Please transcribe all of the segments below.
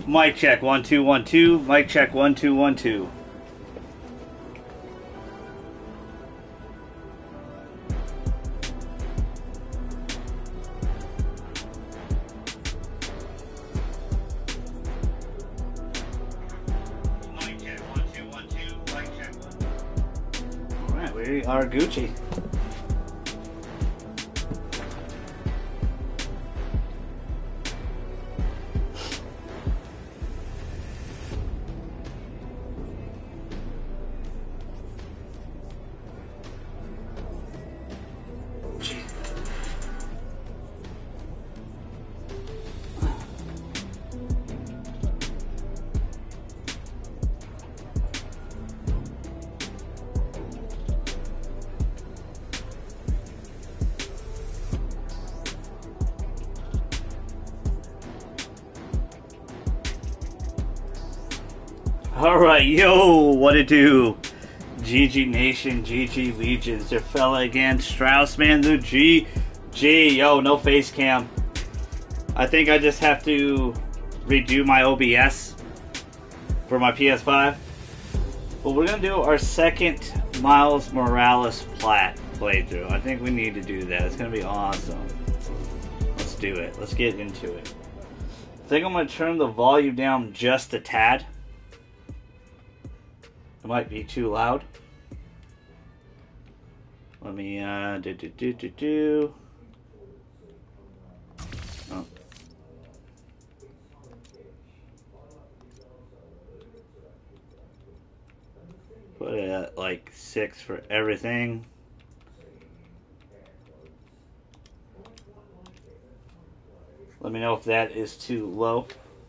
Mic check 1 2 1 2. Mic check 1 2 1 2. Mic check 1 2 1 2. Mic check 1. All right, we are Gucci. Alright, yo, what it do? GG Nation, GG Legions, your fella again, Straussman, the GG. Yo, no face cam. I think I just have to redo my OBS for my PS5. But we're going to do our second Miles Morales playthrough. I think we need to do that. It's going to be awesome. Let's do it. Let's get into it. I think I'm going to turn the volume down just a tad. It might be too loud. Let me Oh. Put it at like 6 for everything. Let me know if that is too low.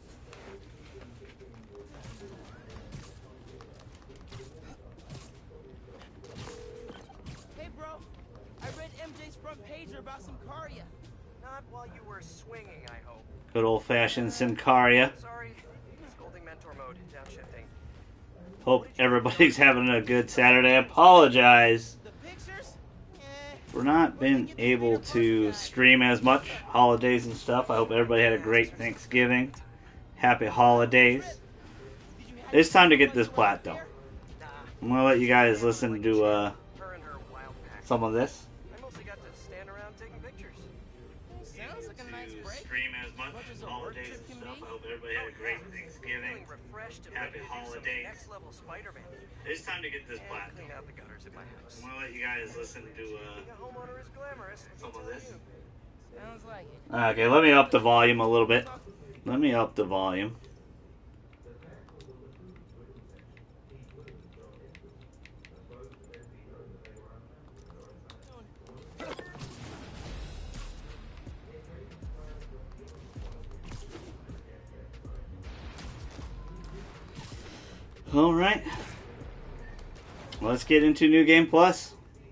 About Simcaria. Not while you were swinging, I hope. Good old-fashioned Simcaria. Sorry, scolding mentor mode, downshifting. Hope everybody's having a good Saturday. I apologize for not being able to stream as much, holidays and stuff. I hope everybody had a great Thanksgiving. Happy holidays. It's time to get this platinum. I'm gonna let you guys listen to some of this. Stream as much holidays and stuff. I hope everybody had a great Thanksgiving. Happy holidays. It's time to get this platinum. I'm gonna let you guys listen to some of this. Okay, let me up the volume a little bit. Let me up the volume. Alright, let's get into New Game Plus.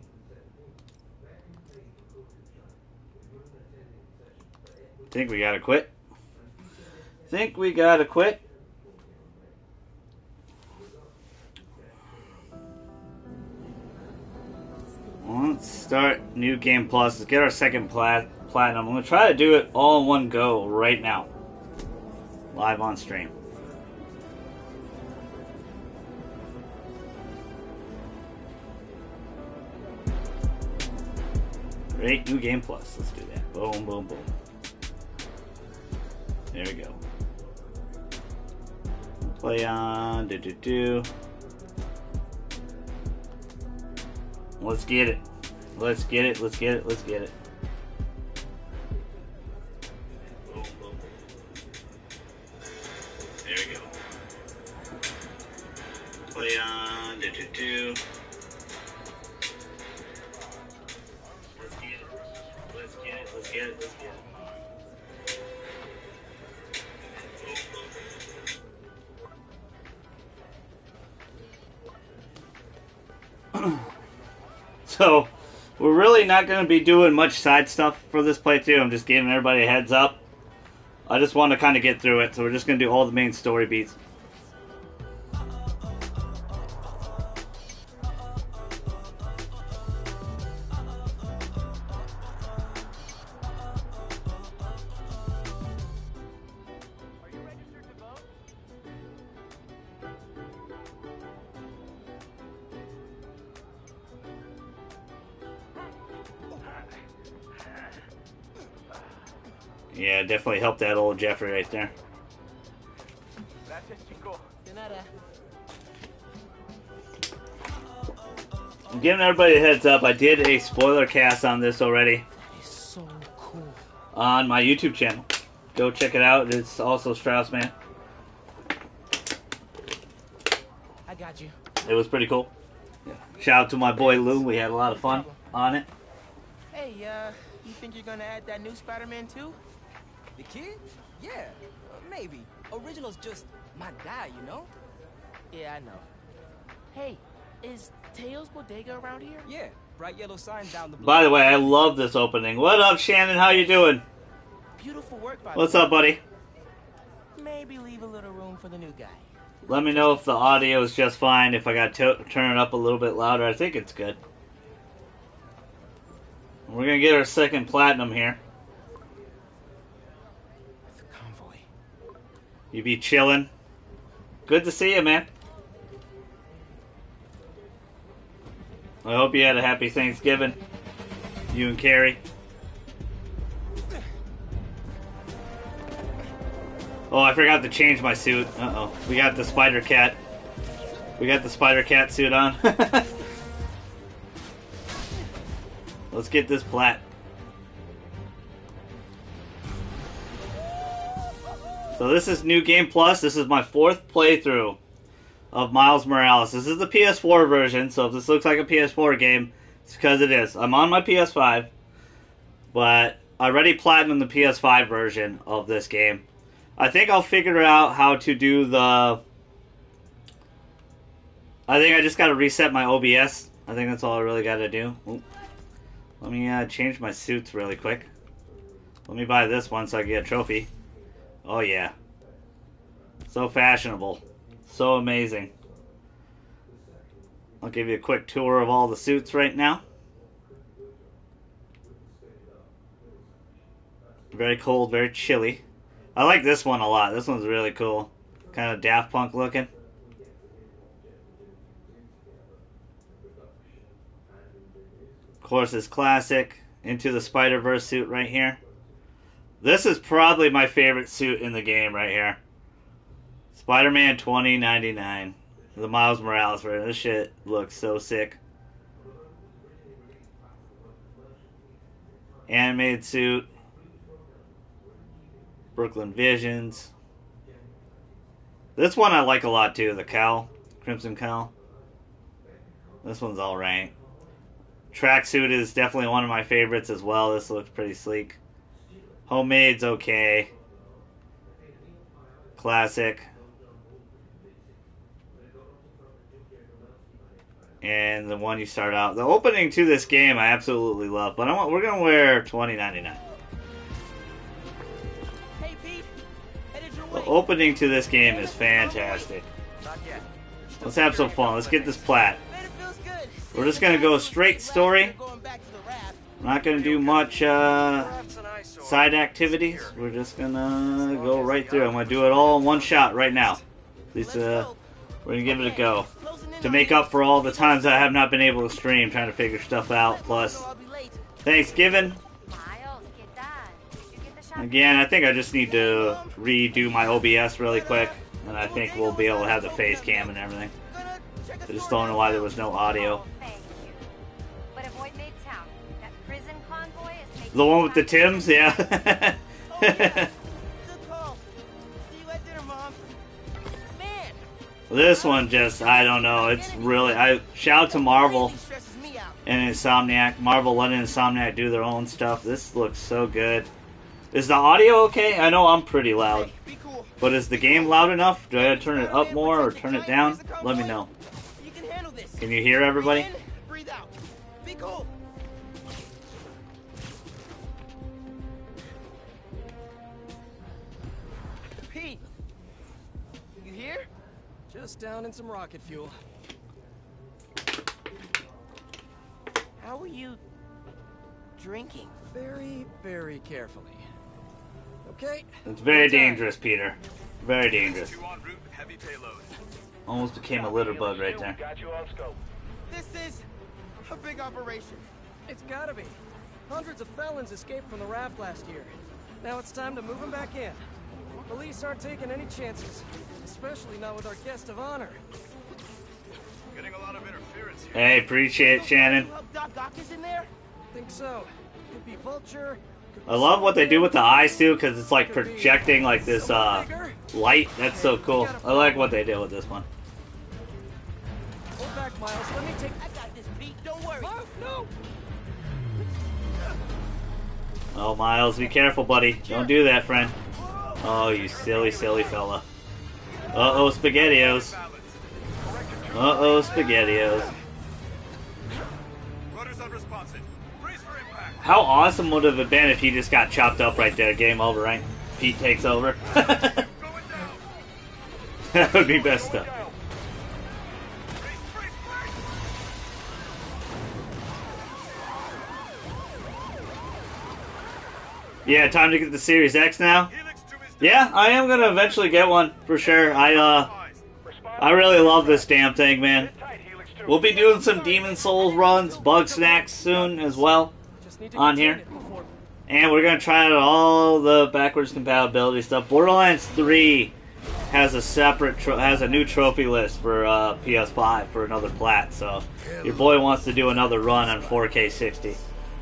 Think we gotta quit. Think we gotta quit. Let's start New Game Plus. Let's get our second platinum. I'm gonna try to do it all in one go right now. Live on stream. Great, New Game Plus. Let's do that. Boom, boom, boom. There we go. Play on. Let's get it. Let's get it. Let's get it. Let's get it. Boom, boom. There we go. Play on. Let's get it, let's get it, let's get it. So, we're really not going to be doing much side stuff for this playthrough. I'm just giving everybody a heads up. I just want to kind of get through it, so we're just going to do all the main story beats. Yeah, definitely helped that old Jeffrey right there. I'm giving everybody a heads up. I did a spoiler cast on this already. That is so cool. On my YouTube channel. Go check it out. It's also Strauss Man. I got you. It was pretty cool. Shout out to my boy Lou. We had a lot of fun on it. Hey, you think you're gonna add that new Spider-Man too? The kid? Yeah, maybe. Original's just my guy, you know? Yeah, I know. Hey, is Tails Bodega around here? Yeah, bright yellow sign down the block. By the way, I love this opening. What up, Shannon? How you doing? Beautiful work, by What's the way. up, buddy? Maybe leave a little room for the new guy. Let me know if the audio is just fine. If I got to turn it up a little bit louder, I think it's good. We're gonna get our second platinum here. The convoy. You be chilling. Good to see you, man. I hope you had a happy Thanksgiving. You and Carrie. Oh, I forgot to change my suit. Uh-oh. We got the Spider Cat. We got the Spider Cat suit on. Let's get this plat. So this is New Game Plus. This is my 4th playthrough of Miles Morales. This is the PS4 version, so if this looks like a PS4 game, it's because it is. I'm on my PS5, but I already platinumed the PS5 version of this game. I think I'll figure out how to do the... I think I just got to reset my OBS. I think that's all I really got to do. Ooh. Let me change my suits really quick. Let me buy this one so I can get a trophy. Oh yeah. So fashionable. So amazing. I'll give you a quick tour of all the suits right now. Very cold, very chilly. I like this one a lot. This one's really cool. Kind of Daft Punk looking. Of course, this classic Into the Spider-Verse suit right here. This is probably my favorite suit in the game right here. Spider-Man 2099. The Miles Morales version. This shit looks so sick. Animated suit. Brooklyn Visions. This one I like a lot too. The cowl. Crimson cowl. This one's alright. Tracksuit is definitely one of my favorites as well. This looks pretty sleek. Homemade's okay. Classic. And the one you start out. The opening to this game I absolutely love. But we're going to wear 2099. Hey, Pete. Headed your The way. opening to this game is fantastic. Not yet. Let's have some fun. Let's get this plat. Man, it feels good. We're just going to go straight story. Going back to the raft. I'm not going to do much side activities. We're just going to go right through. I'm going to do it all in one shot right now. At least we're going to give it a go. To make up for all the times I have not been able to stream trying to figure stuff out. Plus, Thanksgiving. Again, I think I just need to redo my OBS really quick. And I think we'll be able to have the face cam and everything. I just don't know why there was no audio. The one with the Tims, yeah. Good call. See you at dinner, Mom. Man. This one just, I don't know. It's really, shout out to Marvel Crazy stresses me out. and Insomniac. Marvel letting Insomniac do their own stuff. This looks so good. Is the audio okay? I know I'm pretty loud. Hey, be cool. But is the game loud enough? Do I gotta turn it up more or turn it down? Let me know. You can handle this. Can you hear everybody? Breathe in, breathe out. Be cool. Pete. You here? Just down in some rocket fuel. How are you drinking? Very, very carefully. Okay. It's very dangerous, Peter. Very dangerous. You en route, heavy payload. Almost became a litter bug right there. Got you on scope. This is a big operation. It's gotta be. Hundreds of felons escaped from the raft last year. Now it's time to move him back in. Police aren't taking any chances, especially not with our guest of honor. Getting a lot of interference here. Hey, appreciate it, Shannon. Doc Ock is in there? Think so. Could be Vulture. Could be I love what they do with the eyes too, because it's like Could be projecting like this someone bigger. light. That's so cool. I like what they did with this one. Hold back, Miles. Let me take. I got this, Pete. Don't worry. Miles, no! Oh, Miles, be careful, buddy. Don't do that, friend. Oh, you silly, silly fella. Uh-oh, SpaghettiOs. Uh-oh, SpaghettiOs. Rudder's unresponsive. Brace for impact. How awesome would it have been if he just got chopped up right there? Game over, right? Pete takes over. Going down. That would be best stuff. Brace, brace, brace. Yeah, time to get the Series X now. Helix to his Yeah, I am gonna eventually get one for sure. I really love this damn thing, man. We'll be doing some Demon Souls runs, Bug Snacks soon as well Just need to on contain here. it before- And we're gonna try out all the backwards compatibility stuff. Borderlands 3 has a separate has a new trophy list for PS5 for another plat. So your boy wants to do another run on 4K 60.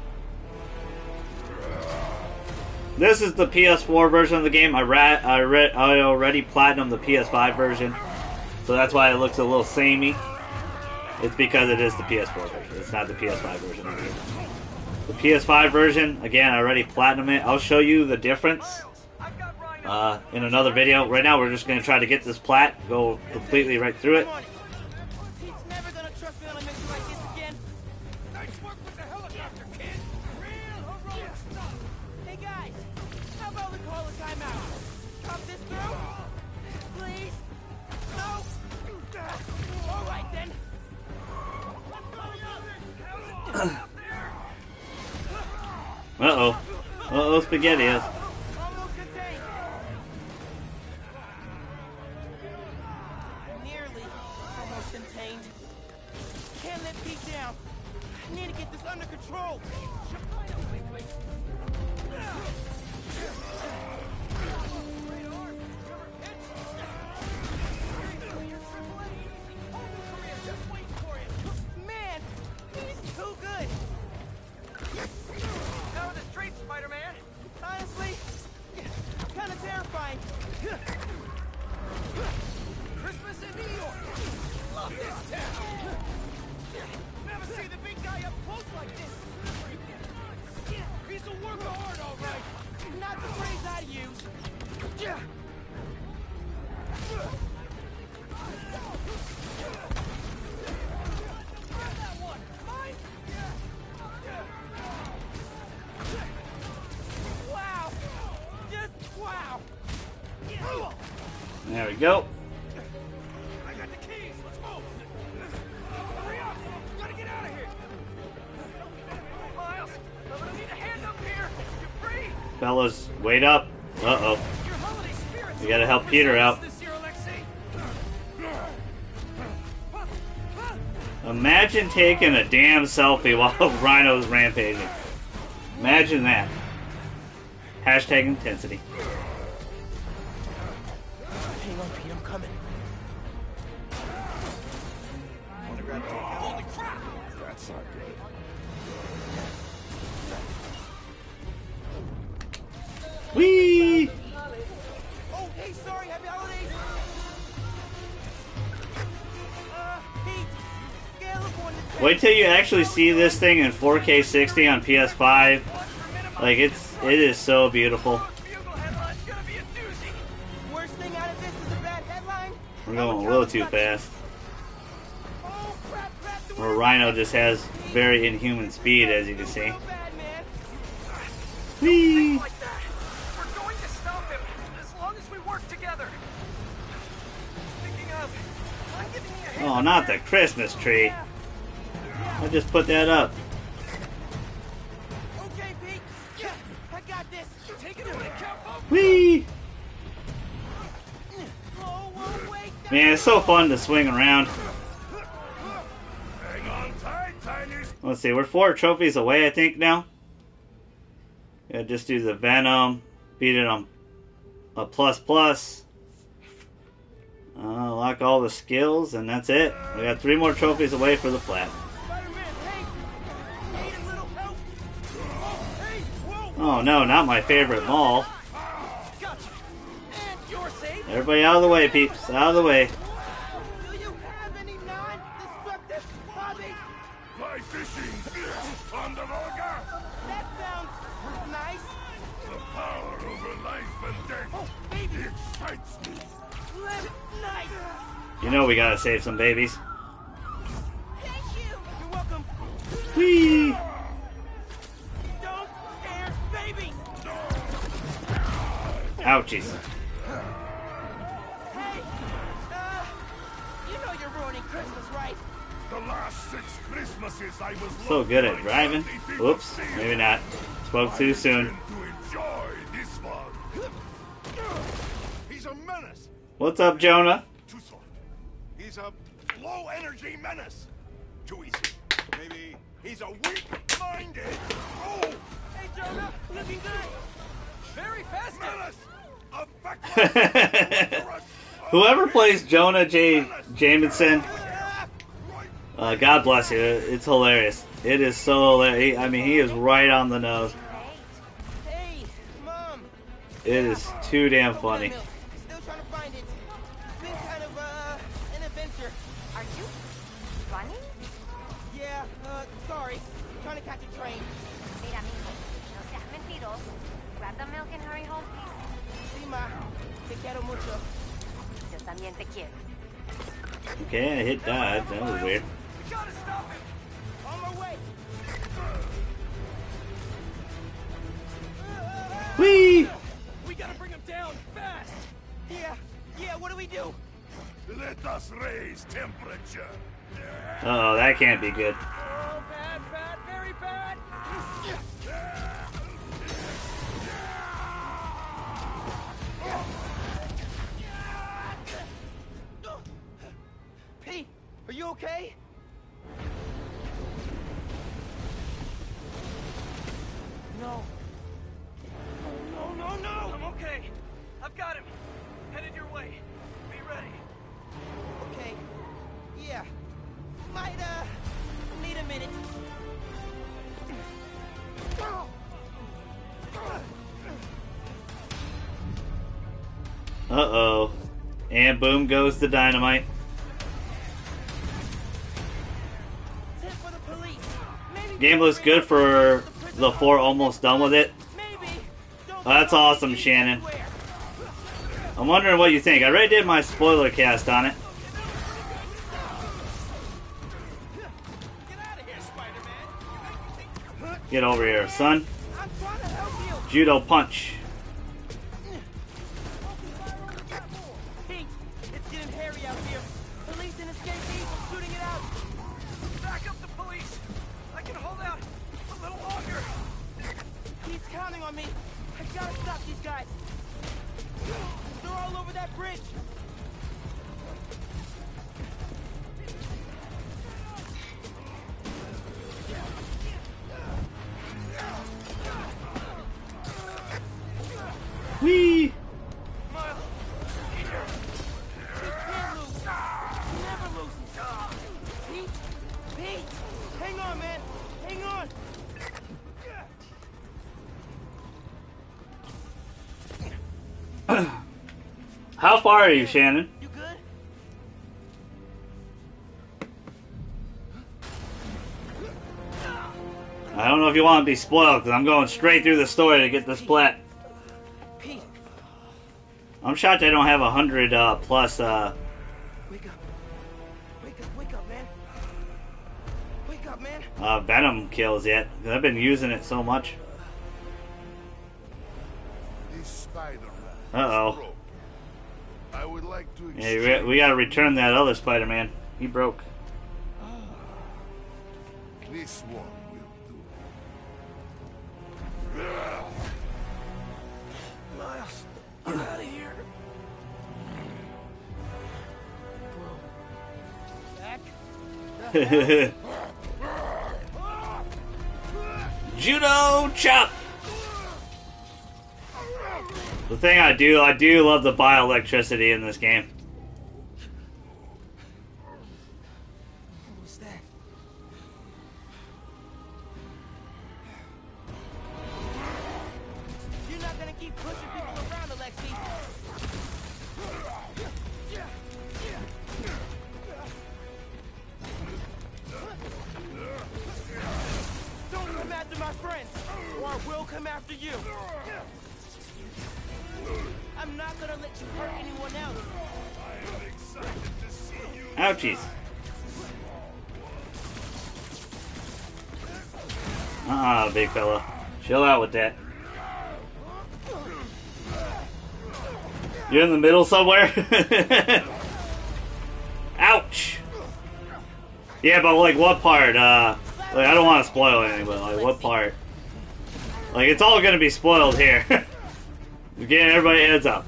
This is the PS4 version of the game. I already platinumed the PS5 version, so that's why it looks a little samey. It's because it is the PS4 version. It's not the PS5 version of the game. The PS5 version, again, I already platinumed it. I'll show you the difference in another video. Right now, we're just going to try to get this plat, go completely right through it. Come on. Pete's never gonna trust me on a mission like this again. Nice work with the helicopter, kid. Real heroic stuff. Hey guys, how about we call a timeout? Talk this through? Please? No? All right then. Uh-oh. Uh-oh, SpaghettiOs. Almost contained. Nearly almost contained. Can't let Pete down. I need to get this under control. Man, he's too good. Out of the street, Spider-Man. Honestly, kind of terrifying. Christmas in New York. Love this town. Never see the big guy up close like this. He's a work of art, all right. Not the phrase I use. Wow. Just wow. There we go. I got the keys. Let's move. Hurry up. Gotta get out of here. Miles, I'm gonna need a hand up here. You free? Fellas, wait up. Uh-oh. Your holiday spirit's We gotta help Peter out. this year, Alexei. Imagine taking a damn selfie while Rhino's rampaging. Imagine that. Hashtag intensity. Hang on, Pete, I'm coming. Holy crap! That's not good. Whee! Oh, hey, sorry, happy holidays. Pete, scale of 1 to 10. Wait till you actually see this thing in 4K 60 on PS5. Like it is so beautiful. Bugle headline's gonna be a doozy. Worst thing out of this is a bad headline. We're going a little too fast. Oh, crap, the Where Rhino just has very inhuman speed, as you can see. so bad, man. Whee! Like that. We're going to stop him as long as we work together. Speaking of, I'm giving you a hand. Oh, not the Christmas tree. I just put that up. Okay, Pete. Yeah, I got this. Take it away, Capo. Whee! Oh, whoa, wait. Man, it's so fun to swing around. Hang on tight, tiny. Let's see, we're 4 trophies away, I think, now. Yeah, just do the Venom, Beat it on a plus plus. Unlock all the skills, and that's it. We got 3 more trophies away for the plat. Oh no, not my favorite mall. Everybody out of the way, peeps. Out of the way. Do you have any non-destructive hobbies? Fly fishing on the Volga. That sounds nice. The power over life and death. Oh, baby. Excites me. Nice. You know we gotta save some babies. Thank you. You're welcome. Whee! Don't scare babies. Ouchies. Hey, you know you're ruining Christmas, right? The last 6 Christmases I was So loved good at by driving. family Whoops, people. maybe not. Spoke too I soon. intend to enjoy this one. He's a menace. What's up, Jonah? Too soft. He's a low-energy menace. Too easy. Maybe he's a weak-minded. Oh, Hey, Jonah, looking good. Very festive. menace. A feckless. Whoever plays Jonah J. Jameson, God bless you. It's hilarious. It is so hilarious. I mean, he is right on the nose. Hey, Mom. It is too damn funny. Still trying to find it. It's been kind of, an adventure. Are you running? Yeah, sorry. Trying to catch a train. Mira, mijo, no seas mentiroso. Grab the milk and hurry home, please. Sí, ma. Te quiero mucho. Yo también te quiero. Okay, I hit dodge. That was weird. We gotta stop him. On my way. Whee! We gotta bring him down fast. Yeah, what do we do? Let us raise temperature. Uh-oh, that can't be good. Oh, bad, very bad. Pete, are you okay? No. No. I'm okay. I've got him. Headed your way. Be ready. Okay. Yeah. Might, need a minute. Uh-oh. And boom goes the dynamite. Tip for the police. Maybe Game looks good for the 4 almost done with it. Maybe. Don't That's awesome, Shannon. anywhere. I'm wondering what you think. I already did my spoiler cast on it. Get out of here, Spider-Man. Get over here, son. I'm trying to help you. Judo punch. Pete, it's getting hairy out here. Police and escapees shooting it out. Back up the police. I can hold out a little longer. He's counting on me. I gotta stop these guys. They're all over that bridge. Whee! Miles, We can't lose. Never loses. Pete, hang on, man. Hang on. How far are you, Shannon? You good? I don't know if you want to be spoiled, because I'm going straight through the story to get this plat. Pete, I'm shocked I don't have 100 plus. wake up. Wake up, man. Wake up, man. Venom kills yet. 'Cause I've been using it so much. This Spider-Man. Uh-oh. is broke. I would like to Yeah, we gotta return that other Spider-Man. He broke. This one will do. Miles, get out of here. Back. Judo chop. The thing I do love the bioelectricity in this game. What was that? You're not gonna keep pushing people around, Alexei. Don't come after my friends, or I will come after you. I'm not gonna let you hurt anyone else. I am excited to see you. Ouchies. Big fella. Chill out with that. You're in the middle somewhere? Ouch! Yeah, but like what part? Like I don't want to spoil anything, but like what part? Like it's all gonna be spoiled here. Again, everybody heads up.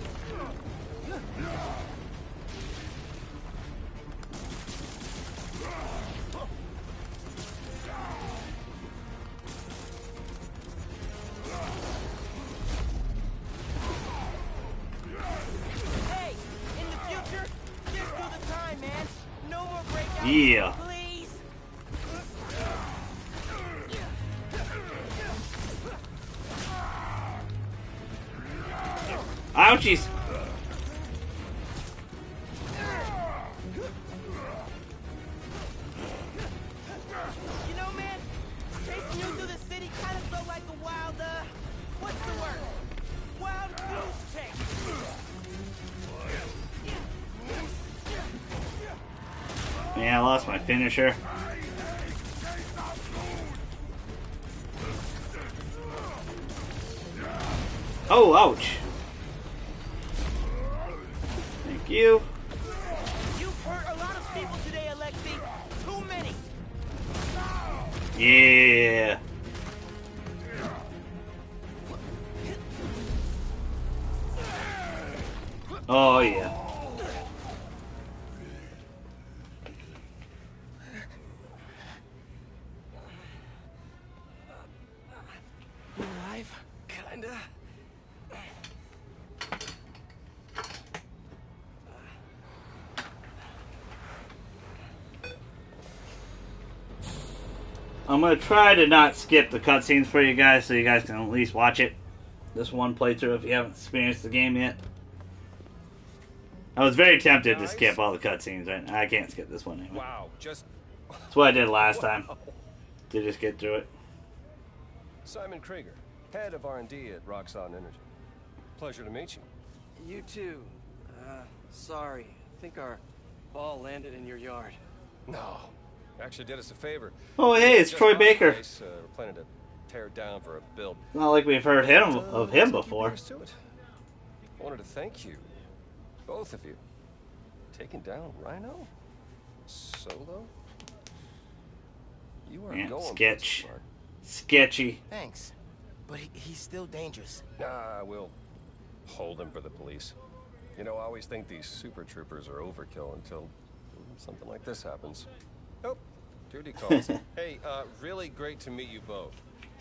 Hey, in the future, just do the time, man. No more breakouts. Yeah. Please. Ouchies! You know, man, chasing you through the city kind of felt like a wild, what's the word? Wild goose chase. Man, I lost my finisher. Oh, ouch. Thank you. You've hurt a lot of people today, Alexei. Too many. Yeah. Oh, yeah. You alive? Kinda. I'm gonna try to not skip the cutscenes for you guys so you guys can at least watch it. This one playthrough if you haven't experienced the game yet. I was very tempted to skip all the cutscenes. I can't skip this one anyway. Wow, just... That's what I did last time. To just get through it. Simon Krieger, head of R&D at Roxxon Energy. Pleasure to meet you. You too. Sorry. I think our ball landed in your yard. No, actually did us a favor. Oh, hey, it's Just Troy bought the Baker. place, we're planning to tear it down for a build. Not like we've heard of him Let's before. get to it. I wanted to thank you, both of you, taking down Rhino solo. You are Yeah, going sketch. smart. Sketchy. Thanks. But he's still dangerous. Nah, we'll hold him for the police. You know, I always think these super troopers are overkill until something like this happens. Oh, duty calls. Hey, really great to meet you both.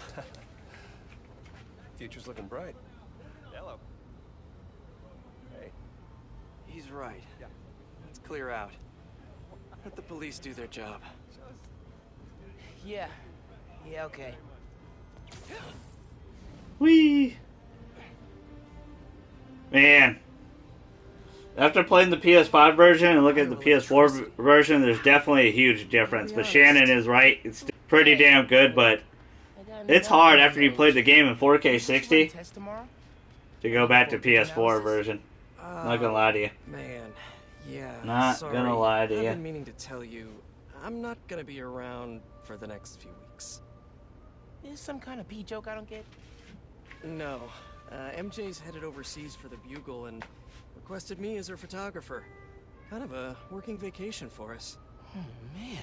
Future's looking bright. Hello. Hey. He's right. Yeah. Let's clear out. Let the police do their job. Yeah. Yeah, okay. Whee! Man. After playing the PS5 version and looking at the PS4 version, there's definitely a huge difference. But Shannon is right. It's pretty damn good, but it's hard after you played the game in 4K 60 to go back to PS4 version. Not gonna lie to you. Man, yeah. Not sorry. gonna lie to I've you. been meaning to tell you, I'm not gonna be around for the next few weeks. Is this some kind of pee joke I don't get? No. MJ's headed overseas for the Bugle and requested me as her photographer. Kind of a working vacation for us. Oh, man.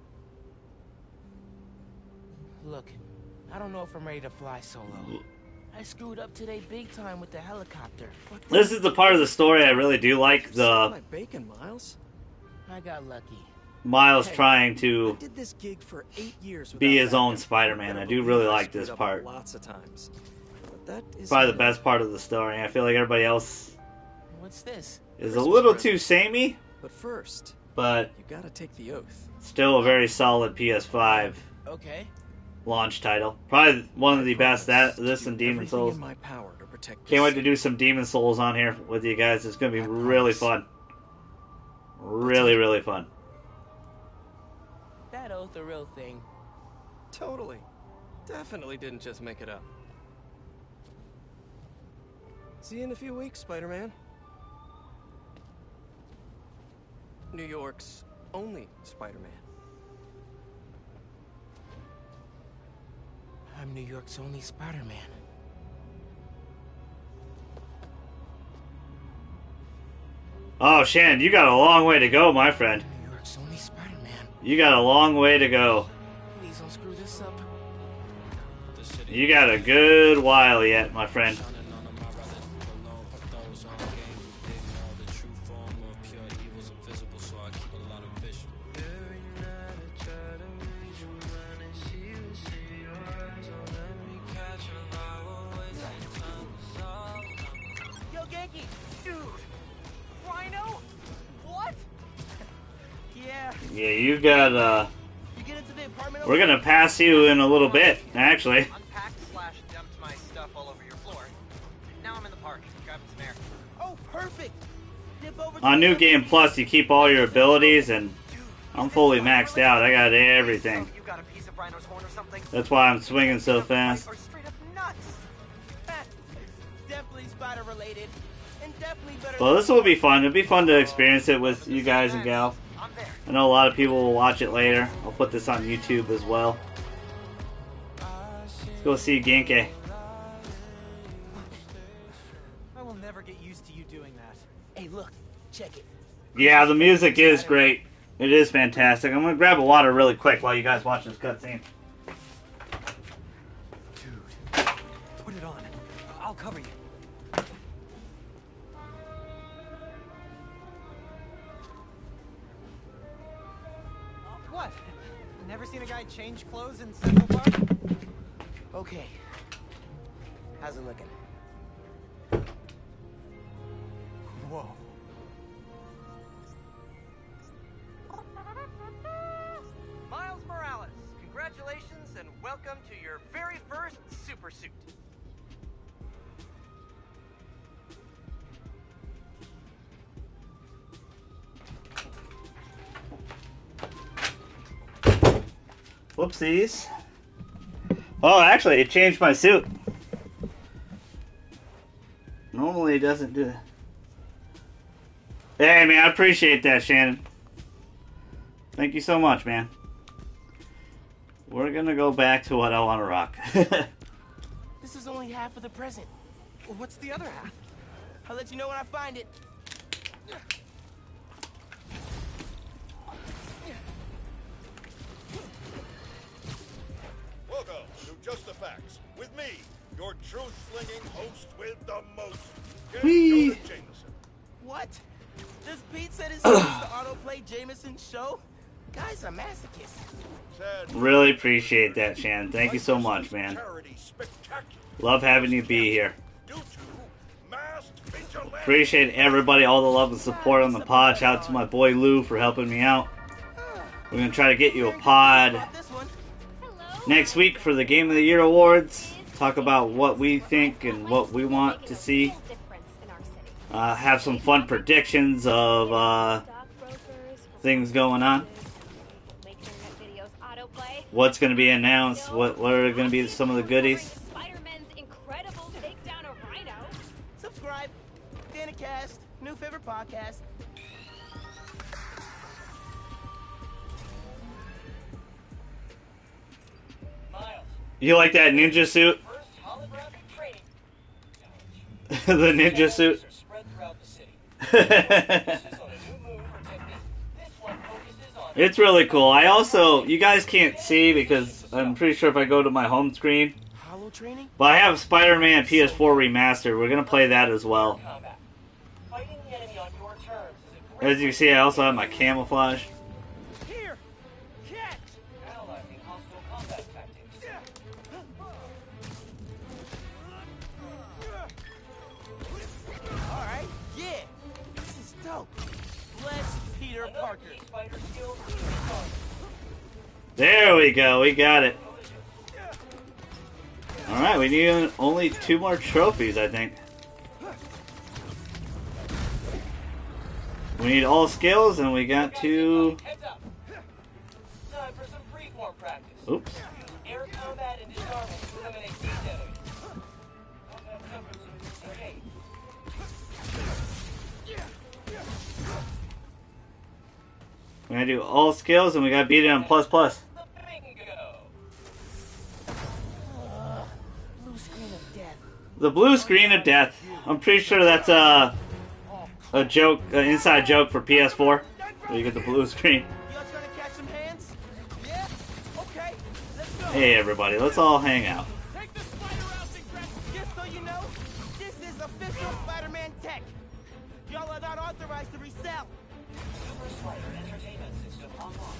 Look, I don't know if I'm ready to fly solo. I screwed up today big time with the helicopter. This is the part of the story I really do like. My bacon, Miles. I got lucky. Miles Hey, trying I to did this gig for 8 years be without his own backup. Spider-Man. Better I do believe really I like screwed this up part. Lots of times. that is probably the best part of the story. I feel like everybody else What's this? is a Christmas little present. too samey, But first, but you gotta take the oath. still a very solid PS5 Okay. launch title. Probably one of the best. Promise This to and do Demon everything Souls. in my power to protect Can't this wait to do some Demon Souls on here with you guys. It's gonna be I really promise. fun. Really, really fun. That oath a real thing. Totally. Definitely didn't just make it up. See you in a few weeks, Spider-Man. New York's only Spider-Man. I'm New York's only Spider-Man. Oh, Shannon, you got a long way to go, my friend. New York's only Spider-Man. You got a long way to go. Please don't screw this up. You got a good while yet, my friend. Yo, Genki! Dude! Rhino? What? Yeah. Yeah, you got, You get into the apartment we're gonna pass you in a little bit, actually. Unpacked / dumped my stuff all over your floor. Now I'm in the park, grabbing some air. Oh, perfect! Dip over to On the New other Game piece. Plus, you keep all your abilities, and Dude, I'm fully maxed out. I got everything. So you got a piece of Rhino's horn or something? That's why I'm swinging so fast. Or straight up nuts. Definitely spider related. And definitely better Well, than this will be fun. It'll be fun to experience it with you guys and gals. I'm there. I know a lot of people will watch it later. I'll put this on YouTube as well. Let's go see Genki. I will never get used to you doing that. Hey, look, check it. Yeah, the music is great. It is fantastic. I'm gonna grab a water really quick while you guys watch this cutscene. Dude, put it on. I'll cover you. What? Never seen a guy change clothes in Central Park? Okay. How's it looking? Whoa. Miles Morales, congratulations and welcome to your very first super suit. Whoopsies. Oh, actually, it changed my suit. Normally, it doesn't do that. Hey, man, I appreciate that, Shannon. Thank you so much, man. We're gonna go back to what I want to rock. This is only half of the present. Well, what's the other half? I'll let you know when I find it. Welcome to Just the Facts with me, your truth-slinging host with the most, Whee! Jonah Jameson. What? Does Pete said his son used to autoplay Jameson's show? Guy's a masochist. Said, Really appreciate that, Shannon. Thank you so much, man. Charity spectacular Love having you be here. due to masked vigilante. Appreciate everybody, all the love and support on the pod. Shout out to my boy Lou for helping me out. We're gonna try to get you a pod This one. next week for the Game of the Year awards. Talk about what we think and what we want to see. Have some fun predictions of things going on. What's going to be announced? What are going to be some of the goodies? Spider-Man's incredible takedown of Rhino. Subscribe. Danacast. New favorite podcast. You like that ninja suit? The ninja suit. It's really cool. I also, you guys can't see because I'm pretty sure if I go to my home screen, Hollow training? but I have Spider-Man PS4 Remastered. We're going to play that as well. As you can see, I also have my camouflage. Here! Catch! Bless Peter Parker. There we go. We got it. Alright, we need only 2 more trophies, I think. We need all skills, and we got to... Time for some freeform practice. Oops. Air combat and disarming to eliminate these enemies. Okay. We gotta do all skills, and we gotta beat it on plus plus. Blue screen of death. The blue screen of death. I'm pretty sure that's a joke, an inside joke for PS4. Where you get the blue screen. You guys trying to catch some hands? Yeah? Okay, let's go. Hey everybody, let's all hang out. Take the spider out and grab. Just so you know, this is official Spider-Man tech. Y'all are not authorized to resell. Super Spider Entertainment System online.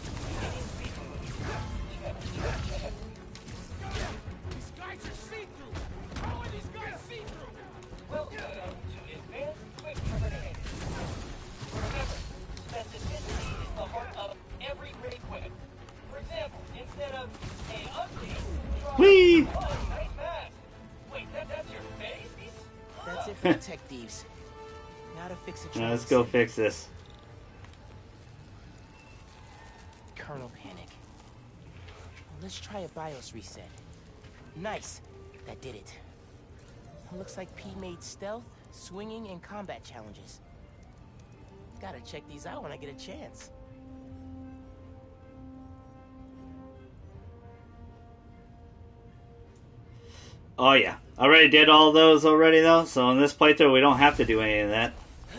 These guys are see-through. How are these guys see-through? Welcome to Advanced Quick Terminator. Remember, specificity is the heart of every great quick. For example, instead of a update, try Whee! oh, nice mask. Wait, that's your face? That's it for the tech thieves. Now to fix it. Now let's go fix this. Kernel panic. Let's try a BIOS reset. Nice. That did it. Looks like P made stealth, swinging, and combat challenges. Gotta check these out when I get a chance. Oh yeah, I already did all those already though, so in this playthrough we don't have to do any of that.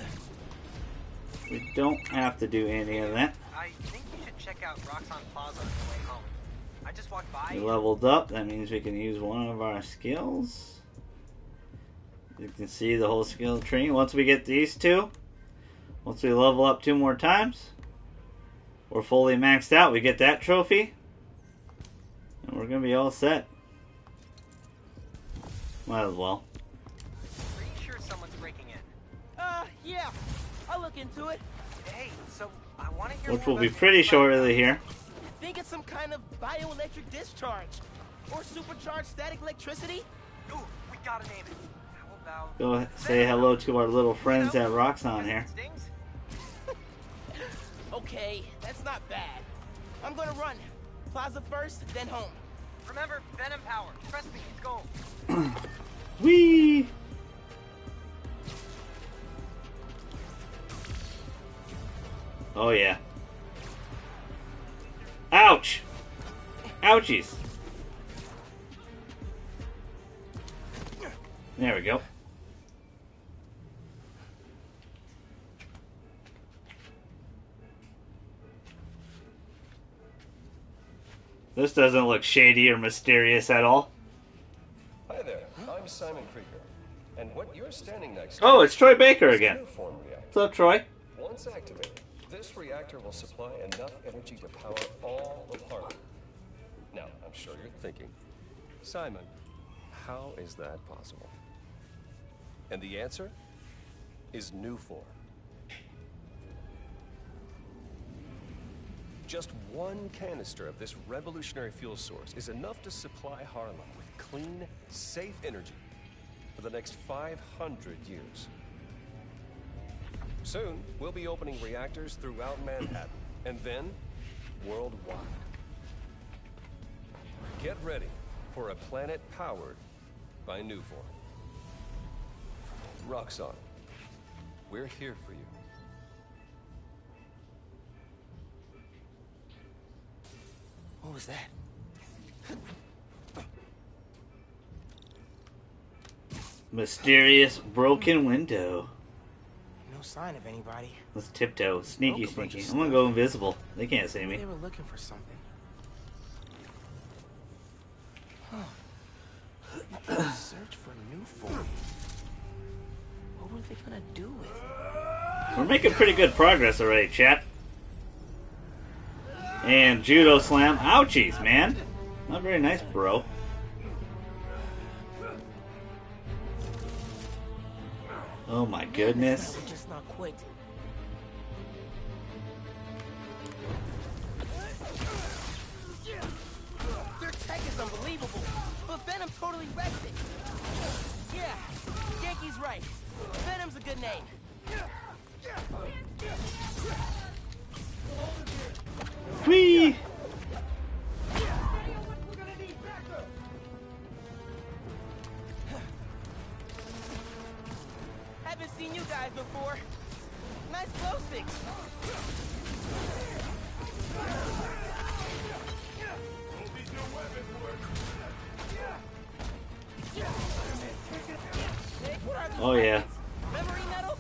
We don't have to do any of that. I think you should check out Roxxon Plaza on the way home. I just walked by. We leveled up, that means we can use one of our skills. You can see the whole skill tree. Once we get these 2, once we level up 2 more times, we're fully maxed out. We get that trophy, and we're going to be all set. Might as well. Pretty sure someone's breaking in. Yeah. I'll look into it. Hey, so I want to hear Which more will be about pretty this shortly here. Think it's some kind of bioelectric discharge. Or supercharged static electricity? Ooh, we gotta name it. How about... Go say hello to our little friends at Roxxon here. Stings? Okay, that's not bad. I'm gonna run. Plaza first, then home. Remember, Venom power. Trust me, it's gold. Whee! Oh yeah. Ouch! Ouchies! There we go. This doesn't look shady or mysterious at all. Hi there, I'm Simon Krieger. And what you're standing next Oh, to it's Troy Baker is a again. Nuform reactor. What's up, Troy? Once activated, this reactor will supply enough energy to power all of Harlem. Now, I'm sure you're thinking, Simon, how is that possible? And the answer is Nuform. Just one canister of this revolutionary fuel source is enough to supply Harlem with clean, safe energy for the next 500 years. Soon, we'll be opening reactors throughout Manhattan, and then worldwide. Get ready for a planet powered by Nuform. Roxxon, we're here for you. What was that? Mysterious broken window. No sign of anybody. Let's tiptoe. Sneaky, Broke a bunch sneaky. of I'm gonna stuff. go invisible. They can't see me. They were looking for something. Search for Nuform. What were they gonna do with it? We're making pretty good progress already, chat. And judo slam. Ouchies, man. Not very nice, bro. Oh my goodness. Just not quit. name? Whee! Haven't seen you guys before. Nice glow sticks. Oh yeah. Memory metal?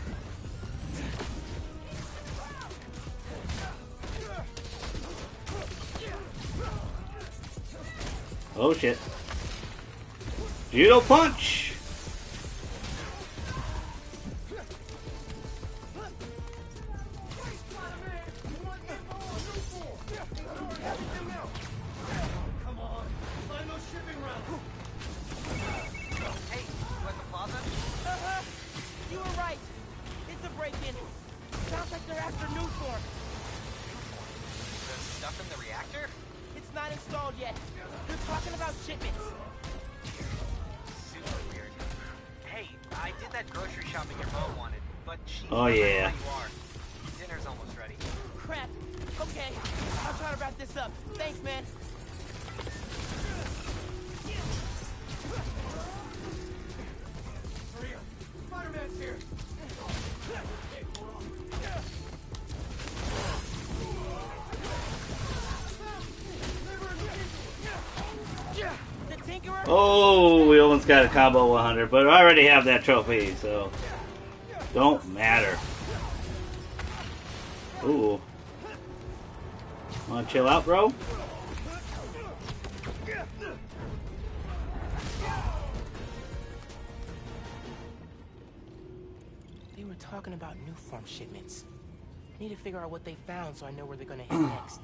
Oh shit. Judo punch! Hey, you at the plaza? You were right. It's a break-in. Sounds like they're after new form. The stuff in the reactor? It's not installed yet. They're talking about shipments. Super weird. Hey, I did that grocery shopping your mom wanted, but she's Oh, not ready yeah. where you are. Dinner's almost ready. Crap. Okay, I'll try to wrap this up. Thanks, man. Spider-Man's here. The Tinkerer? Oh, we almost got a combo 100, but I already have that trophy, so don't matter. Ooh. Wanna chill out, bro? They were talking about new form shipments. Need to figure out what they found so I know where they're gonna head next.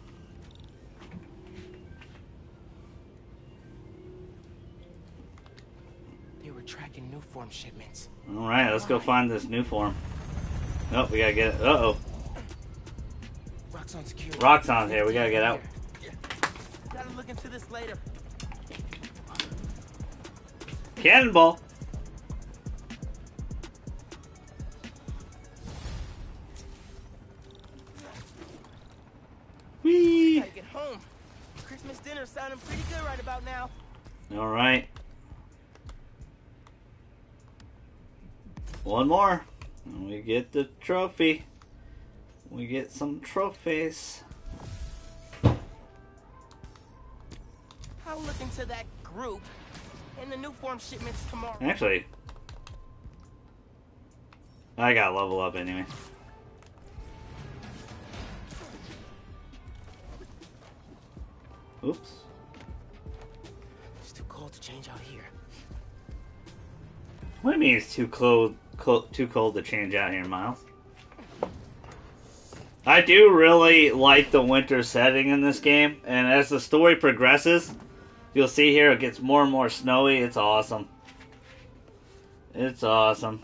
They were tracking new form shipments. Alright, let's go find this new form. Oh, we gotta get it. Uh-oh. Roxxon security. Roxxon's here, we gotta get out. Gotta look into this later. Cannonball! Whee! Gotta get home. Christmas dinner's sounding pretty good right about now. Alright. One more. And we get the trophy. We get some trophies. I'll look into that group and the new form shipments tomorrow. Actually, I gotta level up anyway. Oops. It's too cold to change out here. What do you mean it's too cold to change out here, Miles? I do really like the winter setting in this game, and as the story progresses, you'll see here it gets more and more snowy. It's awesome. It's awesome.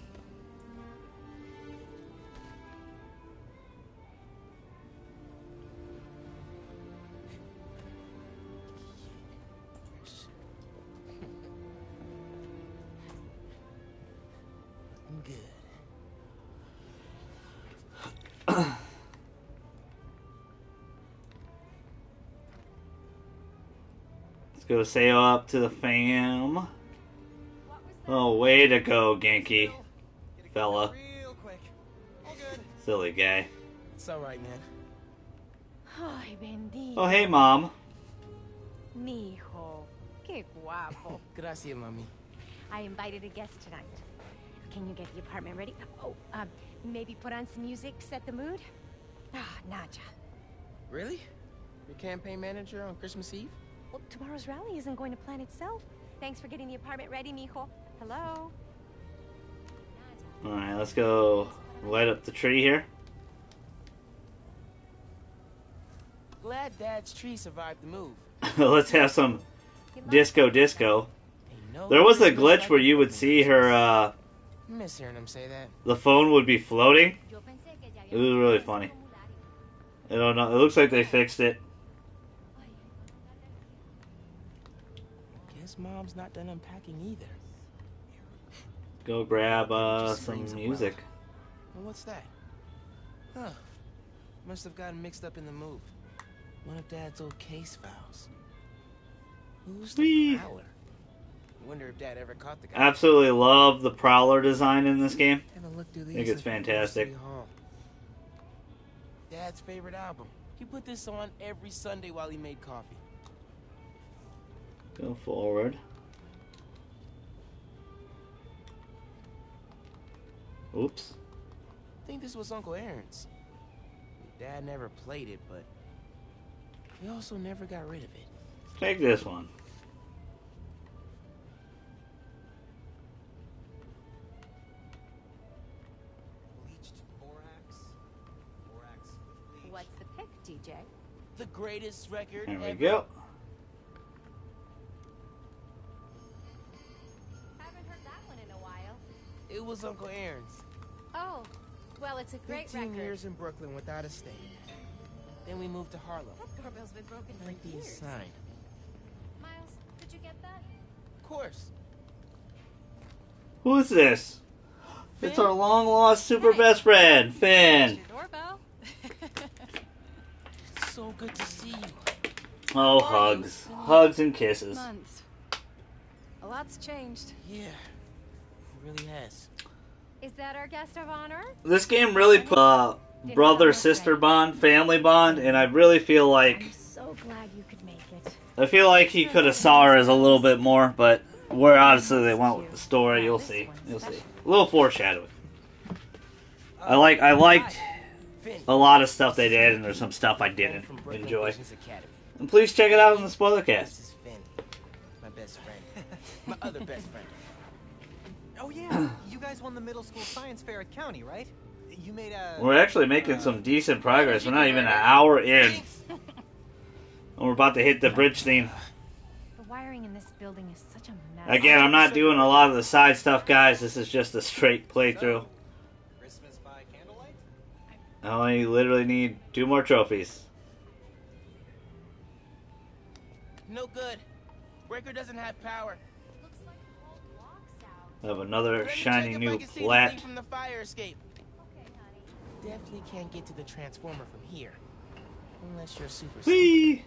Good. Let's go say up to the fam. Oh, way to go, Genki. Fella. Real quick. All good. Silly guy. It's alright, man. Ay, bendito. Oh, hey, Mom. Mijo. Qué guapo. Gracias, mami. I invited a guest tonight. Can you get the apartment ready? Oh, maybe put on some music, set the mood? Ah, Naja. Really? Your campaign manager on Christmas Eve? Well, tomorrow's rally isn't going to plan itself. Thanks for getting the apartment ready, mijo. Hello? Alright, let's go light up the tree here. Glad Dad's tree survived the move. Let's have some disco. Ain't no There was a Christmas glitch like where a you would Christmas. see her, Miss hearing him say that. the phone would be floating. It was really funny. I don't know, it looks like they fixed it. Guess Mom's not done unpacking either. go grab Just some rings a music. bell. Well, what's that? Huh. Must have gotten mixed up in the move. One of Dad's old case files. Who's the Whee! Prowler? Wonder if Dad ever caught the guy. Absolutely love the Prowler design in this game. Haven't looked through I these think it's since before fantastic. City Hall. Dad's favorite album. He put this on every Sunday while he made coffee. Go forward. Oops. I think this was Uncle Aaron's. Dad never played it, but he also never got rid of it. Take this one. Bleached borax. Borax with bleach. What's the pick, DJ? The greatest record There we ever. go. Haven't heard that one in a while. It was Uncle Aaron's. Oh, well, it's a great 15 record. years in Brooklyn without a stay. Then we moved to Harlem. That doorbell's been broken for Like the years. sign. Miles, did you get that? Of course. Who is this? It's Finn? our long lost super Hey. best friend, Finn. Your doorbell. So good to see you. Oh, hugs. Hugs and kisses. Months. A lot's changed. Yeah, it really has. Is that our guest of honor? This game really put brother-sister bond, family bond, and I really feel like I'm so glad you could make it. I feel like he could have saw her as a little bit more, but where obviously they went with the story, you'll see. You'll see. A little foreshadowing. I liked Finn. a lot of stuff they did, and there's some stuff I didn't From Brooklyn enjoy. Visions Academy. And please check it out in the spoiler cast. This is Finn, my best friend. My other best friend. Oh yeah, you guys won the middle school science fair at County, right? You made a. We're actually making some decent progress. We're not even an hour in, and we're about to hit the bridge theme. The wiring in this building is such a mess. Again, I'm not doing a lot of the side stuff, guys. This is just a straight playthrough. Christmas by candlelight? I only literally need 2 more trophies. No good. Breaker doesn't have power. Looks like the whole block's out. I have another Let me shiny check if new I can see flat. anything from the fire escape. Okay, honey. Definitely can't get to the transformer from here. Unless you're super Whee!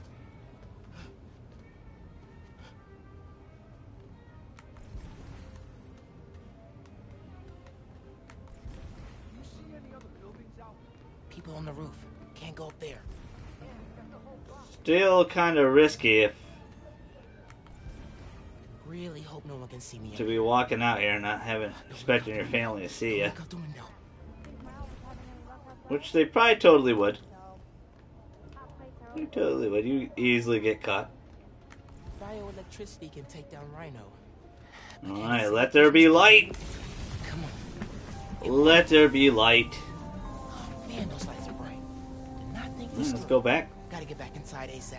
People on the roof. Can't go up there. Still kind of risky if Really hope no one can see me. to be walking out here and not having expecting your family to see you, Look out the window. which they probably totally would. They totally would. You easily get caught. Bioelectricity can take down Rhino. All right, let there be light. Come on. Let there be light. Oh, man, those lights are bright. Did not think this Let's through. go back. Gotta get back inside ASAP.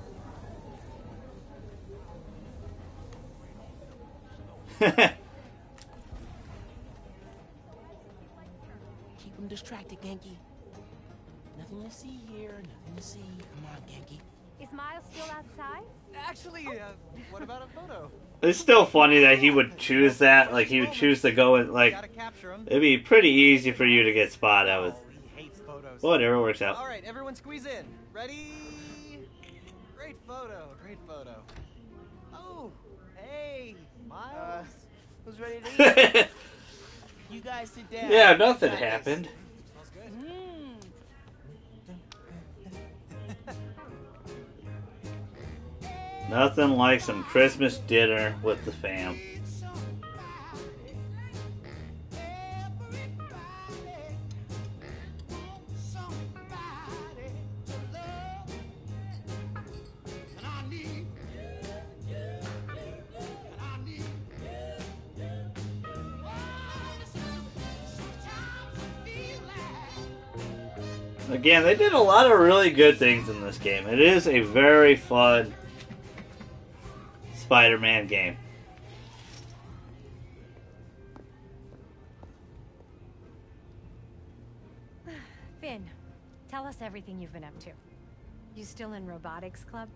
Keep him distracted, Genki. Nothing to see here, nothing to see. Come on, Genki. Is Miles still outside? Actually, what about a photo? It's still funny that he would choose that. Like he would choose to go and like. Gotta capture him. It'd be pretty easy for you to get spotted with. Oh, he hates photos. Whatever works out. All right, everyone, squeeze in. Ready? Great photo. Great photo. Oh, hey, Miles. Who's ready to eat? You guys sit down. Yeah, nothing Got this. happened. Smells good. Nothing like some Christmas dinner with the fam. Again, they did a lot of really good things in this game. It is a very fun Spider-Man game. Finn, tell us everything you've been up to. You still in robotics club?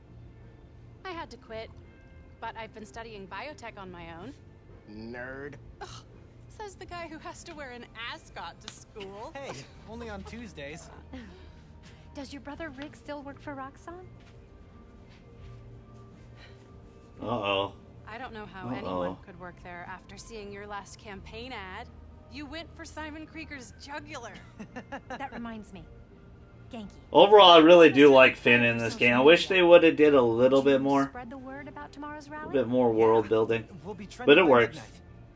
I had to quit, but I've been studying biotech on my own. Nerd. Says the guy who has to wear an ascot to school. Hey, only on Tuesdays. Does your brother Rick still work for Roxxon? Uh-oh. I don't know how anyone could work there after seeing your last campaign ad. You went for Simon Krieger's jugular. That reminds me. Genki. Overall, I really do like Finn in this game. I wish they would have did a little bit more. Spread the word about tomorrow's rally? A bit more world building. We'll be But it by works. midnight.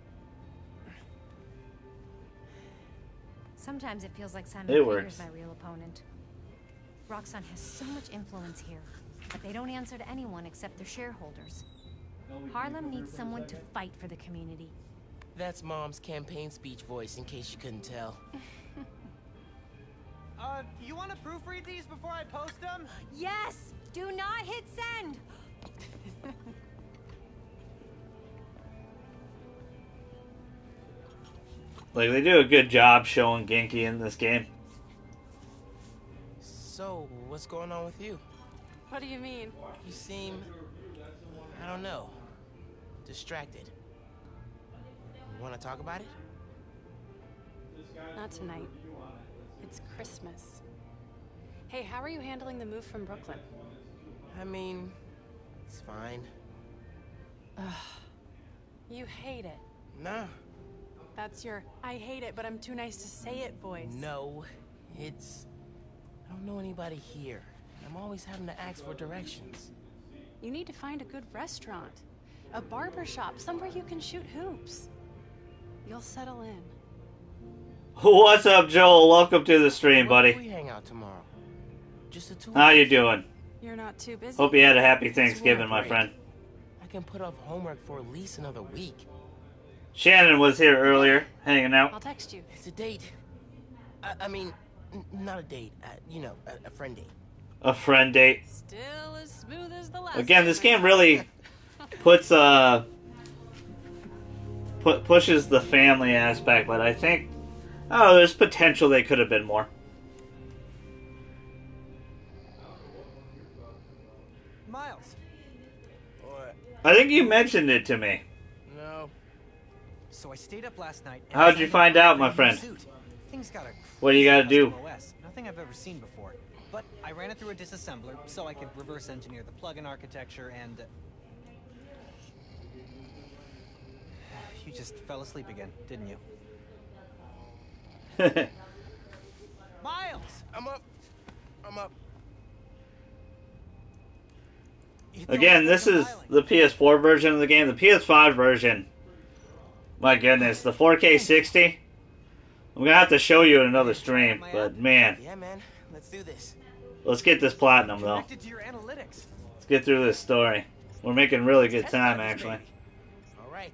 Sometimes it feels like Simon It Krieger's works. my real opponent. Roxxon has so much influence here, but they don't answer to anyone except their shareholders. Harlem needs someone to fight for the community. That's Mom's campaign speech voice, in case you couldn't tell. You want to proofread these before I post them? Yes! Do not hit send! Like, they do a good job showing Genki in this game. So, what's going on with you? What do you mean? You seem, I don't know, distracted. You want to talk about it? Not tonight. It's Christmas. Hey, how are you handling the move from Brooklyn? I mean, it's fine. You hate it. Nah. That's your I hate it, but I'm too nice to say it voice. No, it's... I don't know anybody here. I'm always having to ask for directions. You need to find a good restaurant. A barber shop, somewhere you can shoot hoops. You'll settle in. What's up, Joel? Welcome to the stream, Where buddy. do we hang out tomorrow? Just the two of How you us? doing? You're not too busy. Hope you had a happy It's winter Thanksgiving, my break. friend. I can put off homework for at least another week. Shannon was here earlier, hanging I'll out. text you. It's a date. I mean, not a date. You know, a friend date. A friend date. Still as smooth as the last Again, time, this my game friend. really puts pushes the family aspect, but I think there's potential they could have been more. Miles. What? I think you mentioned it to me. No. So I stayed up last night. and How'd I you signed find up for out, a my new friend? suit. Thing's got a What do you gotta crazy do? custom OS. Nothing I've ever seen before. But I ran it through a disassembler so I could reverse engineer the plugin architecture and... You just fell asleep again, didn't you? Miles! I'm up. I'm up. You thought Again, I this was is smiling. the PS4 version of the game. The PS5 version, my goodness, the 4K 60. I'm gonna have to show you in another stream, but man, Yeah, man. Let's do this. let's get this platinum though. Connected to your analytics. Let's get through this story. We're making really good Test time, drive this actually. baby. All right.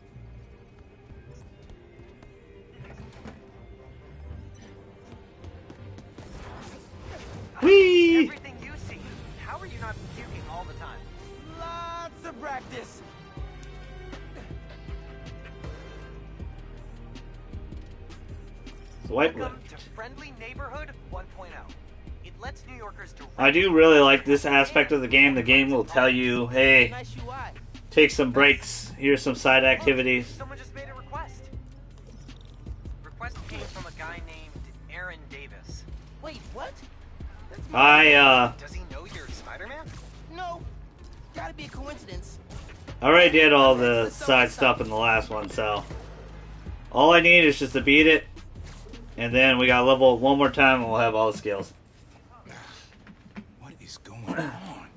Whee! Everything you see. How are you not puking all the time? Lots of practice. Swipe Welcome left. to Friendly Neighborhood 1.0. It lets New Yorkers I do really like this aspect of the game. The game will tell you, hey, Nice UI. take some breaks. Here's some side activities. Someone just made a request. Request came from a guy named Aaron Davis. Wait, what? That's Does he know you're Spider-Man? No. Gotta be a coincidence. I already did all the side stuff in the last one, so all I need is just to beat it, and then we got to level one more time, and we'll have all the skills. What is going on?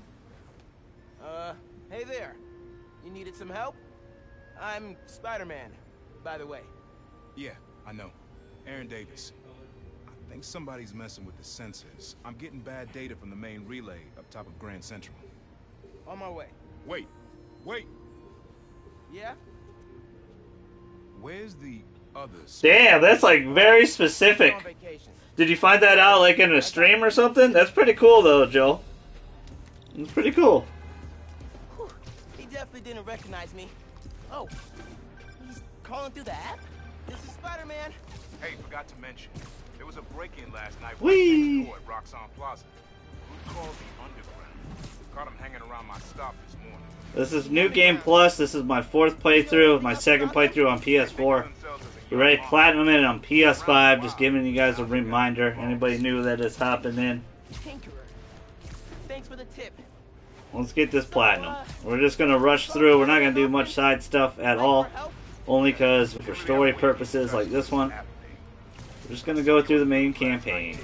Hey there. You needed some help? I'm Spider-Man, by the way. Yeah, I know. Aaron Davis. I think somebody's messing with the sensors. I'm getting bad data from the main relay up top of Grand Central. On my way. Wait! Wait! Yeah? Where's the others? Damn, that's like very On specific. vacation. Did you find that out like in a stream or something? That's pretty cool though, Joe. It's pretty cool. Whew. He definitely didn't recognize me. Oh, he's calling through the app? This is Spider-Man. Hey, forgot to mention. There was a break-in last night Whee! at Roxxon Plaza. Who called the underground? Caught him hanging around my stop this morning. This is New Game Plus. This is my fourth playthrough, my second playthrough on They think PS4. of themselves as a You ready? Platinum it on PS5. Just giving you guys a reminder. Anybody new that is hopping in. Tinkerer. Thanks for the tip. Let's get this platinum. We're just going to rush through. We're not going to do much side stuff at all. Only because for story purposes like this one, we're just going to go through the main campaign.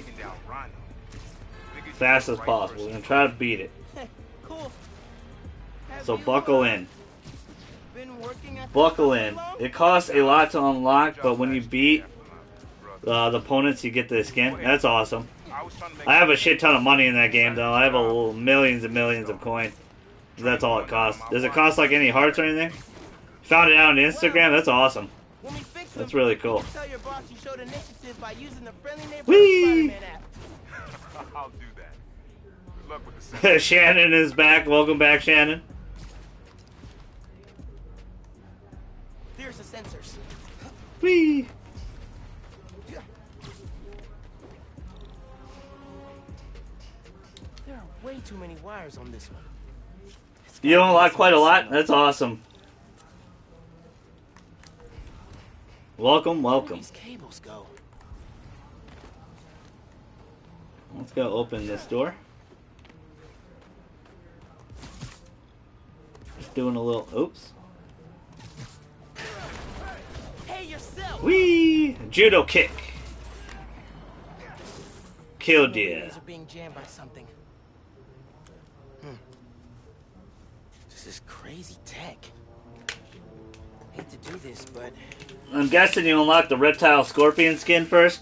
As fast as possible. We're going to try to beat it. Cool. So buckle in. Buckle in. It costs a lot to unlock, but when you beat the opponents, you get the skin. That's awesome. I have a shit ton of money in that game, though. I have millions and millions of coin. That's all it costs. Does it cost like any hearts or anything? Found it out on Instagram. That's awesome. That's really cool. Whee! I'll do that. Good luck with the Shannon is back. Welcome back, Shannon. There's the sensors. Whee! There are way too many wires on this one. You unlock quite a lot? That's awesome. Welcome, welcome. Where do these cables go? Let's go open this door. Just doing a little oops. Hey, yourself. Whee! Judo kick. Killed The ya. relays are being jammed by something. This is crazy tech. Hate to do this, but I'm guessing you unlocked the reptile scorpion skin first.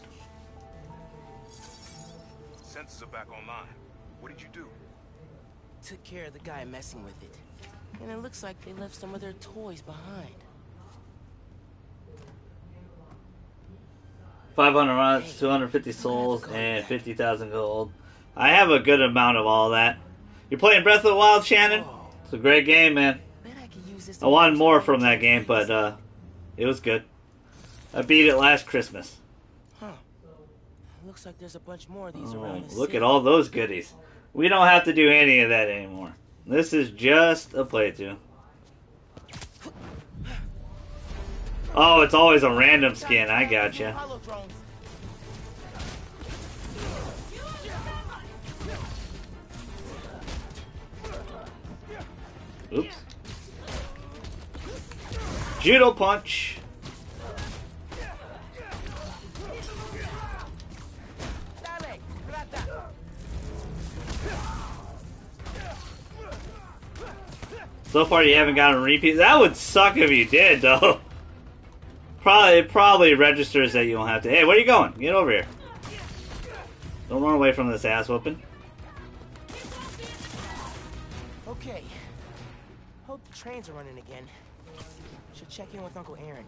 Sensors are back online. What did you do? took care of the guy messing with it. And it looks like they left some of their toys behind. 500 runs, 250 souls, and 50,000 gold. I have a good amount of all that. You're playing Breath of the Wild, Shannon? It's a great game, man. I wanted more from that game, but it was good. I beat it last Christmas. Huh. Looks like there's a bunch more of these around the Look city. at all those goodies. We don't have to do any of that anymore. This is just a playthrough. Oh, it's always a random skin. I gotcha. Oops. Judo punch. So far, you haven't gotten a repeat. That would suck if you did, though. It probably registers that you don't have to. Hey, where are you going? Get over here. Don't run away from this ass whooping. Okay. Hope the trains are running again. Should check in with Uncle Aaron.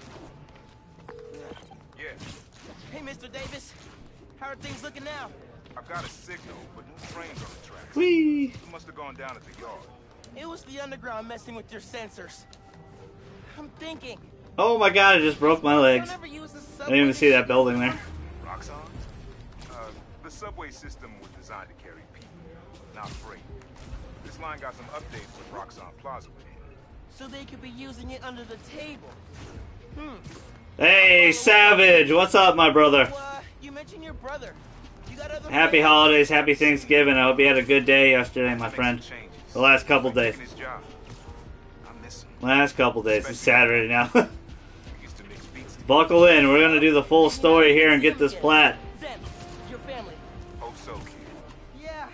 Yeah, Hey, Mr. Davis. How are things looking now? I've got a signal, but no trains on the tracks. Whee! You must have gone down at the yard. It was the underground messing with your sensors. I'm thinking. Oh my god, I just broke my legs. Don't ever use the I subway didn't even see that building there. Roxxon? The subway system was designed to carry people, not freight. This line got some updates with Roxxon Plaza within. so they could be using it under the table. Hey, Savage! What's up, my brother? You mentioned your brother. You got other Happy friends? holidays, happy Thanksgiving. I hope you had a good day yesterday, my friend. The last couple days. His job. I miss him. Last couple days. It's Saturday now. Buckle in. We're going to do the full story here and get this plat. Zen, your family. Hope so, kid. Yeah.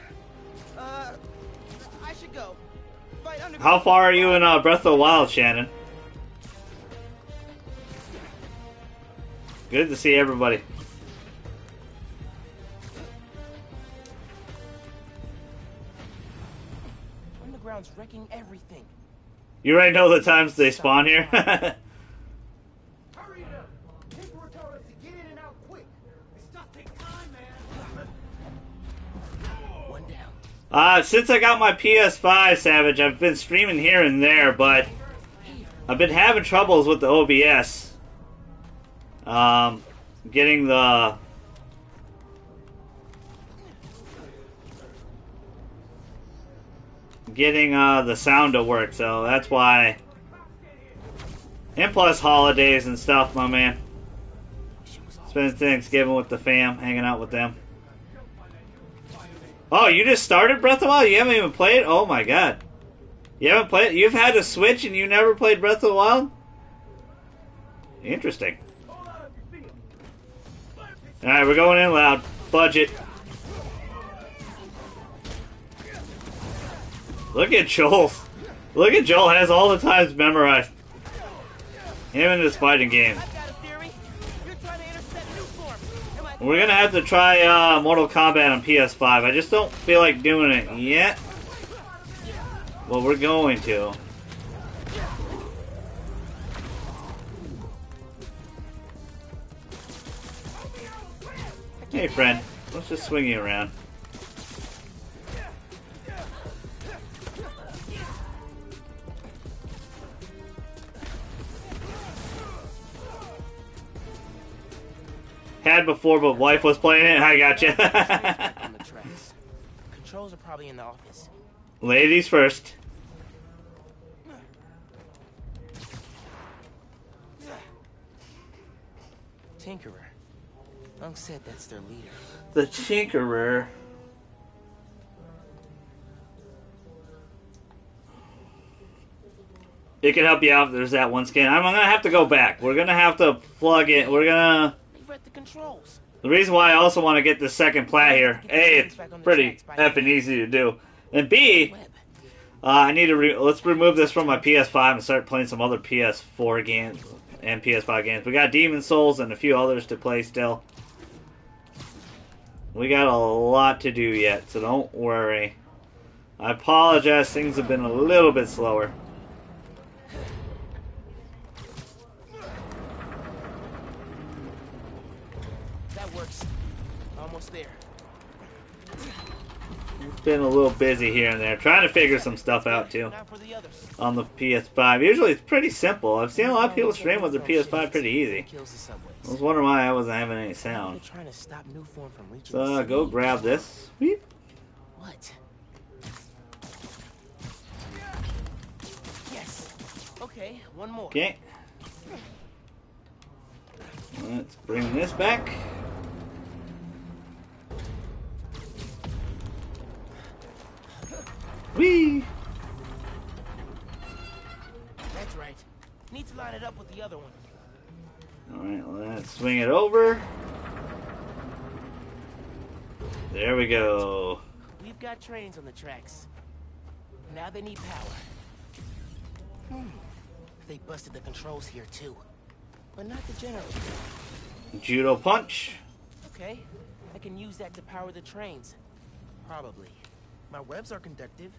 I should go. Fight underground. How far are you in Breath of the Wild, Shannon? Good to see everybody. Underground's wrecking everything. You already know the times they spawn here? Hurry it up. Paperwork told us to get in and out quick. This stuff takes time, man. One down. Since I got my PS5, Savage, I've been streaming here and there, but I've been having troubles with the OBS. Getting the... the sound to work, so that's why. And plus holidays and stuff, my man. Spend Thanksgiving with the fam, hanging out with them. Oh, you just started Breath of the Wild? You haven't even played? Oh my god. You haven't played? You've had a Switch and you never played Breath of the Wild? Interesting. Alright, we're going in loud. Budget. Look at Joel. Look at Joel, has all the times memorized. Him in his fighting games. We're gonna have to try Mortal Kombat on PS5. I just don't feel like doing it yet. Well, we're going to. Hey, friend. Let's just swing you around. Had before, but wife was playing it. I gotcha. Controls are probably in the office. Ladies first. Tinkerer. Unc said that's their leader. The Tinkerer. It can help you out if there's that one skin. I'm gonna have to go back. We're gonna have to plug it. We're gonna... You've read the controls. The reason why I also want to get the second plat here, A, it's pretty effing easy to do, and B, I need to let's remove this from my PS5 and start playing some other PS4 games and PS5 games. We got Demon Souls and a few others to play still. We got a lot to do yet, so don't worry. I apologize, things have been a little bit slower. That works. Almost there. It's been a little busy here and there, trying to figure some stuff out too on the PS5. Usually it's pretty simple. I've seen a lot of people stream with the PS5 pretty easy. I was wondering why I wasn't having any sound. So go grab this. Weep. What? Yes. Okay, one more. Okay. Let's bring this back. Whee! That's right. Need to line it up with the other one. Alright, let's swing it over. There we go. We've got trains on the tracks. Now they need power. They busted the controls here too. But not the generator. Judo punch. Okay, I can use that to power the trains. Probably. My webs are conductive.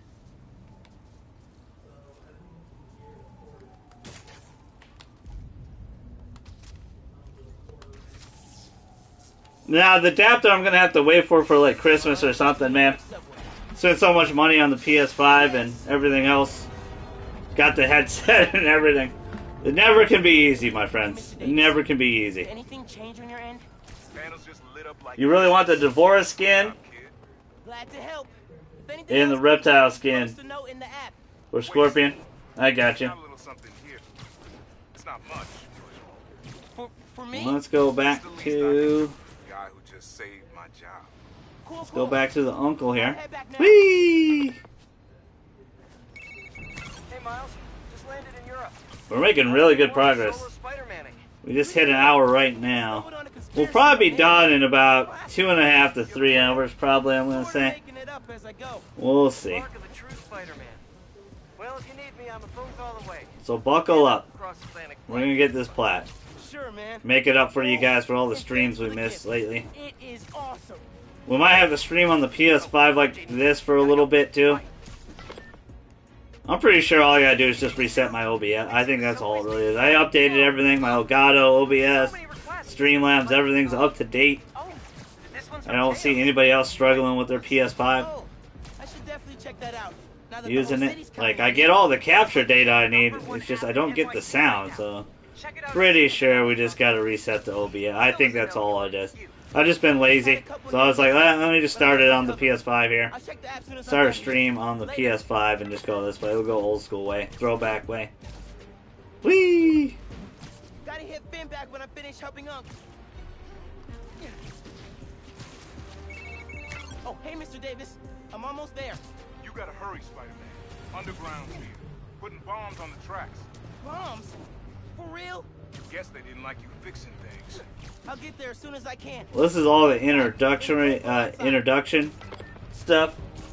Now, the adapter I'm going to have to wait for like Christmas or something, man. Spent so much money on the PS5 and everything else. Got the headset and everything. It never can be easy, my friends. It never can be easy. Anything change on your end? You really want the Devora skin? Glad to help. And the reptile skin. Or Scorpion? I got you. For me? Let's go back to... Let's go back to the uncle here. Whee! Hey, Miles. Just landed in Europe. We're making really good progress. We just hit an hour right now. We'll probably be done in about 2.5 to 3 hours, probably, I'm going to say. We'll see. Well, if you need me, I'm a phone call away. So buckle up. We're going to get this plat. Sure, man. Make it up for you guys for all the streams we missed lately. It is awesome. We might have to stream on the PS5 like this for a little bit, too. I'm pretty sure all I gotta do is just reset my OBS. I think that's all it really is. I updated everything, my Elgato, OBS, Streamlabs, everything's up to date. I don't see anybody else struggling with their PS5. I should definitely check that out. Using it. Like, I get all the capture data I need, it's just I don't get the sound, so... Pretty sure we just gotta reset the OBS. I think that's all it is. I've just been lazy, so I was like, let me just start it on the PS5 here. Start a stream on the PS5 and just go this way. We'll go old school way, throwback way. Whee! Gotta hit Finn back when I finish helping Unc. Oh, hey, Mr. Davis. I'm almost there. You gotta hurry, Spider-Man. Underground's here. Putting bombs on the tracks. Bombs? For real? Guess they didn't like you fixing things. I'll get there as soon as I can. Well, this is all the introduction stuff.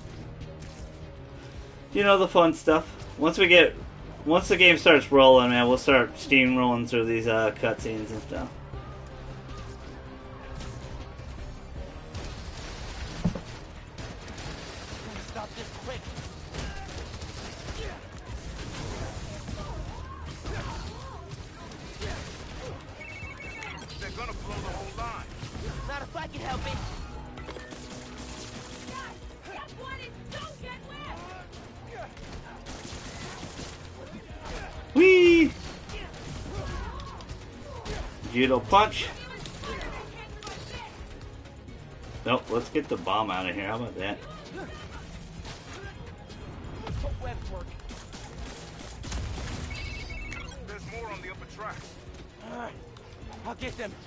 You know, the fun stuff. Once the game starts rolling, man, we'll start steamrolling through these cutscenes and stuff. Stop this quick. They're gonna blow the whole line. Not if I can help it. Whee! Judo punch. Nope, let's get the bomb out of here. How about that? Web's working. There's more on the upper tracks. I'll get them.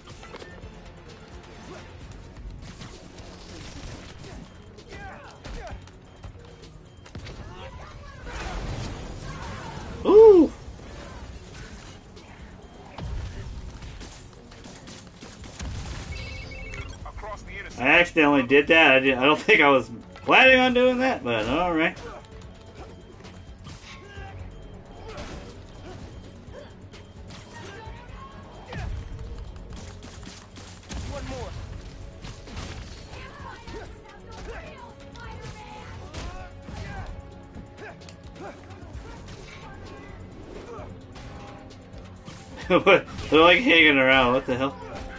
Ooh! Across the interstate. I accidentally did that. I don't think I was planning on doing that, but alright. One more. They're like hanging around. What the hell?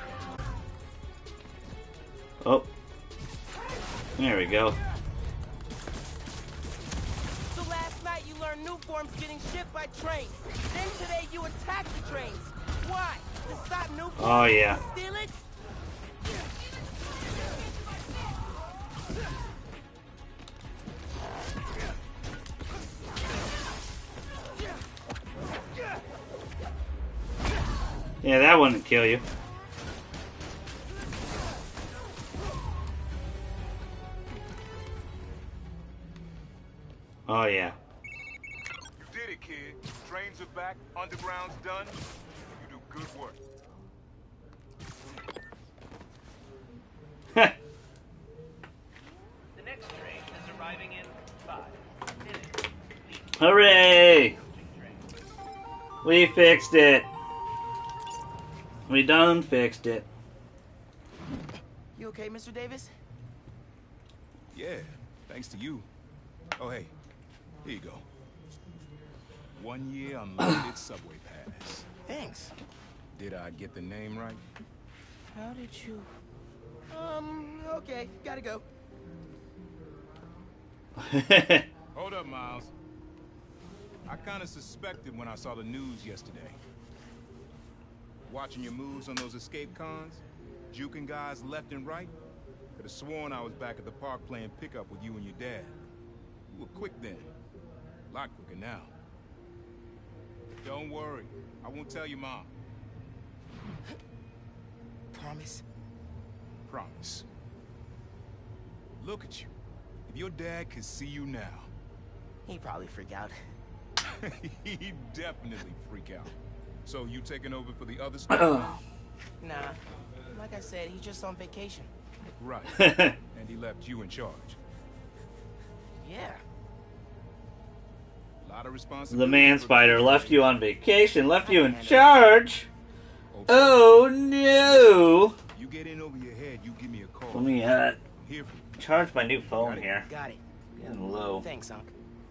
Oh. There we go. So last night you learned new forms getting shipped by train. Then today you attack the trains. Why? To stop new forms? Oh, yeah. Steal it? Yeah, that wouldn't kill you. Oh, yeah. You did it, kid. Trains are back. Underground's done. You do good work. The next train is arriving in 5 minutes. Hooray! We fixed it. We done fixed it. You okay, Mr. Davis? Yeah, thanks to you. Oh, hey, here you go. 1 year unlimited subway pass. Thanks. Did I get the name right? How did you... okay, gotta go. Hold up, Miles. I kind of suspected when I saw the news yesterday. Watching your moves on those escape cons, juking guys left and right. Could have sworn I was back at the park playing pickup with you and your dad. You were quick then. A lot quicker now. Don't worry. I won't tell your mom. Promise? Promise. Look at you. If your dad could see you now... He'd probably freak out. He'd definitely freak out. So you taking over for the other stuff? Nah. Like I said, he's just on vacation. Right. And he left you in charge. Yeah. A lot of responsibility. The man spider left you on vacation, left you in charge. Oh no! You get in over your head, you give me a call. Let me Here for you. charge my new phone here. Got it. Getting low. Thanks, Unc.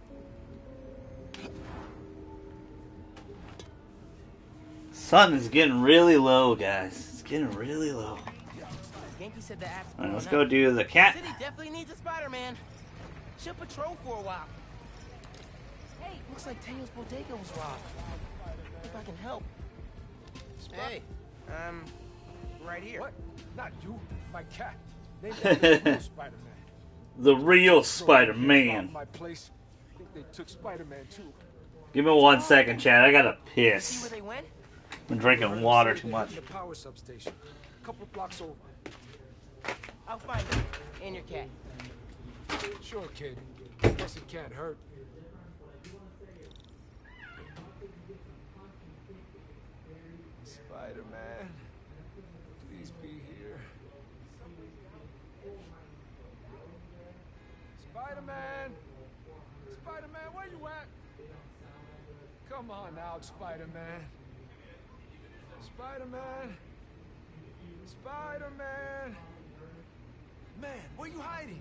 Sun is getting really low, guys. It's getting really low. Genki said the app's Alright, let's blowing go do the cat. City definitely needs a Spider-Man. Should patrol for a while. Hey, looks like Teo's bodega was robbed. If I can help. Hey, right here. What? Not you, my cat. They real Spider-Man. The real Spider-Man. My place. I think they took Spider-Man too. Give me 1 second, Chad. I gotta See piss. where they went? Been drinking water too much. The power substation. a couple blocks over. I'll find him. And your cat. Sure, kid. Guess it can't hurt. Spider-Man, please be here. Spider-Man! Spider-Man, where you at? Come on out, Spider-Man. Spider-Man. Spider-Man. Man, where you hiding?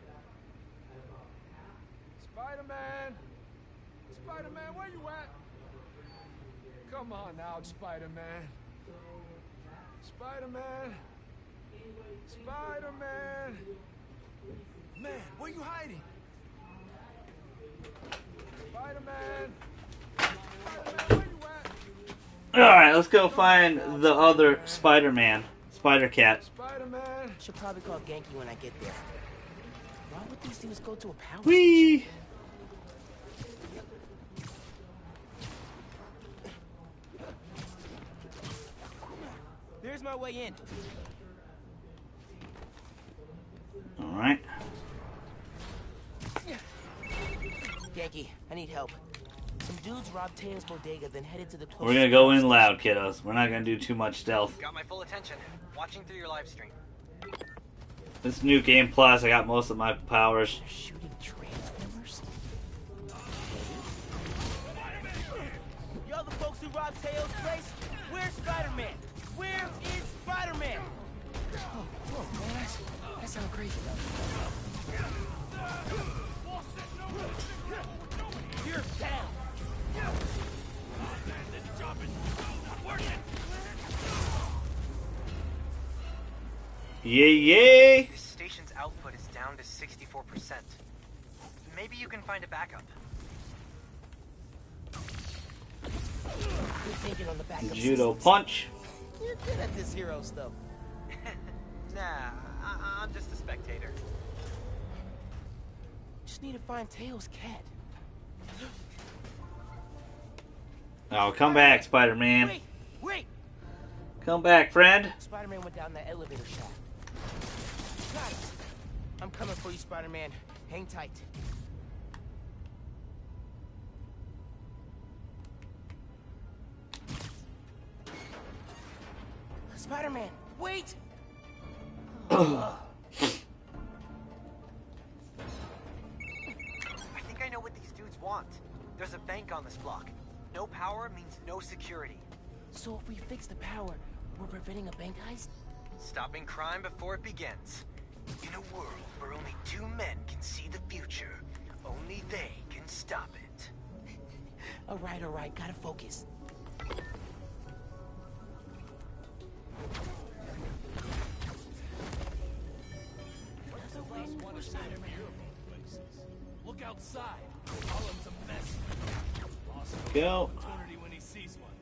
Spider-Man. Spider-Man, where you at? Come on out, Spider-Man. Spider-Man. Spider-Man. Man, where you hiding? Spider-Man. Spider-Man, where you at? Alright, let's go find the other Spider-Man. Spider-Cat. Spider-Man. Should probably call Genki when I get there. Why would these dudes go to a power Whee! station? There's my way in. Alright. Genki, I need help. Some dudes robbed Teo's bodega, then headed to the closest... We're gonna go in loud, kiddos. We're not gonna do too much stealth. Got my full attention. Watching through your live stream. This new game plus, I got most of my powers. They're shooting transformers? Y'all the folks who robbed Teo's place? Where's Spider-Man? Where is Spider-Man? Oh, whoa, man, that sounds crazy. You're down. Yay, yay! This station's output is down to 64%. Maybe you can find a backup. Good thinking on the back of Judo systems. punch. You're good at this hero stuff. Nah, I'm just a spectator. Just need to find Teo's cat. Oh, come back, Spider-Man. Wait, wait! Come back, friend. Spider-Man went down that elevator shaft. Got it. I'm coming for you, Spider-Man. Hang tight. Spider-Man, wait! I think I know what these dudes want. There's a bank on this block. No power means no security. So if we fix the power, we're preventing a bank heist? Stopping crime before it begins. In a world where only two men can see the future, only they can stop it. All right, gotta focus. Look outside. Harlem's a mess. Awesome Go. opportunity when he sees one.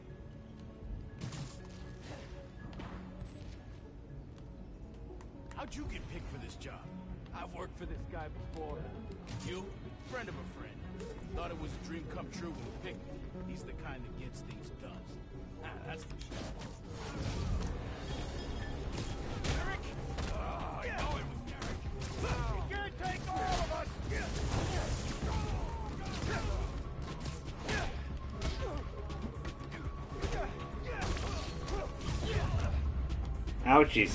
How'd you get picked for this job? I've worked for this guy before. You? Friend of a friend. Thought it was a dream come true when he picked me. He's the kind that gets things done. That's for sure. Eric! Oh, I know it was Eric. He can't take all of us! Ouchies.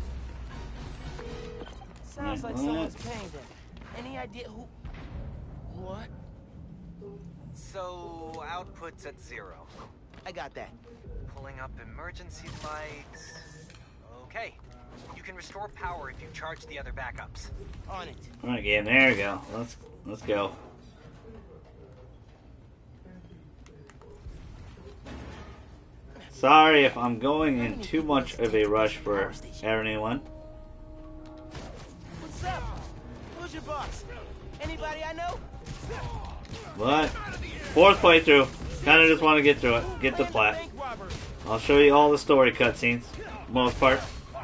Sounds like What? someone's paying them. Any idea who... What? So, output's at 0. I got that. Pulling up emergency lights. Okay. You can restore power if you charge the other backups. On it. Alright, game. There we go. Let's go. Sorry if I'm going in too much of a rush for everyone. What's up? Who's your boss? Anybody I know? But 4th playthrough. Kinda just want to get through it. Get the plat. Bank robber. I'll show you all the story cutscenes. Most part.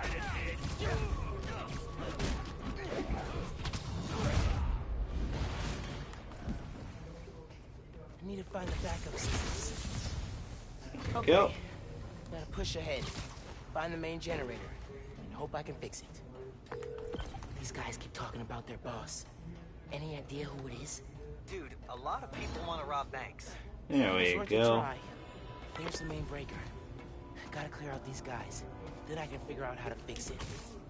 I need to find the backup systems. Go. Gotta push ahead. Find the main generator. Hope I can fix it. These guys keep talking about their boss. Any idea who it is? Dude, a lot of people want to rob banks. There It's we worth a go. try. There's the main breaker. Gotta clear out these guys. Then I can figure out how to fix it.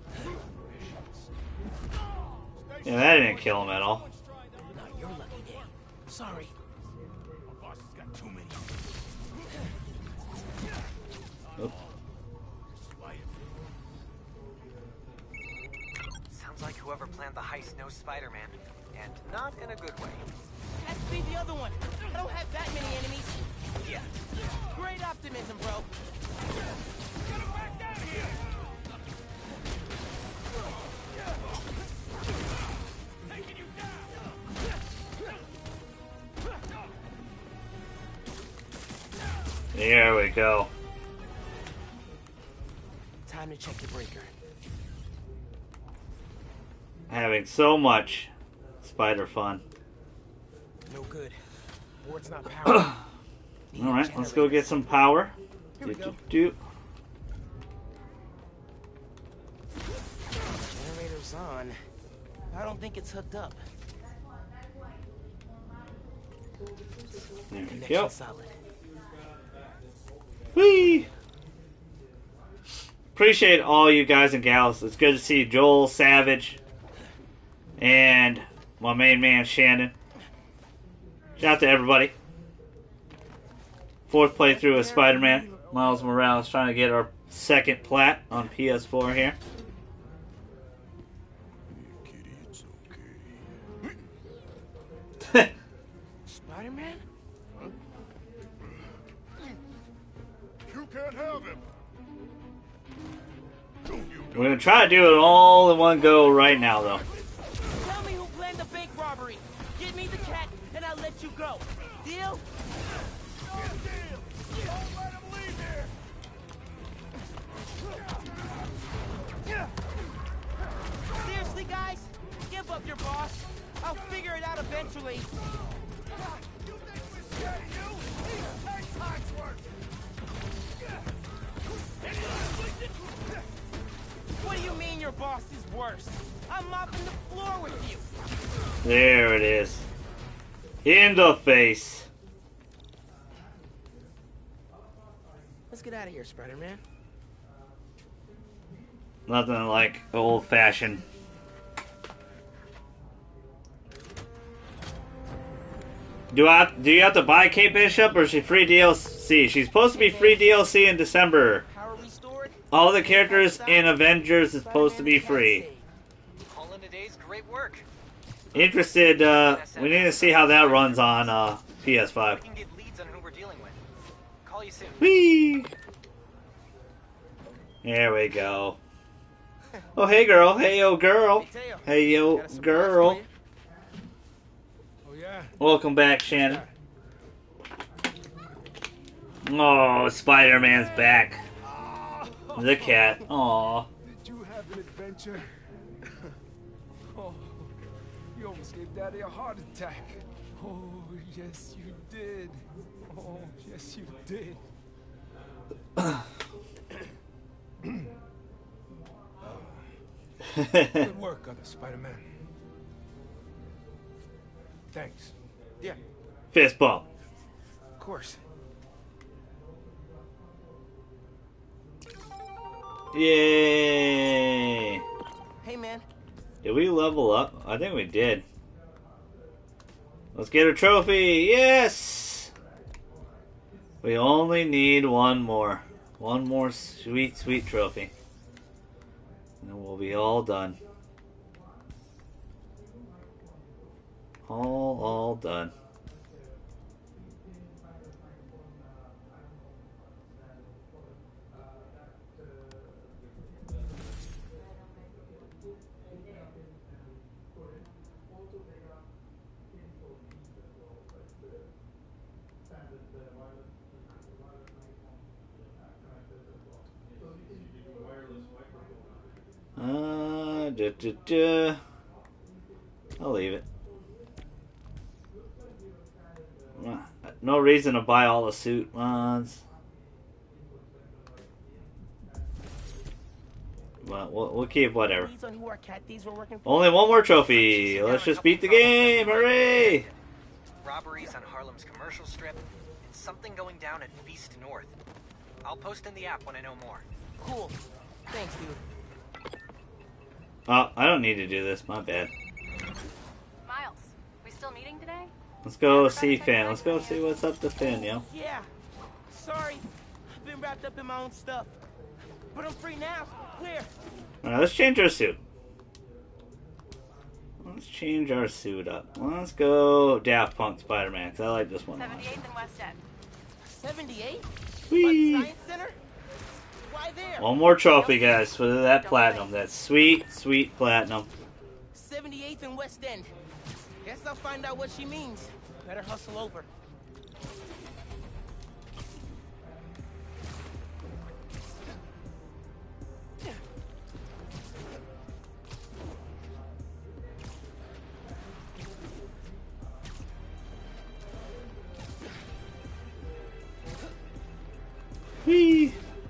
Yeah, that didn't kill him at all. Now you're lucky, Dan. Sorry. My boss has got too many. Oop. Sounds like whoever planned the heist knows Spider-Man. And not in a good way. Has to be the other one. I don't have that many enemies. Yeah. Great optimism, bro. Get him back down here! Taking you down! There we go. Time to check the breaker. Having so much spider fun. No good. Board's not powered. Alright, let's go get some power. Here we go. Generator's on. I don't think it's hooked up. There we Connection go. solid. Whee! Appreciate all you guys and gals. It's good to see Joel, Savage, and my main man, Shannon. Shout out to everybody. Fourth playthrough of Spider-Man. Miles Morales trying to get our second plat on PS4 here. Kitty, it's okay. Spider-Man? You can't have him. We're going to try to do it all in one go right now, though. Tell me who planned the bank robbery. Give me the cat, and I'll let you go. Deal? No deal. Don't let him leave here. Seriously, guys? Give up your boss. I'll figure it out eventually. You think we're scared of you? He's 10 times worse. What do you mean your boss is worse? I'm mopping the floor with you. There it is. In the face. Let's get out of here, Spider-Man. Nothing like old-fashioned. Do you have to buy Kate Bishop, or is she free DLC? She's supposed to be free DLC in December. Power restored? All the characters in Avengers is supposed to be free. All in a day's great work. Interested, we need to see how that runs on PS5. We can get leads on who we're dealing with. Call you soon. Whee! There we go. Oh, hey, girl. Hey, yo, girl. Hey, Teo. Hey, yo, Got a surprise girl. for you. Oh, yeah? Welcome back, Shannon. Oh, Spider-Man's back. The cat. Aw. Did you have an adventure? Oh, you almost gave Daddy a heart attack. Oh, yes, you did. Oh, yes, you did. Good work, other Spider-Man. Thanks. Yeah, Fist bump. of course. Yay! Hey, man. Did we level up? I think we did. Let's get a trophy! Yes! We only need one more. One more sweet, sweet trophy. And we'll be all done. All done. I'll leave it. No reason to buy all the suit ones. Well, we'll keep whatever. These on who our cat thieves were working for? Only one more trophy. Let's just beat the game. Hooray! Robberies on Harlem's commercial strip, and something going down at Feast North. I'll post in the app when I know more. Cool. Thanks, dude. Oh, I don't need to do this. My bad. Miles, we still meeting today? Let's go see Finn. Let's go see what's up to Finn, yo. Yeah. Sorry. I've been wrapped up in my own stuff. But I'm free now. Clear. Alright, let's change our suit. Let's change our suit up. Let's go Daft Punk Spider-Man, 'cause I like this one. 78th and West End. 78? Whee! By the Science Center? Why there? One more trophy, guys, for that platinum. That sweet, sweet platinum. 78th and West End. Guess I'll find out what she means. Better hustle over. Whee!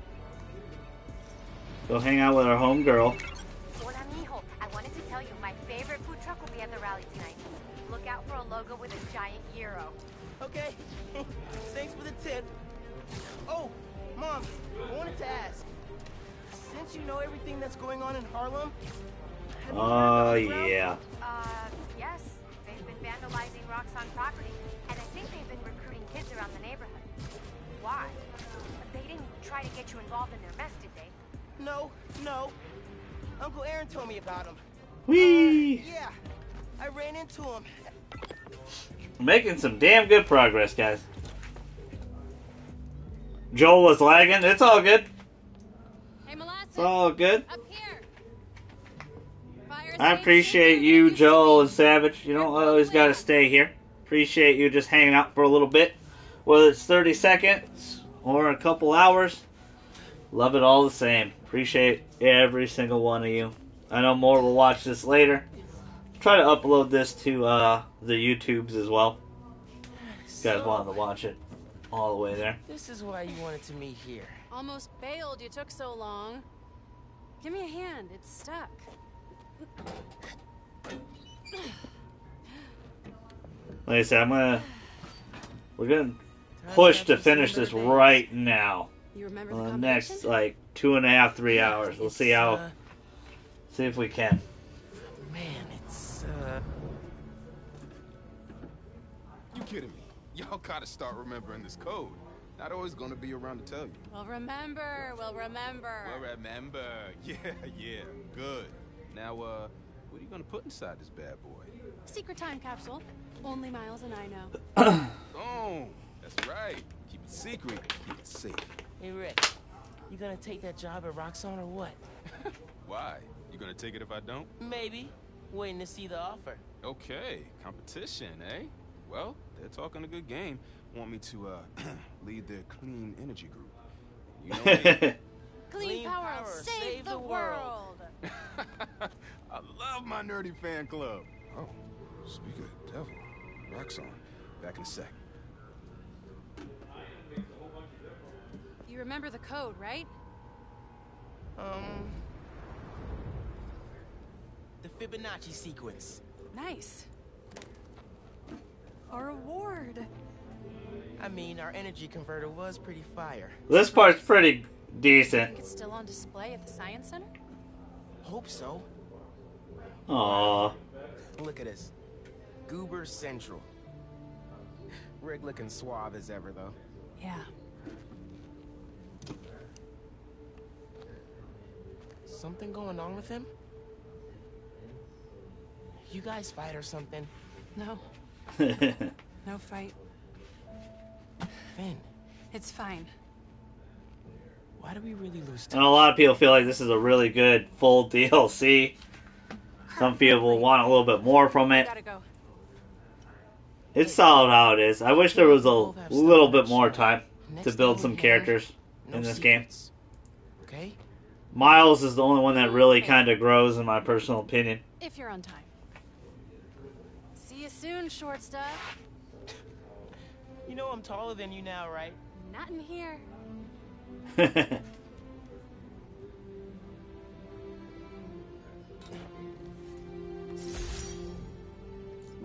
Go hang out with our home girl. Hola, mijo. I wanted to tell you my favorite food truck will be at the rally tonight. Look out for a logo with a giant gyro. Okay. Thanks for the tip. Oh, Mom, I wanted to ask. Since you know everything that's going on in Harlem, have you Oh, heard about yeah. Yes. They've been vandalizing Roxxon property, and I think they've been recruiting kids around the neighborhood. Why? They didn't try to get you involved in their mess, did they? No. Uncle Aaron told me about him. Whee! Yeah, I ran into him. Making some damn good progress, guys. Joel was lagging. It's all good. Hey, Molasses. It's all good. Up here. Fire I station appreciate where you, used to Joel be. and Savage. You don't always got to stay here. Appreciate you just hanging out for a little bit. Whether it's 30 seconds or a couple hours. Love it all the same. Appreciate every single one of you. I know more will watch this later. Try to upload this to the YouTubes as well. If you guys wanted to watch it all the way there. This is why you wanted to meet here. Almost bailed. You took so long. Give me a hand. It's stuck. Like I said, we're gonna push to finish this right now. You remember In the the combination? next like 2.5, 3 hours. We'll see how. See if we can. Man, it's You kidding me? Y'all gotta start remembering this code. Not always gonna be around to tell you. We'll remember. We'll remember. Well, remember. Yeah, good. Now, what are you gonna put inside this bad boy? Secret time capsule. Only Miles and I know. Oh, that's right. Keep it secret. Keep it safe. Hey Rick, you gonna take that job at Roxxon or what? Why? You gonna take it if I don't? Maybe. Waiting to see the offer. Okay, competition, eh? Well, they're talking a good game. Want me to lead their clean energy group. You know me. Clean power, save the world. I love my nerdy fan club. Oh, speak of the devil. Roxxon. Back in a sec. You remember the code, right? The Fibonacci sequence. Nice. A reward. I mean, our energy converter was pretty fire. This part's pretty decent. It's still on display at the Science Center? Hope so. Aww. Look at this. Goober Central. Rick looking suave as ever, though. Yeah. Something going on with him? You guys fight or something? No. No fight. Finn, It's fine. why do we really lose And a lot of people feel like this is a really good full DLC. Some people want a little bit more from it. Gotta go. It's solid how it is. I wish there was a little bit more time to build some characters in this game. Okay? Miles is the only one that really kind of grows, in my personal opinion. If you're on time. See you soon, short stuff. You know I'm taller than you now, right? Not in here.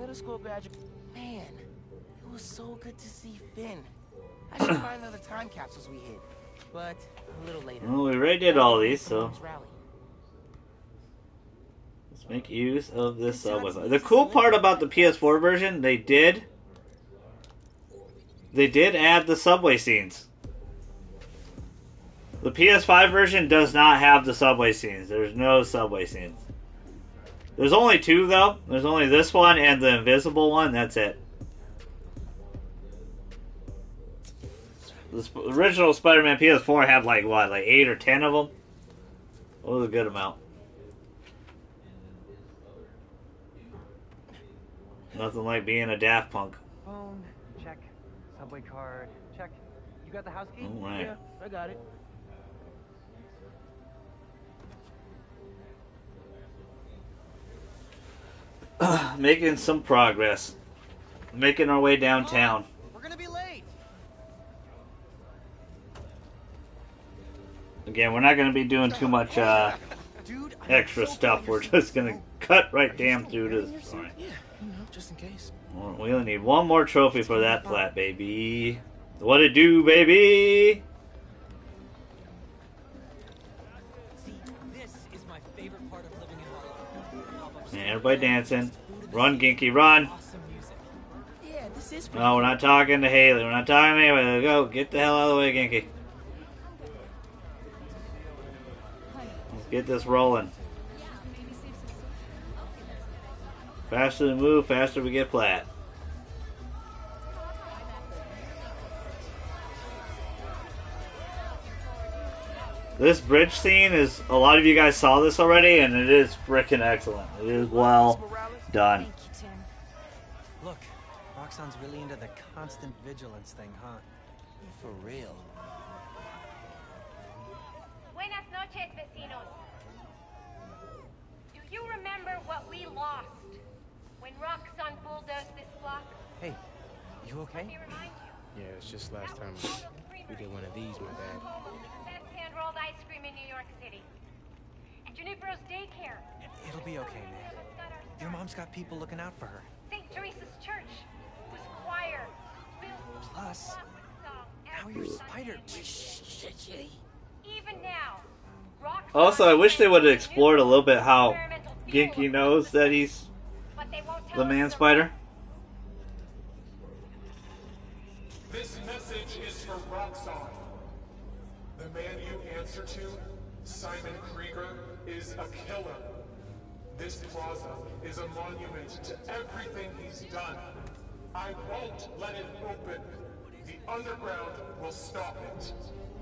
Middle school graduate. Man, it was so good to see Finn. I should find other time capsules we hid, but a little later. Well, we already did all these, so let's make use of this subway. The cool part about the PS4 version, they did add the subway scenes. The PS5 version does not have the subway scenes. There's no subway scenes. There's only two, though. There's only this one and the invisible one. That's it. The original Spider-Man PS4 had like, what, like 8 or 10 of them? It was a good amount. Nothing like being a Daft Punk. Phone, check. Subway card, check. You got the house key? All right. Yeah, I got it. Making some progress. Making our way downtown. We're gonna be late. Again, we're not going to be doing too much extra stuff. We're just going to cut right damn through this. All right. Yeah, just in case. Well, we only need one more trophy for that plat, baby. What it do, baby? See, this is my favorite part of living in Harlem. And everybody dancing. Run, Ginky, run. Yeah, this is. No, we're not talking to Haley. We're not talking to anybody. Go, get the hell out of the way, Ginky. Let's get this rolling. Faster we move, faster we get plat. This bridge scene is, a lot of you guys saw this already, and it is freaking excellent. It is well done. Thank you, Tim. Look, Roxxon's really into the constant vigilance thing, huh? For real. Buenas noches, vecinos. Do you remember what we lost when Roxxon bulldozed this block? Hey, you okay? Let me remind you. Yeah, it's just last time we did one of these, my bad. Best hand-rolled ice cream in New York City. And Junipero's daycare. It'll be okay, man. Your mom's got people looking out for her. St. Teresa's church. Whose choir built Plus, now you're Spider. Even now, Roxxon Also, I wish they would have explored a little bit how Ginky knows that he's the man-spider. This message is for Roxxon. The man you answer to, Simon Krieger, is a killer. This plaza is a monument to everything he's done. I won't let it open. The underground will stop it.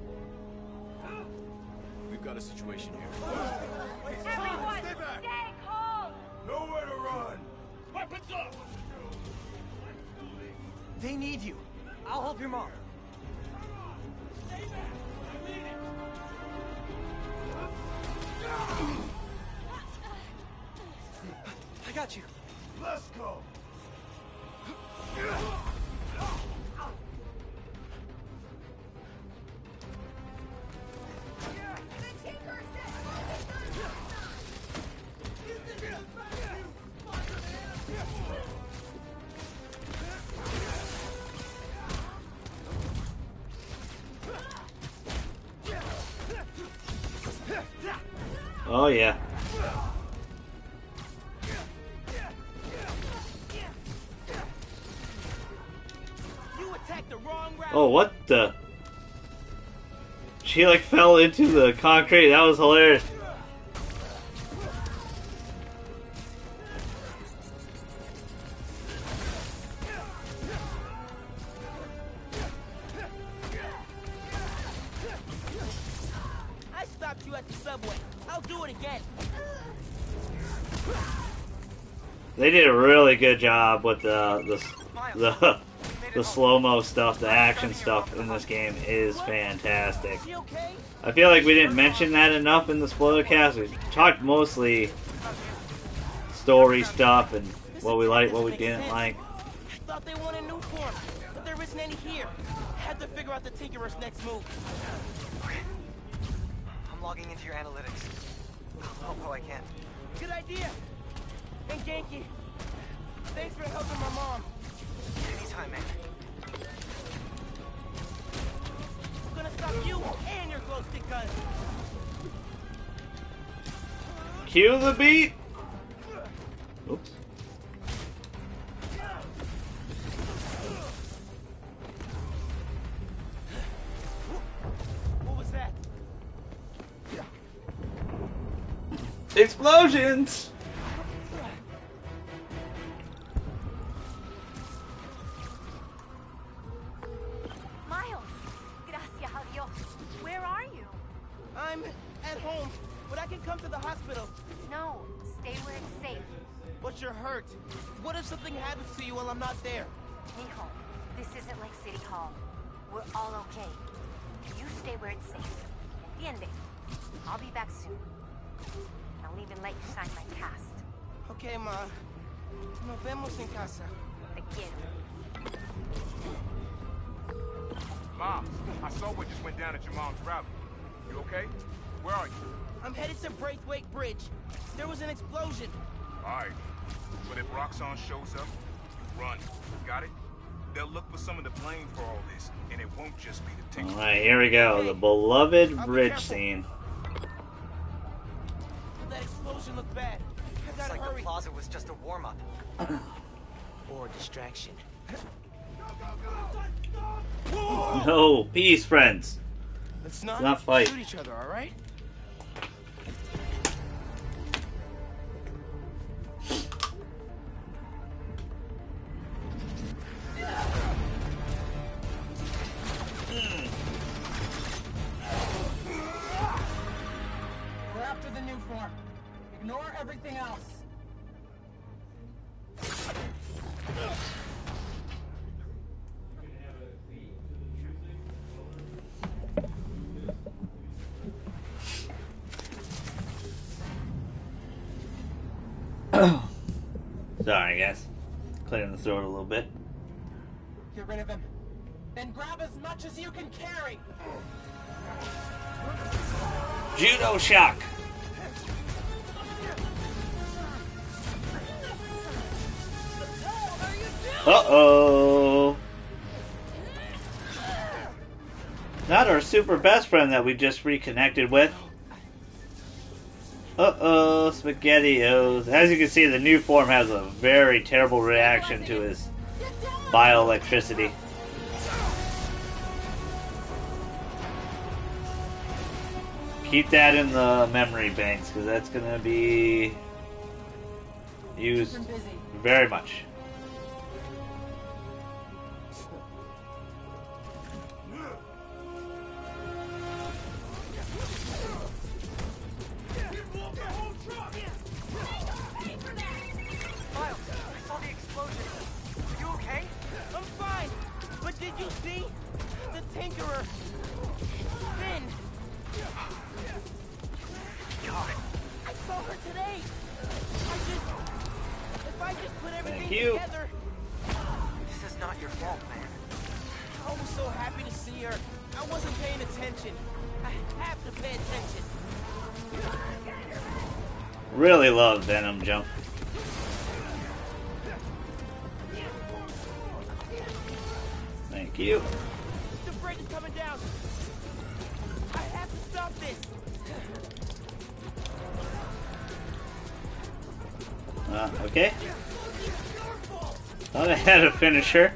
We've got a situation here. Everyone, stay calm! Nowhere to run! Weapons up! They need you. I'll help your mom. I got you. Let's go! Oh, yeah. Oh, what the? She like fell into the concrete. That was hilarious. I stopped you at the subway. I'll do it again. They did a really good job with the slow-mo stuff, the action stuff in this game is fantastic. I feel like we didn't mention that enough in the spoiler cast. We talked mostly story stuff and what we liked, what we didn't like. Thought they wanted new form, but there isn't any here. Had to figure out the Tinkerer's next move. I'm logging into your analytics. I'll help how I can. Good idea. And Genki, thanks for helping. them in. I'm gonna stop you and your glow stick gun. Cue the beat. Oops. What was that? Explosions. Miles, gracias a Dios. Where are you? I'm at home, but I can come to the hospital. No, stay where it's safe. But you're hurt. What if something happens to you while I'm not there? Mijo, this isn't like City Hall. We're all okay. You stay where it's safe. Entiende? I'll be back soon. I'll even let you sign my cast. Okay, Ma. Nos vemos en casa. Te quiero. Mom, I saw what just went down at your mom's rally. You okay? Where are you? I'm headed to Braithwaite Bridge. There was an explosion. Alright. But if Roxxon shows up, you run. Got it? They'll look for someone to blame for all this, and it won't just be the ticket. Alright, here we go. The beloved bridge scene. That explosion looked bad. I Looks gotta like hurry. the plaza was just a warm-up. Or a distraction. No, peace, friends. Let's not fight. shoot each other, all right? We're after the new form. Ignore everything else. Sorry, guys. Clearing the throat a little bit. Get rid of him. Then grab as much as you can carry. Judo shock. Uh-oh. Not our super best friend that we just reconnected with. Uh-oh, SpaghettiOs. As you can see, the new form has a very terrible reaction to his bioelectricity. Keep that in the memory banks, because that's going to be used very much. Miles, I saw the explosion. Are you okay? I'm fine. But did you see? The Tinkerer. Finn. God. I saw her today. If I just put everything Thank you. together. This is not your fault, man. I was so happy to see her. I wasn't paying attention. I have to pay attention. Really love Venom Jump. Thank you. The bridge is coming down. I have to stop this. Okay. Thought I had a finisher.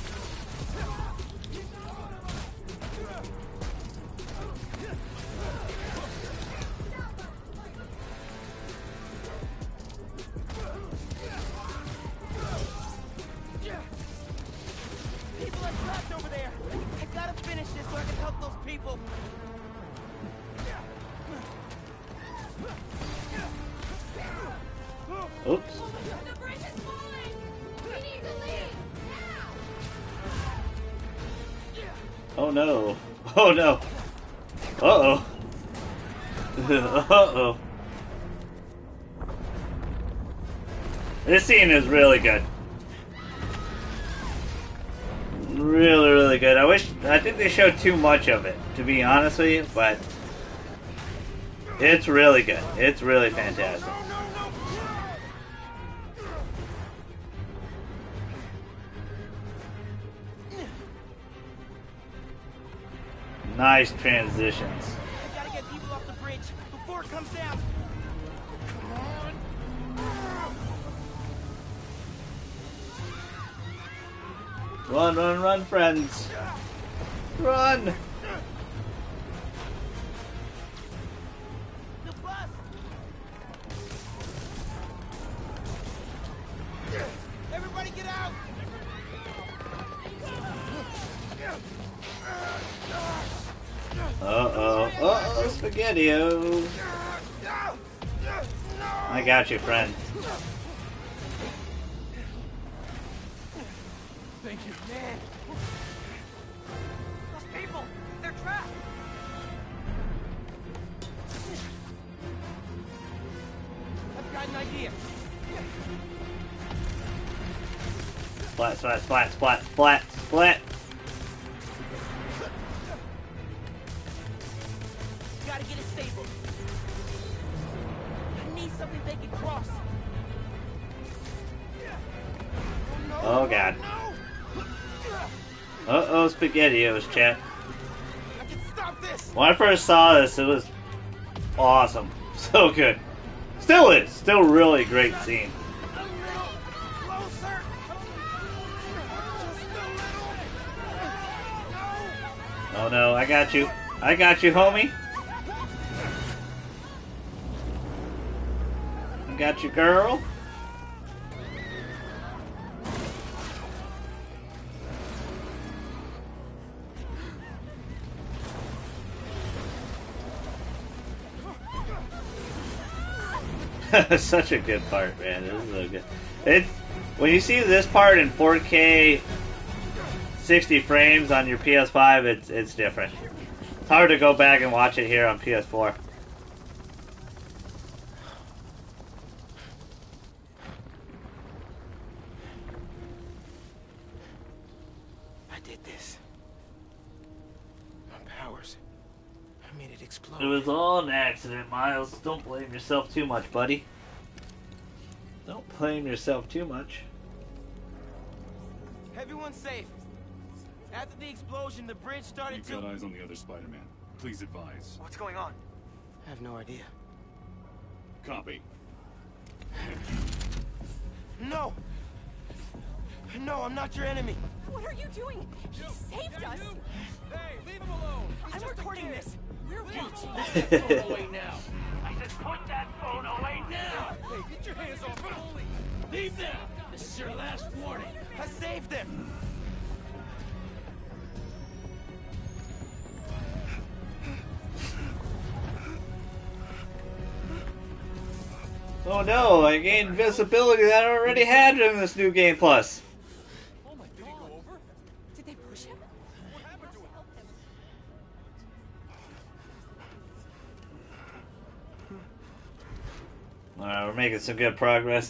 People are trapped over there. I gotta finish this so I can help those people. Oops. The bridge is falling! We need to leave! Oh no. Oh no. Uh-oh. Uh-oh. This scene is really good. Really, really good. I think they showed too much of it, to be honest with you, but it's really good. It's really fantastic. Nice transitions. I gotta get people off the bridge before it comes down. Run, run, run, friends. Run. The bus. Everybody get out. Uh-oh, Spaghetti-O. I got you, friend. Thank you, man. Those people, they're trapped. I've got an idea. Splat, splat, splat, splat, splat, splat. Gotta get it stable. I need something they can cross. Oh, God. Uh-oh, Spaghetti-O's, chat. I can stop this. When I first saw this, it was awesome. So good. Still is. Still really great scene. Oh no, I got you. I got you, homie. I got you, girl. Such a good part, man. This is so good. It's when you see this part in 4K 60 frames on your PS5, it's different. It's hard to go back and watch it here on PS4. I did this. My powers. I made it explode. It was all an accident, Miles. Don't blame yourself too much, buddy. Don't blame yourself too much. Everyone's safe. After the explosion, the bridge started You've got eyes on the other Spider-Man. Please advise. What's going on? I have no idea. Copy. No! No, I'm not your enemy. What are you doing? He saved us. Hey, leave him alone. I'm recording this. We're watching. Put that phone away now. I said put that phone away now. Hey, get your hands off him. Leave now. This is your last warning. I saved him. Oh no, I gained visibility that I already had in this new Game Plus. Oh my, did he go over? Did they push him? What happened to him? Alright, we're making some good progress.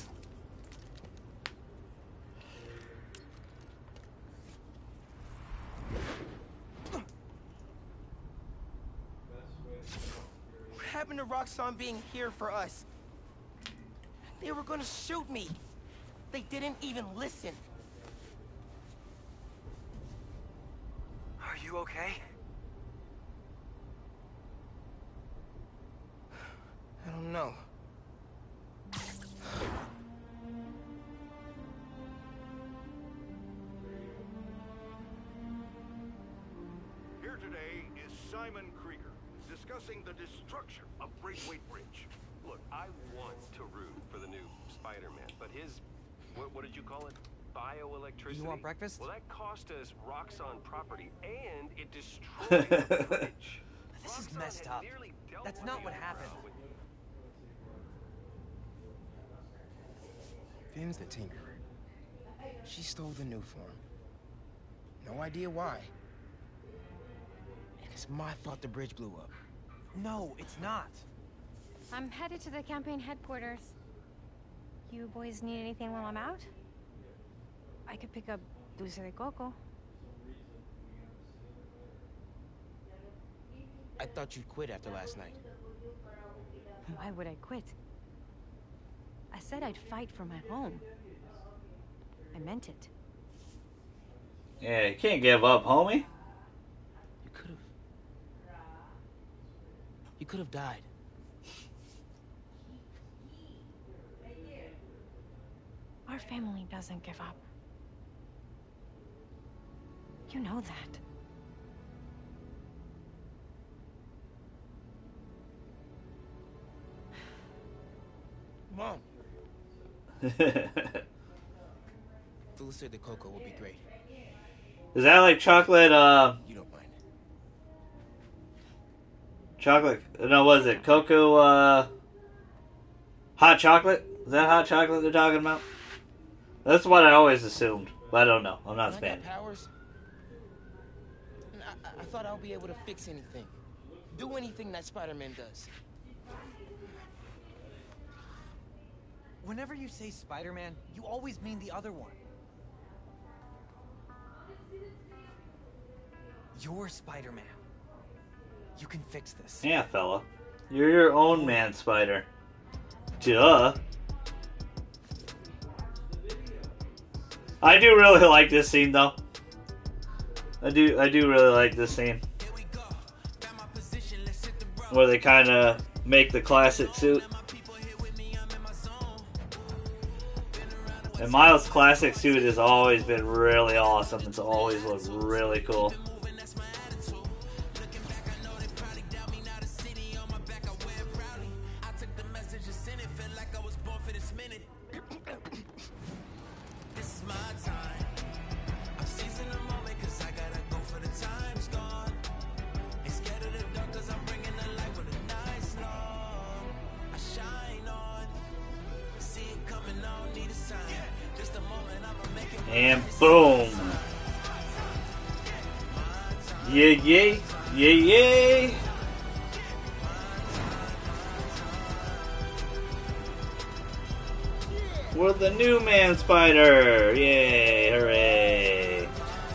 What happened to Roxxon being here for us? They were gonna shoot me. They didn't even listen. Are you okay? I don't know. Here today is Simon Krieger, discussing the destruction of Braithwaite Bridge. Look, I want to root for the new Spider-Man, but his, what did you call it? Bioelectricity? You want breakfast? Well, that cost us Roxxon property, and it destroyed the bridge. This is messed up. That's not what happened. Finn's the Tinkerer. She stole the new form. No idea why. And it's my fault the bridge blew up. No, it's not. I'm headed to the campaign headquarters. You boys need anything while I'm out? I could pick up dulce de coco. I thought you'd quit after last night. Why would I quit? I said I'd fight for my home. I meant it. Yeah, you can't give up, homie. You could have could have died. Our family doesn't give up. You know that. Mom. Dulce de coco would be great. Is that like chocolate, You don't mind. chocolate, no, what is it? Cocoa, hot chocolate? Is that hot chocolate they're talking about? That's what I always assumed, but I don't know. I'm not When I Spanish. got powers, I thought I'll be able to fix anything. Do anything that Spider-Man does. Whenever you say Spider-Man, you always mean the other one. You're Spider-Man. You can fix this. Yeah, fella. You're your own man, Spider. Duh. I do really like this scene, though. I do really like this scene. Where they kind of make the classic suit. And Miles' classic suit has always been really awesome. It's always looked really cool. And boom! Yeah, yeah, yeah, yeah! We're the new man Spider! Yay, hooray!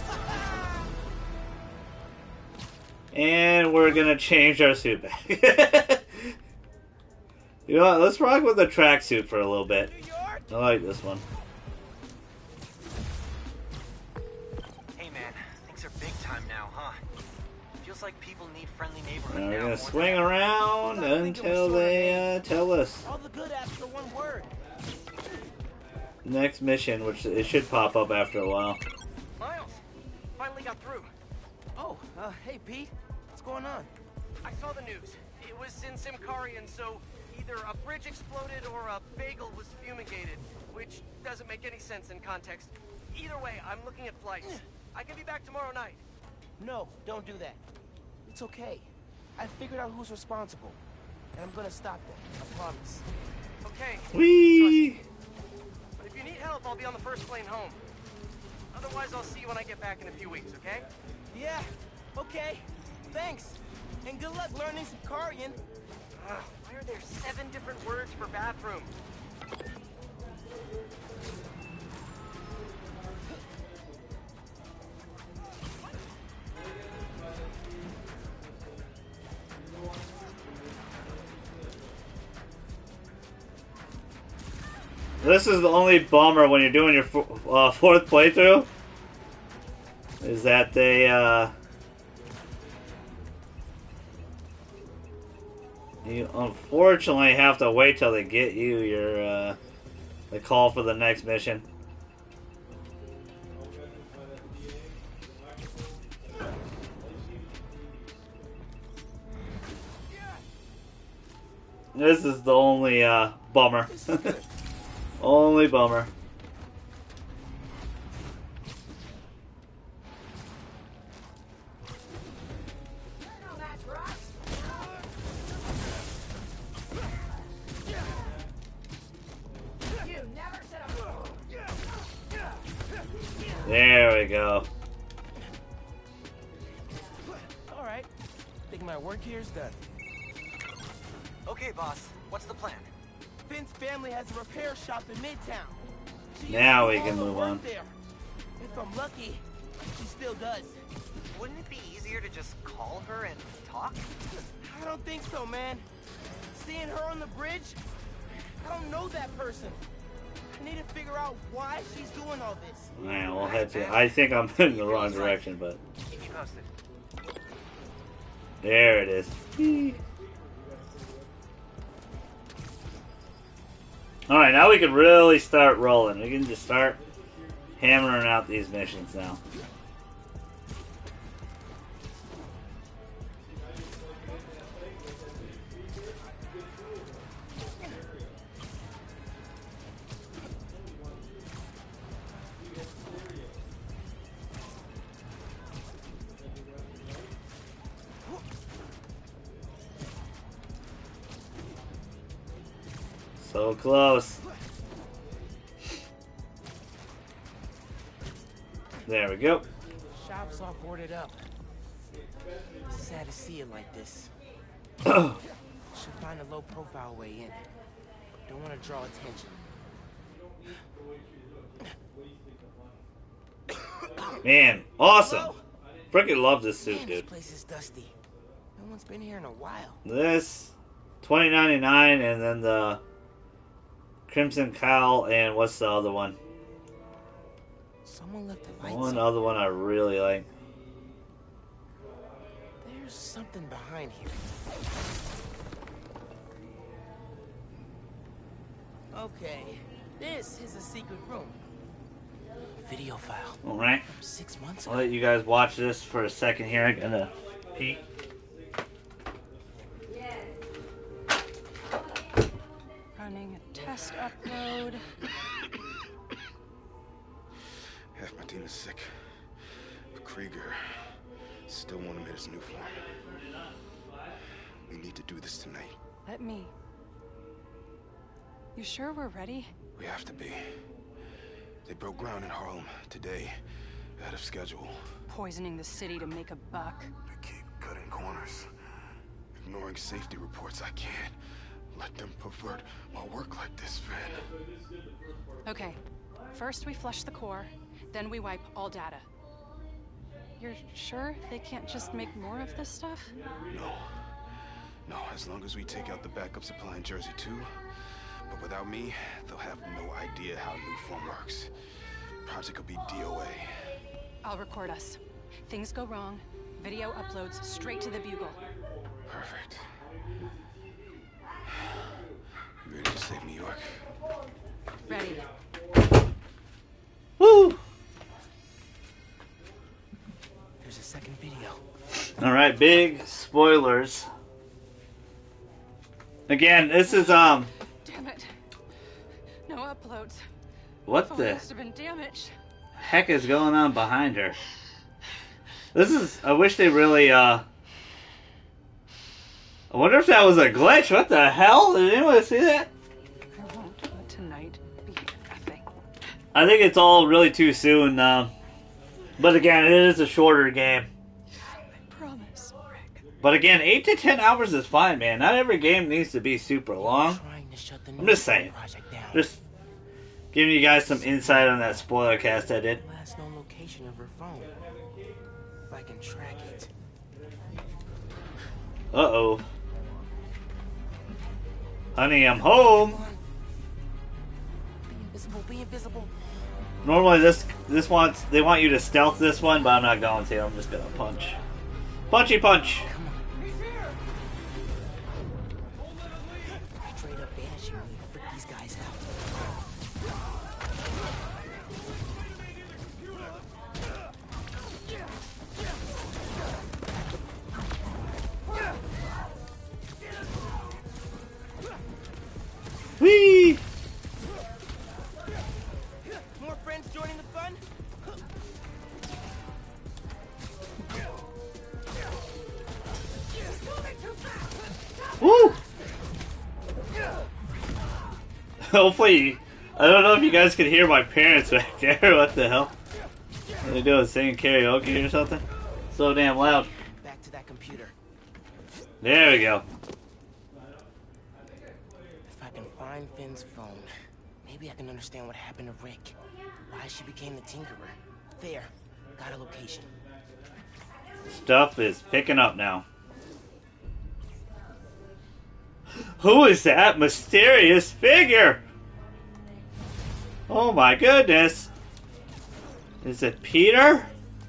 And we're gonna change our suit back. You know what, let's rock with the tracksuit for a little bit. I like this one. Like people need friendly neighborhood Now now. we're gonna swing around until they tell us. All the good after one word. Next mission, which it should pop up after a while. Miles, finally got through. Oh, hey Pete, what's going on? I saw the news. It was in Simkarian, so either a bridge exploded or a bagel was fumigated, which doesn't make any sense in context. Either way, I'm looking at flights. I can be back tomorrow night. No, don't do that. It's okay. I figured out who's responsible, and I'm gonna stop them. I promise. Okay. Whee! But if you need help, I'll be on the first plane home. Otherwise, I'll see you when I get back in a few weeks, okay? Yeah, okay. Thanks. And good luck learning Simkarian. Why are there 7 different words for bathroom? This is the only bummer when you're doing your fourth playthrough, is that they, you unfortunately have to wait till they get you your, the call for the next mission. This is the only, bummer. Only bummer. There we go. All right. Think my work here is done. Okay, boss. What's the plan? Finn's family has a repair shop in Midtown. She Now we used to can all move work on. There. If I'm lucky, she still does. Wouldn't it be easier to just call her and talk? I don't think so, man. Seeing her on the bridge, I don't know that person. I need to figure out why she's doing all this. Alright, we'll head to. I think I'm in the wrong direction, but Keep me posted. there it is. Alright, now we can really start rolling. We can just start hammering out these missions now. So close. There we go. Shop's all boarded up. Sad to see it like this. Should find a low-profile way in. Don't want to draw attention. Man, awesome. Freaking love this suit, Man, dude. this place is dusty. No one's been here in a while. This $20.99, and then the Crimson Cowl, and what's the other one? Someone left the lights One on. other one I really like. There's something behind here. Okay, this is a secret room. Video file. Alright. From 6 months I'll ago. let you guys watch this for a second here. I'm gonna peek. Running a test upload. Half my team is sick. But Krieger still want him in his new form. We need to do this tonight. Let me. You sure we're ready? We have to be. They broke ground in Harlem today, ahead of schedule. Poisoning the city to make a buck. They keep cutting corners, ignoring safety reports. I can't let them pervert my work like this, Finn. Okay. First we flush the core, then we wipe all data. You're sure they can't just make more of this stuff? No, as long as we take out the backup supply in Jersey too. But without me, they'll have no idea how new form works. Project will be DOA. I'll record us. Things go wrong, video uploads straight to the Bugle. Perfect. You ready to save New York? Ready. Woo! There's a second video. Alright, big spoilers. Again, this is Damn it. No uploads. what Phone the must have been damaged. heck is going on behind her? This is, I wish they really I wonder if that was a glitch. What the hell? Did anyone see that? I won't let tonight be nothing. I think it's all really too soon. But again, it is a shorter game. I promise, Rick. But again, 8 to 10 hours is fine, man. Not every game needs to be super long. I'm just saying. Just giving you guys some insight on that spoiler cast I did. Last known location of her phone. If I can track it. Uh-oh. Honey, I'm home. Be invisible, be invisible. Normally they want you to stealth this one, but I'm not going to. I'm just gonna punch. Punchy punch. Straight up vanishing when you freak these guys out. Whee! More friends joining the fun? Woo! Hopefully, I don't know if you guys can hear my parents back there. What the hell? Are they doing singing karaoke or something? So damn loud. Back to that computer. There we go. If I can find Finn's phone, maybe I can understand what happened to Rick. Why she became the Tinkerer. There. Got a location. Stuff is picking up now. Who is that mysterious figure? Oh my goodness. Is it Peter?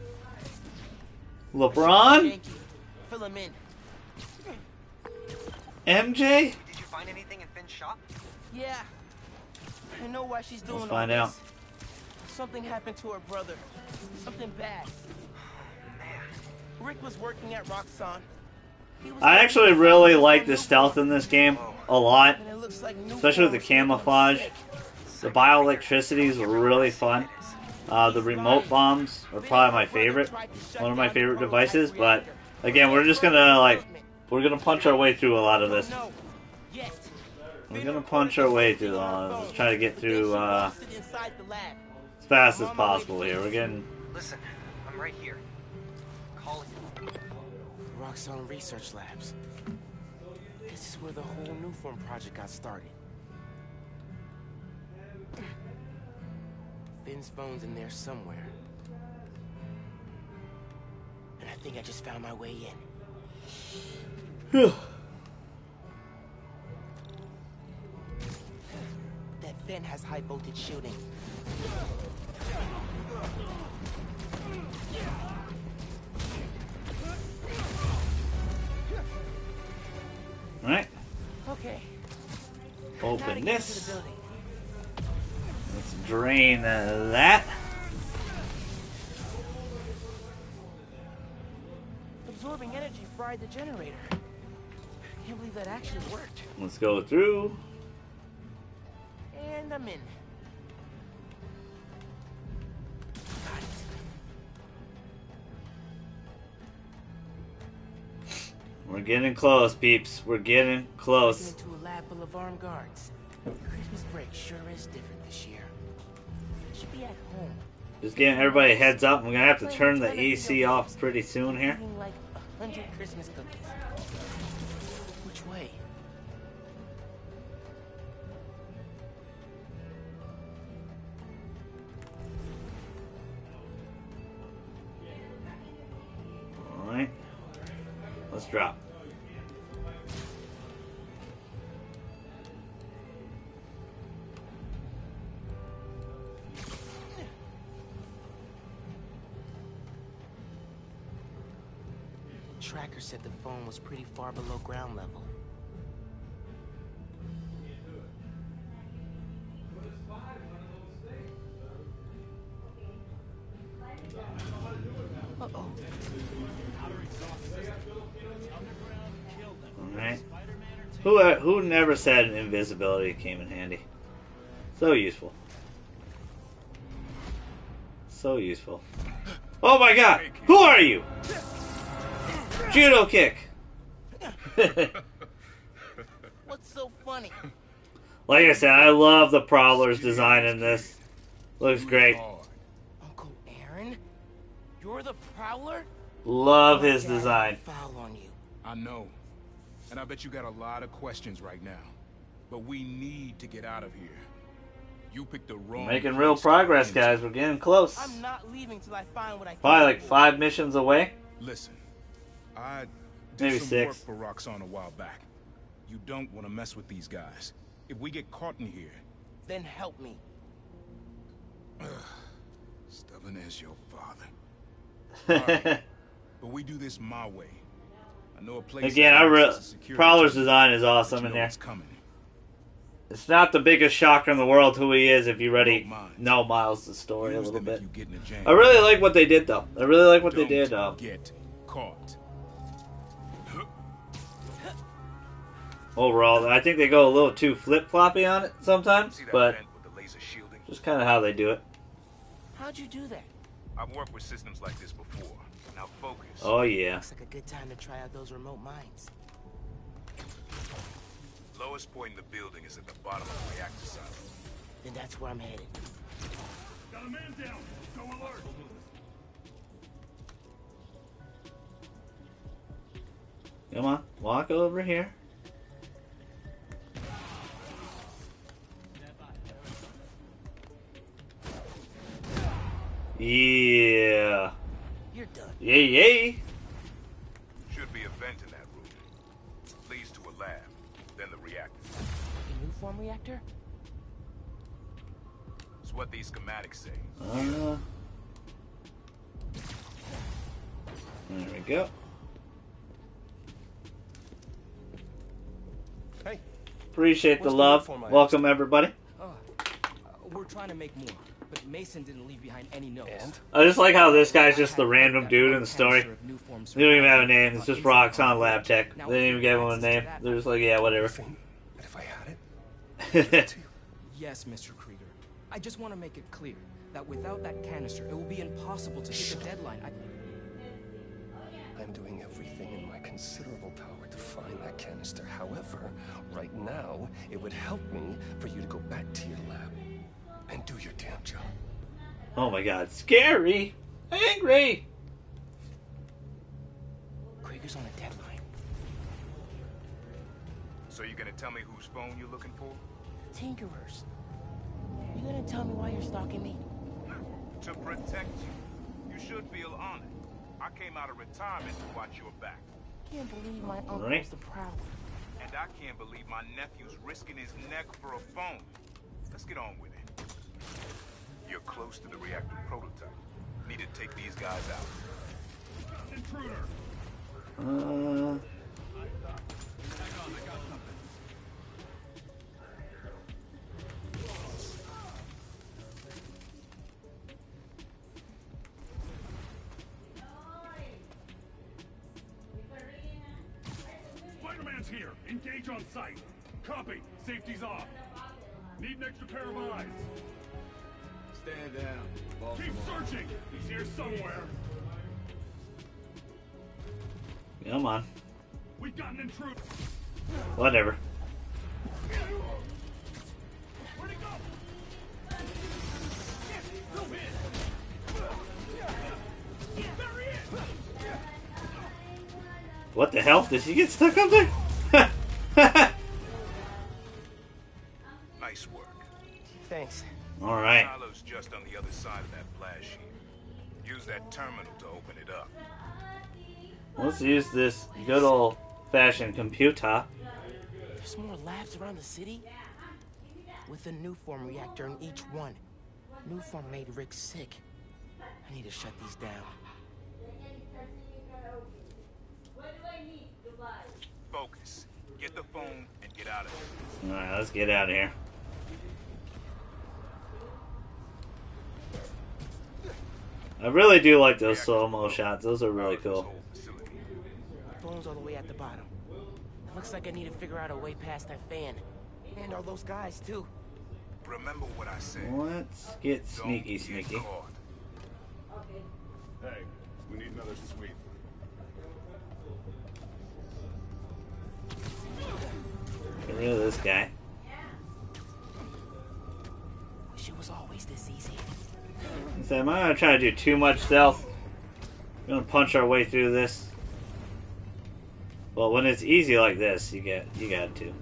LeBron? Yankee, fill him in. MJ? Did you find anything in Finn's shop? Yeah. I know why she's doing Let's find all out. this. Something happened to her brother. Something bad. Rick was working at Roxxon. I actually really like the stealth in this game a lot, especially with the camouflage. The bioelectricities were really fun. The remote bombs are probably my favorite, one of my favorite devices. But again, we're just gonna we're gonna punch our way through a lot of this. We're gonna punch our way through a lot of this. Let's try to get through as fast as possible here. We're getting. Listen, I'm right here. Calling you. Roxxon Research Labs. This is where the whole Newform project got started. Finn's phone's in there somewhere. And I think I just found my way in. That vent has high voltage shielding. Alright. Okay. Open this. Let's drain that. Absorbing energy fried the generator. Can't believe that actually worked. Let's go through. And I'm in. We're getting close, peeps. We're getting close. Into a lab full of armed guards. Christmas break sure is different this year. I should be at home. Just getting everybody a heads up. I'm gonna have to turn the AC off pretty soon here. Eating like 100 Christmas cookies. Which way? Alright. Let's drop. Tracker said the phone was pretty far below ground level. Uh-oh. Alright. Who never said invisibility came in handy? So useful. So useful. Oh my god! Who are you? Judo kick! What's so funny? Like I said, I love the Prowler's design in this. Looks great. Uncle Aaron? You're the Prowler? Love his design. Foul on you. I know. And I bet you got a lot of questions right now. But we need to get out of here. You picked the wrong Making real progress, guys. We're getting close. I'm not leaving till I find what I Probably like 5 missions away. Listen, I Maybe did some 6. work for Roxxon a while back. You don't want to mess with these guys. If we get caught in here... Then help me. Stubborn as your father. Right, but we do this my way. I know a place... Again, Prowler's design is awesome in there. It's not the biggest shocker in the world who he is if you already know Miles' story a little bit. I really like what they did, though. I really like what they did, though. Get caught. Overall, I think they go a little too flip-floppy on it sometimes, but just kind of how they do it. How'd you do that? I've worked with systems like this before. Now focus. Oh, yeah. Looks like a good time to try out those remote mines. Lowest point in the building is at the bottom of the reactor silo. Then that's where I'm headed. Got a man down. Go alert. Come on, walk over here. Yeah. You're done. Yay, yay. Should be a vent in that room. Leads to a lab, then the reactor. A new form reactor? It's what these schematics say. There we go. Hey. Appreciate the love. Welcome, everybody. We're trying to make more, but Mason didn't leave behind any notes. And? I just like how this guy's just the random dude in the story. They don't even have a name. It's just Roxxon Lab Tech. They didn't even give him a name. They're just like, yeah, whatever. But if I had it, Yes, Mr. Krieger. I just want to make it clear that without that canister, it will be impossible to hit the deadline. I'm doing everything in my considerable power to find that canister. However, right now, it would help me for you to go back to your lab and do your damn job. Oh my god, scary! Angry! Krieger's on a deadline. So you gonna tell me whose phone you're looking for? Tinkerers. You gonna tell me why you're stalking me? To protect you. You should feel honored. I came out of retirement to watch your back. Can't believe my uncle's the prowler. And I can't believe my nephew's risking his neck for a phone. Let's get on with it. You're close to the reactor prototype. Need to take these guys out. Intruder! Spider-Man's here. Engage on site. Copy. Safety's off. Need an extra pair of eyes. Stand down. Keep searching. He's here somewhere. Come on. We've got an intruder. Whatever. Where'd he go? What the hell? Did he get stuck up there? Nice work. Thanks. All right. Silo's just on the other side of that blast sheet. Use that terminal to open it up. Let's use this good old-fashioned computer. There's more labs around the city? With a new form reactor in each one. New form made Rick sick. I need to shut these down. Focus. Get the phone and get out of here. Alright, let's get out of here. I really do like those slow-mo shots. Those are really cool. Phone's all the way at the bottom. Looks like I need to figure out a way past that fan. And all those guys, too. Remember what I said. Let's get sneaky, sneaky. Hey, we need another sweep. Get rid of this guy. Wish it was always this easy. So I'm not gonna try to do too much stealth. We're gonna punch our way through this. Well, when it's easy like this, you got to.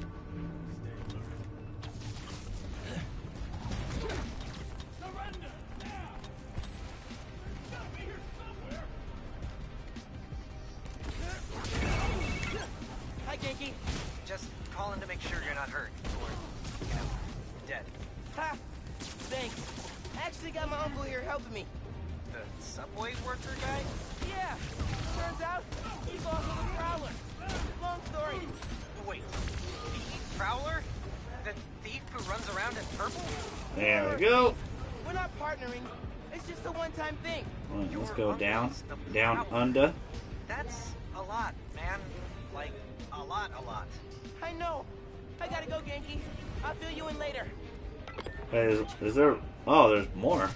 Hi, Genki. Just calling to make sure you're not hurt. Or, dead. Ha! Thanks. Actually got my uncle here helping me. The subway worker guy? Yeah. Turns out, he's also the Prowler. Long story. Wait, the Prowler? The thief who runs around in purple? There we go. We're not partnering. It's just a one-time thing. Right, let's go down. Down under. That's a lot, man. Like, a lot. I know. I gotta go, Genki. I'll fill you in later. Wait, is there... Oh, there's more.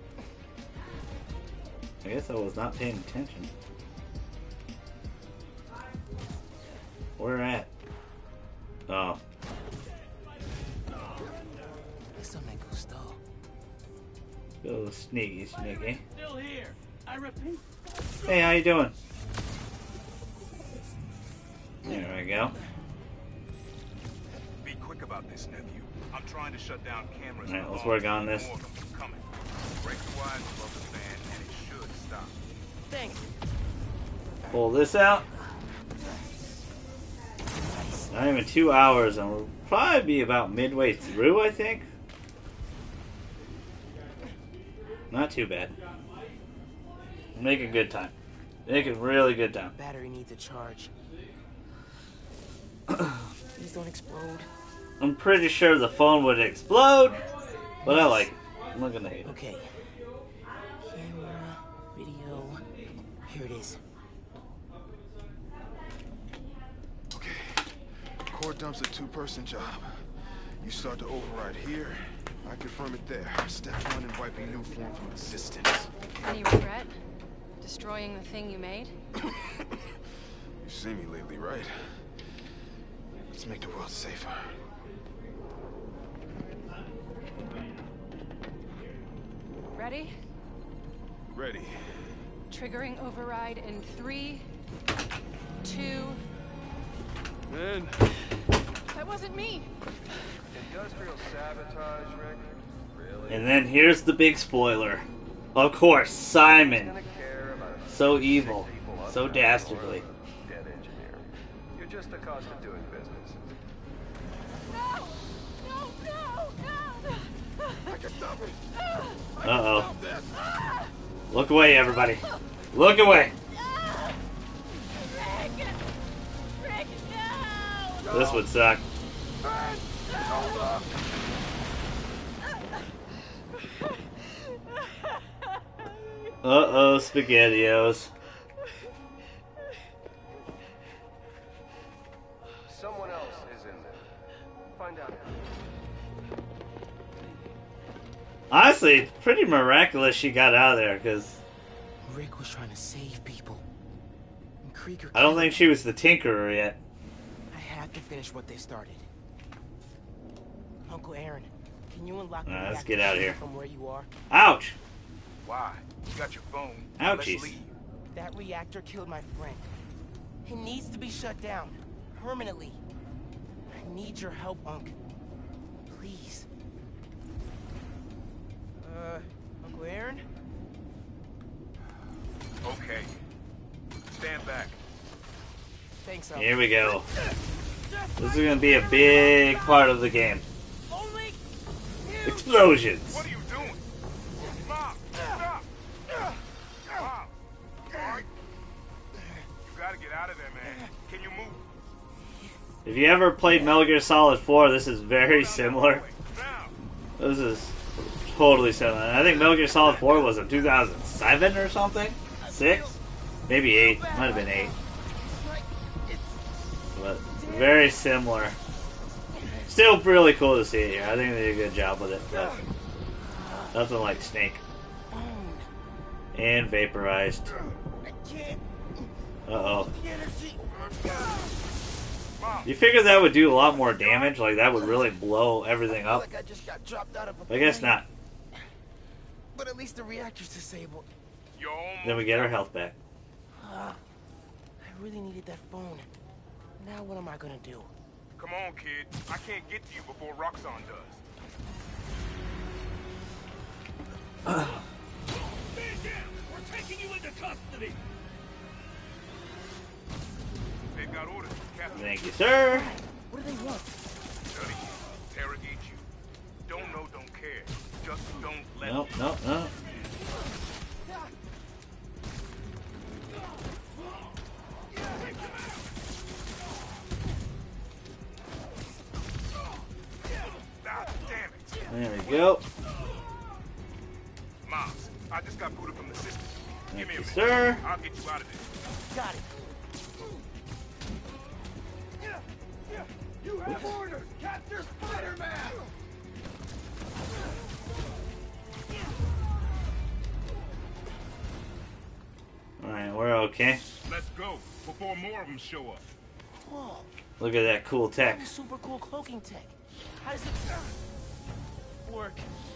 I guess I was not paying attention. Where at? Oh. Eso me gustó. Go sneaky, sneaky. Still here. I repeat. Hey, how you doing? There we go. Be quick about this, nephew. I'm trying to shut down cameras. Alright, let's work on this. More of them coming. Break the wires above the fan, and it should stop. Thanks. Pull this out. Not even 2 hours, and we'll probably be about midway through, I think. Not too bad. Making good time. Making really good time. Battery needs a charge. Please don't explode. I'm pretty sure the phone would explode But I like it. I'm not gonna hate it. Okay. Camera, video. Here it is. Okay. Core dump's a two-person job. You start the override here. I confirm it there. Step 1 in wiping new form from existence. Any regret? Destroying the thing you made? You've seen me lately, right? Let's make the world safer. Ready? Ready. Triggering override in 3, 2... Man. That wasn't me! Industrial sabotage, Rick? Really? And then here's the big spoiler. Of course, Simon. So evil. So dastardly. Dead engineer. You're just the cost of doing business. No! No, no, no! I can stop it! Uh-oh. Look away, everybody. Look away. Rick, no! This would suck. Uh-oh, SpaghettiOs. Someone else is in there. Find out. Honestly, pretty miraculous she got out of there, because Rick was trying to save people. And Krieger I don't think she was the Tinkerer yet. I have to finish what they started. Uncle Aaron, can you unlock the Let's reactor get out of here. from where you are? Ouch! Why? You got your phone. Ouchies. Let's leave. That reactor killed my friend. It needs to be shut down. Permanently. I need your help, Unc. Please. Uncle Aaron? Okay. Stand back. Thanks, Uncle. Here we go. This is going to be a big part of the game. Explosions. What are you doing? Mom, stop! Mom, alright? You gotta get out of there, man. Can you move? If you ever played Metal Gear Solid 4, this is very similar. This is totally similar. And I think Metal Gear Solid 4 was in 2007 or something? 6? Maybe 8. Might have been 8. But very similar. Still really cool to see it here. I think they did a good job with it. But nothing like Snake. And vaporized. Uh-oh. You figure that would do a lot more damage? Like that would really blow everything up? I just got dropped out of a I guess plane. not. But at least the reactor's disabled. Then we get our health back. I really needed that phone. Now what am I gonna do? Come on, kid. I can't get to you before Roxxon does. Man down! We're taking you into custody! They've got orders, Captain. Thank you, sir. What do they want? Study you, interrogate you. Don't know, don't care. Just don't let Nope, me. nope, nope. There we go. Moms, I just got booted from the system. Give me a minute. Sir. I'll get you out of there. Got it. You have orders! Capture Spider-Man! Alright, we're okay. Let's go, before more of them show up. Whoa. Look at that cool tech. Super cool cloaking tech. How does it work?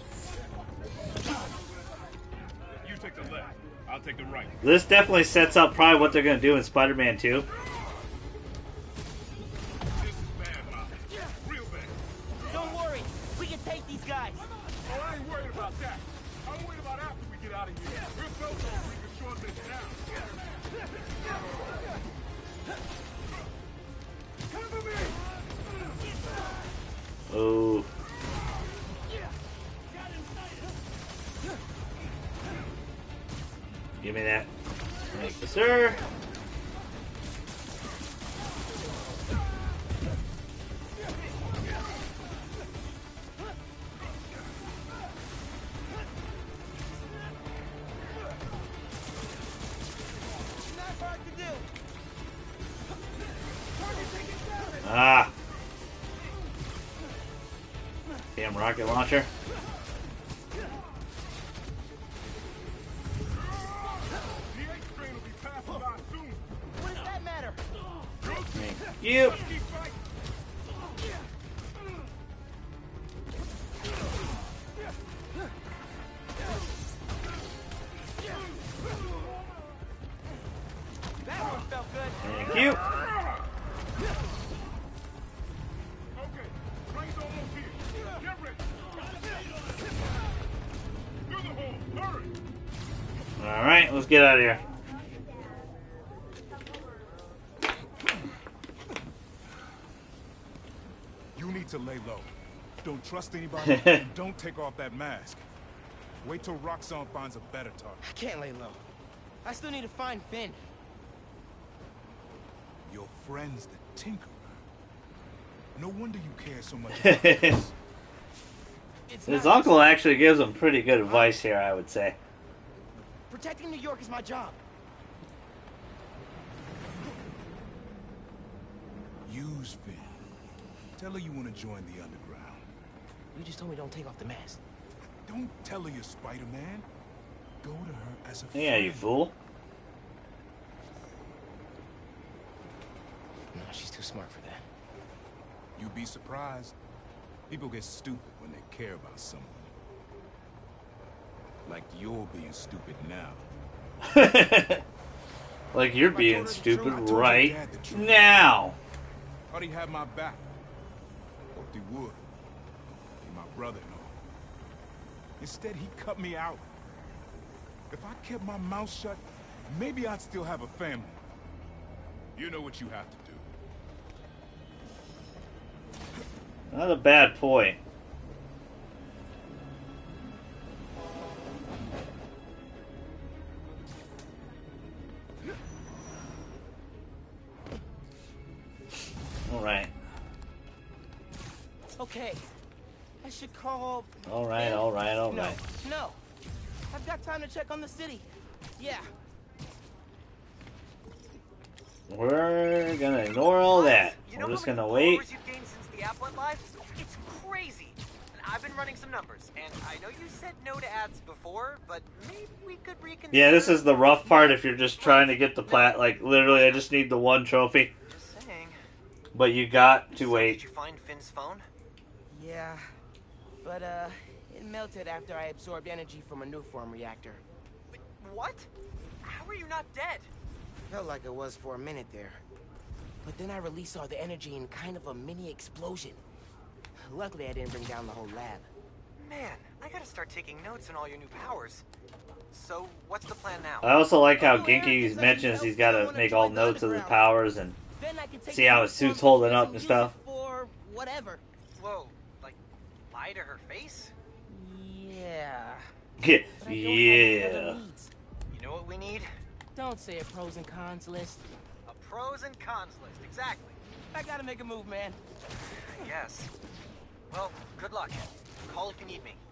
You take the left, I'll take the right. This definitely sets up probably what they're going to do in Spider-Man 2. Don't worry, we can take these guys. Oh, I ain't worried about that. I'm worried about after we get out of here. We're both on we can short this down. Cover me! Oh. Give me that. Thank you, sir. Damn rocket launcher. What does that matter? You. That one felt good. Thank you. Okay, train's almost here. Get ready. Through the hole. Hurry. All right, let's get out of here. You need to lay low. Don't trust anybody, and don't take off that mask. Wait till Roxxon finds a better target. I can't lay low. I still need to find Finn. Your friend's the Tinkerer. No wonder you care so much about this. His uncle actually gives him pretty good advice here, I would say. Protecting New York is my job. Use Finn. Tell her you want to join the underground. You just told me don't take off the mask. Don't tell her you're Spider-Man. Go to her as a friend. Yeah, you fool. No, she's too smart for that. You'd be surprised. People get stupid when they care about someone. Like you're being stupid now. Like you're being stupid right now. Thought he had my back. Hoped he would. Be my brother-in-law. Instead, he cut me out. If I kept my mouth shut, maybe I'd still have a family. You know what you have to do. Not a bad point. Alright. Okay. I should call... Alright. No. I've got time to check on the city. Yeah. We're gonna ignore all that. We're just gonna wait. You've gained since the app went live? It's crazy. And I've been running some numbers, and I know you said no to ads before, but maybe we could reconsider. Yeah, this is the rough part if you're just trying to get the plat. Like, literally, I just need the one trophy. Just saying. But you got to wait. Did you find Finn's phone? Yeah. But, it melted after I absorbed energy from a new form reactor. What? How are you not dead? Felt like it was for a minute there. But then I released all the energy in kind of a mini explosion. Luckily, I didn't bring down the whole lab. Man, I gotta start taking notes on all your new powers. So, what's the plan now? I also like how Genki mentions he's got to make all notes of his powers and see how his suit's holding up and stuff. For whatever. Whoa, like, lie to her face? Yeah. Yeah. You know what we need? Don't say a pros and cons list. A pros and cons list, exactly. I gotta make a move, man. Yes. Well, good luck. Call if you need me.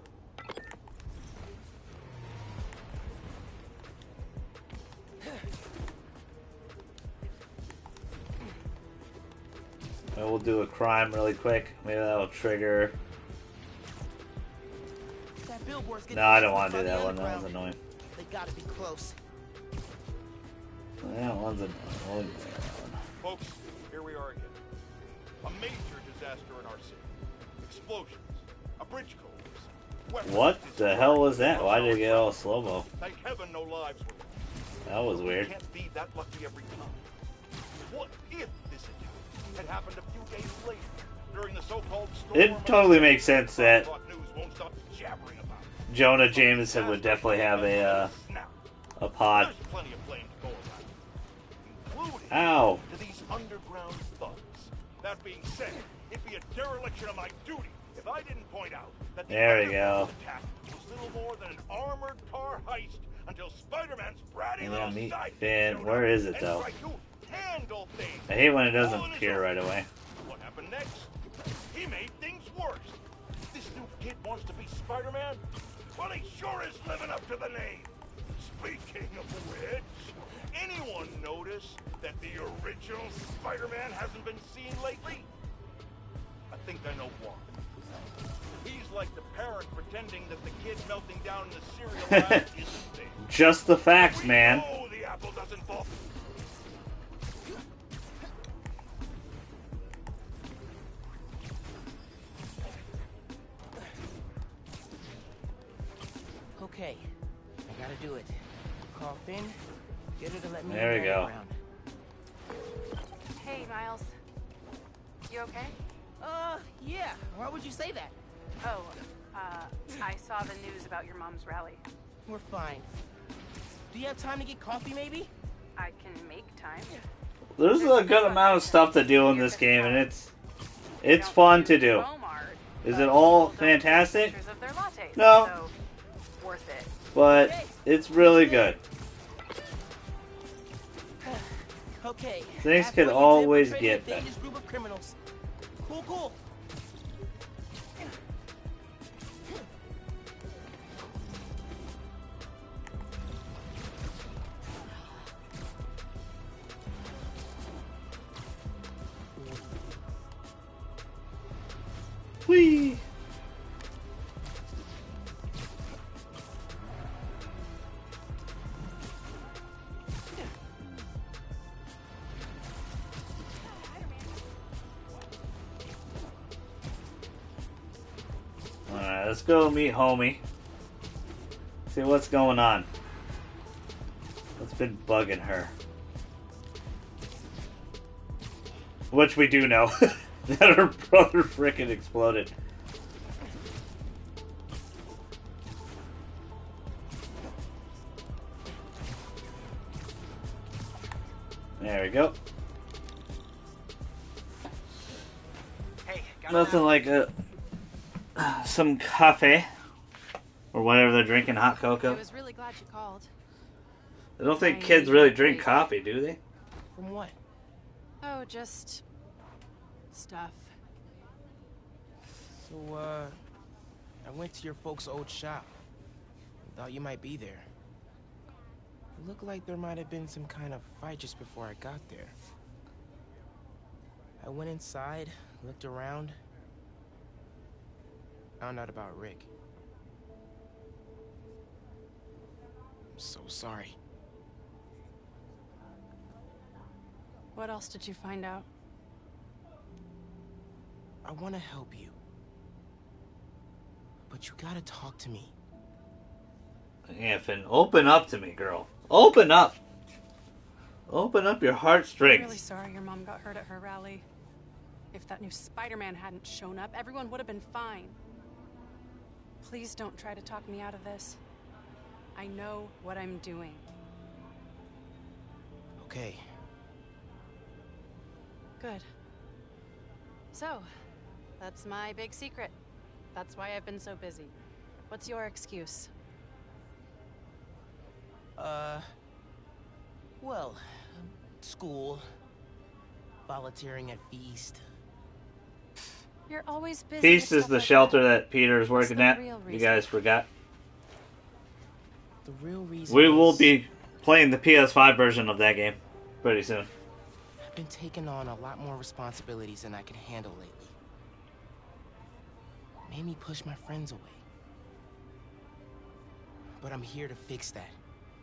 We'll do a crime really quick. Maybe that'll trigger. No, I don't want to do that one. That one's annoying. They gotta be close. That one's annoying. Folks, here we are again. A major disaster in our city. Explosions. A bridge collapse. What the hell was that? Why did it get all slow-mo? Thank heaven no lives were lost. That was weird. We can't be that lucky every time. What if this attack had happened a few days later during the so-called storm? It totally makes sense that News won't stop jabbering about it. Jonah Jameson would definitely have a pod. There's plenty of blame to go around, including Ow. to these underground thugs. That being said, it'd be a dereliction of my duty if I didn't point out that the There we go. underground attack was little more than an armored car heist until Spider-Man's bratty Yeah, little meet side Finn. Where is it though? handle things. I hate when it doesn't All in his appear own. right away. What happened next? He made things worse. This new kid wants to be Spider-Man? Well, he sure is living up to the name. Speaking of which, anyone notice that the original Spider-Man hasn't been seen lately? I think I know why. He's like the parent pretending that the kid melting down in the cereal aisle isn't there. Just the facts, man. Oh, the apple doesn't fall. Okay, I gotta do it. Call Finn, get her to let me There we go. around. Hey, Miles. You okay? Yeah. Why would you say that? Oh, I saw the news about your mom's rally. We're fine. Do you have time to get coffee, maybe? I can make time. There's a good amount of stuff to do in this game, and it's fun to do. Is it all fantastic? No. So, worth it. But it's really good. Okay. Things could always get better. Dangerous group of criminals. Cool, cool. Whee! Alright, let's go meet homie. See what's going on. What's been bugging her? Which we do know. That her brother frickin' exploded. There we go. Hey, Nothing like some coffee or whatever they're drinking, hot cocoa. I was really glad you called. I don't think kids really drink coffee, do they? From what? Oh, just stuff. So, I went to your folks' old shop. Thought you might be there. It looked like there might have been some kind of fight just before I got there. I went inside, looked around, found out about Rick. I'm so sorry. What else did you find out? I want to help you. But you gotta talk to me. Yeah, Finn, open up to me, girl. Open up. Open up your I'm heartstrings. really sorry your mom got hurt at her rally. If that new Spider-Man hadn't shown up, everyone would have been fine. Please don't try to talk me out of this. I know what I'm doing. Okay. Good. So, that's my big secret. That's why I've been so busy. What's your excuse? Well, school, volunteering at Feast. You're always busy. Feast with is stuff the like shelter that. that Peter's What's working the at. real You reason? guys forgot. The real reason We will is be playing the PS5 version of that game pretty soon. I've been taking on a lot more responsibilities than I can handle lately. Made me push my friends away. But I'm here to fix that.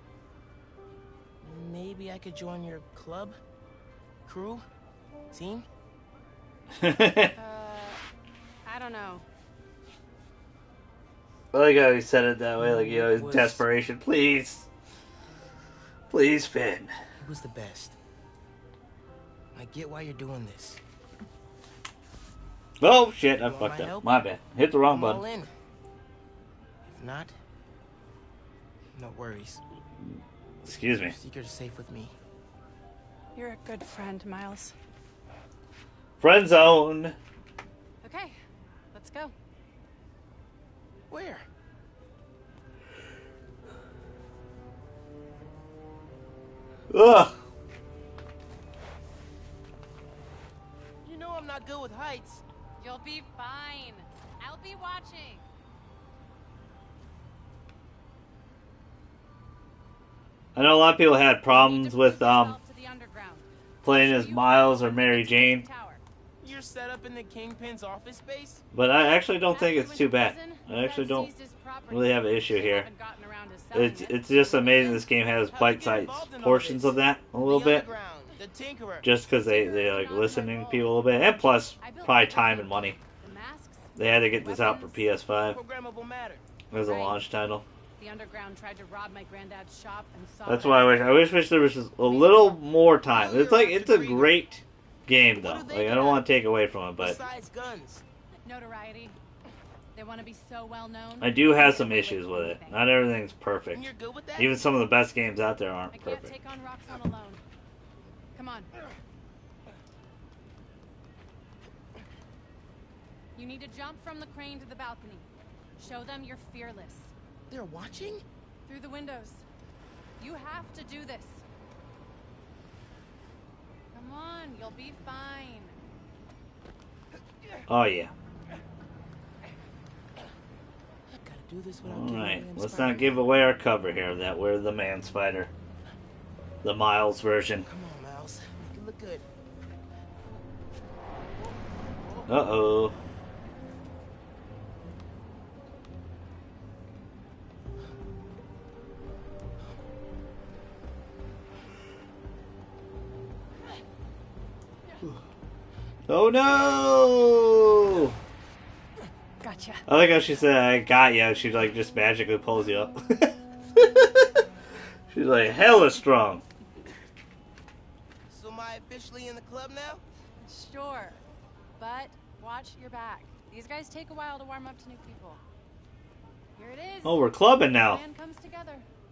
Maybe I could join your club? Crew? Team? I don't know. I like how he said it that way, like, you know, his desperation. Please. Please, Finn. It was the best. I get why you're doing this. Oh, shit, I You want fucked my up. help? My bad. Hit the wrong I'm all button. in. If not, no worries. Excuse me. Your secret's safe with me. You're a good friend, Miles. Friend zone. Okay, let's go. Where? Ugh. You know I'm not good with heights. You'll be fine. I'll be watching. I know a lot of people had problems with To the underground. playing as Miles or Mary Jane. You're Krieger set up in the Kingpin's office space? But I actually don't think it's too bad. I actually don't really have an issue here. It's just amazing this game has bite-sized portions of that a little bit. Just because they like listening to people a little bit. And plus, probably time and money. They had to get this out for PS5 as a launch title. The underground tried to rob my granddad's shop and saw That's why I wish there was just a little more time. It's a great game though. Like I don't want to take away from it, but notoriety. They want to be so well known. I do have some issues with it. Not everything's perfect. Even some of the best games out there aren't perfect. I can't take on Roxxon alone. Come on. You need to jump from the crane to the balcony. Show them you're fearless. They're watching? Through the windows. You have to do this. Come on, you'll be fine. Oh yeah. Do this Alright, let's not give away our cover here that we're the Man Spider. The Miles version. Come on, Miles. Make it look good. Uh-oh. Oh no! Gotcha. I like how she said, I got you. She like just magically pulls you up. She's like hella strong. So am I officially in the club now? Sure. But watch your back. These guys take a while to warm up to new people. Here it is. Oh, we're clubbing now. The plan comes together.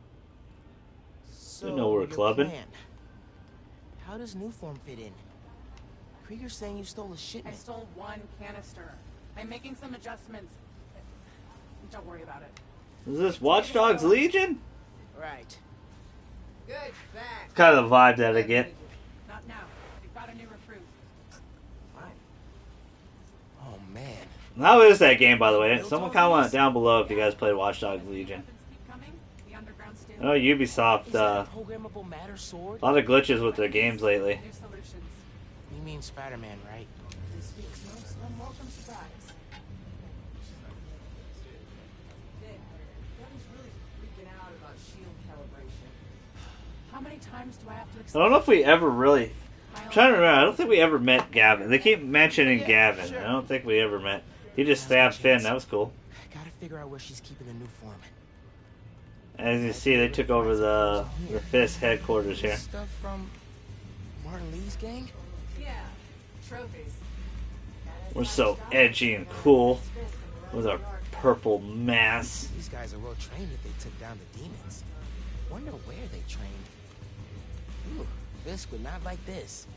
So you know we're clubbing. Plan. How does Newform fit in? Krieger's saying you stole a shipment. I stole one canister. I'm making some adjustments. Don't worry about it. Is this Watch Dogs Legion? Right. Good, back. It's kind of the vibe that I get. Not now. We've got a new recruit. Oh man. How is that game, by the way? Someone comment down below if you guys played Watch Dogs Legion. I know Ubisoft, a lot of glitches with their games lately. You mean Spider-Man, right? This week's most unwelcome surprise. Vic, Kevin's really freaking out about shield calibration. How many times do I have to I explain? don't know if we ever really... I'm trying to remember. I don't think we ever met Gavin. They keep mentioning Gavin. I don't think we ever met. He just stabbed Finn. That was cool. Gotta figure out where she's keeping the new form. As you see, they took over the Fist headquarters here. Stuff from Martin Lee's gang? Yeah, trophies. We're so edgy and cool with our purple mask. These guys are well trained if they took down the demons. Wonder where they trained. Ooh, Fisk would not like this.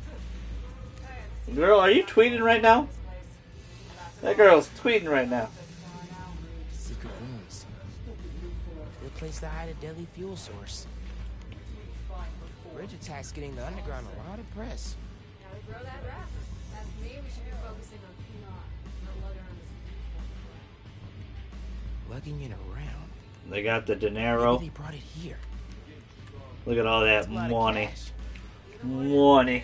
Girl, are you tweeting right now? That girl's tweeting right now. Secret rooms. Good place to hide a deadly fuel source. Bridge attack's getting the underground a lot of press. Now we grow that rap. As for me, we should be focusing on PR, not lugging around this. Lugging it around. They got the dinero. They brought it here. Look at all that money. Money.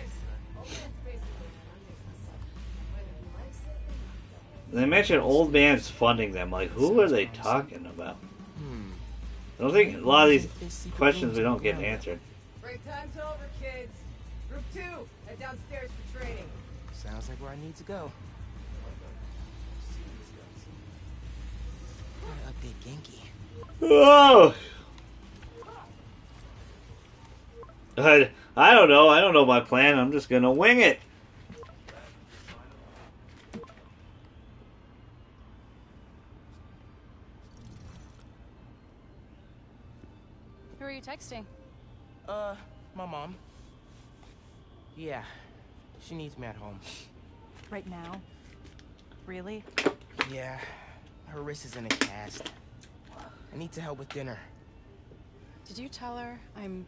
They mentioned old man's funding them. Like, who are they talking about? I don't think a lot of these questions we don't get answered. Break time's over, kids. Group 2, head downstairs for training. Sounds like where I need to go. Gotta update Genki. Oh! I don't know. I don't know my plan. I'm just gonna wing it. Who are you texting? My mom. Yeah, she needs me at home. Right now? Really? Yeah, her wrist is in a cast. I need to help with dinner. Did you tell her I'm...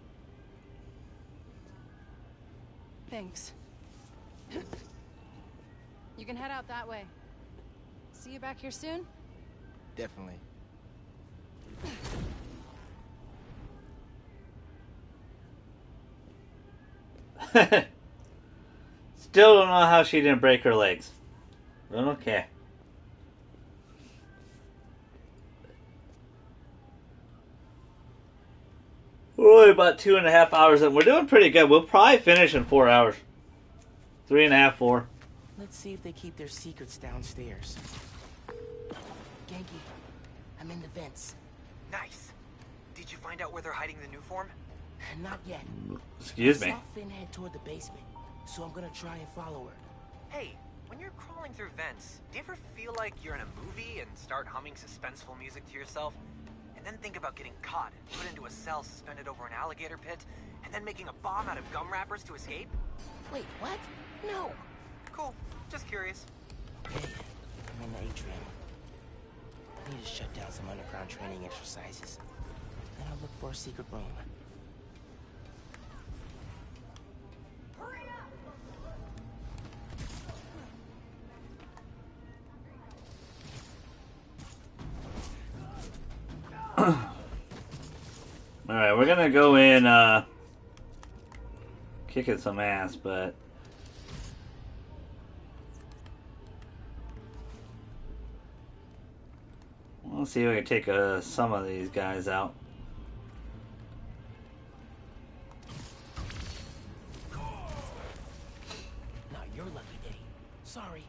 Thanks. You can head out that way. See you back here soon? Definitely. still don't know how she didn't break her legs. But okay. We're only about 2.5 hours in. We're doing pretty good. We'll probably finish in 4 hours. 3.5, 4. Let's see if they keep their secrets downstairs. Genki, I'm in the vents. Nice. Did you find out where they're hiding the new form? Not yet. Excuse me. I saw Finn head toward the basement, so I'm gonna try and follow her. Hey, when you're crawling through vents, do you ever feel like you're in a movie and start humming suspenseful music to yourself? And then think about getting caught and put into a cell suspended over an alligator pit, and then making a bomb out of gum wrappers to escape? Wait, what? No. Cool. Just curious. Okay, I'm in the atrium. I need to shut down some underground training exercises. Then I'll look for a secret room. Alright, we're gonna go in, kicking some ass, but... We'll see if we can take some of these guys out. Not your lucky day. Sorry.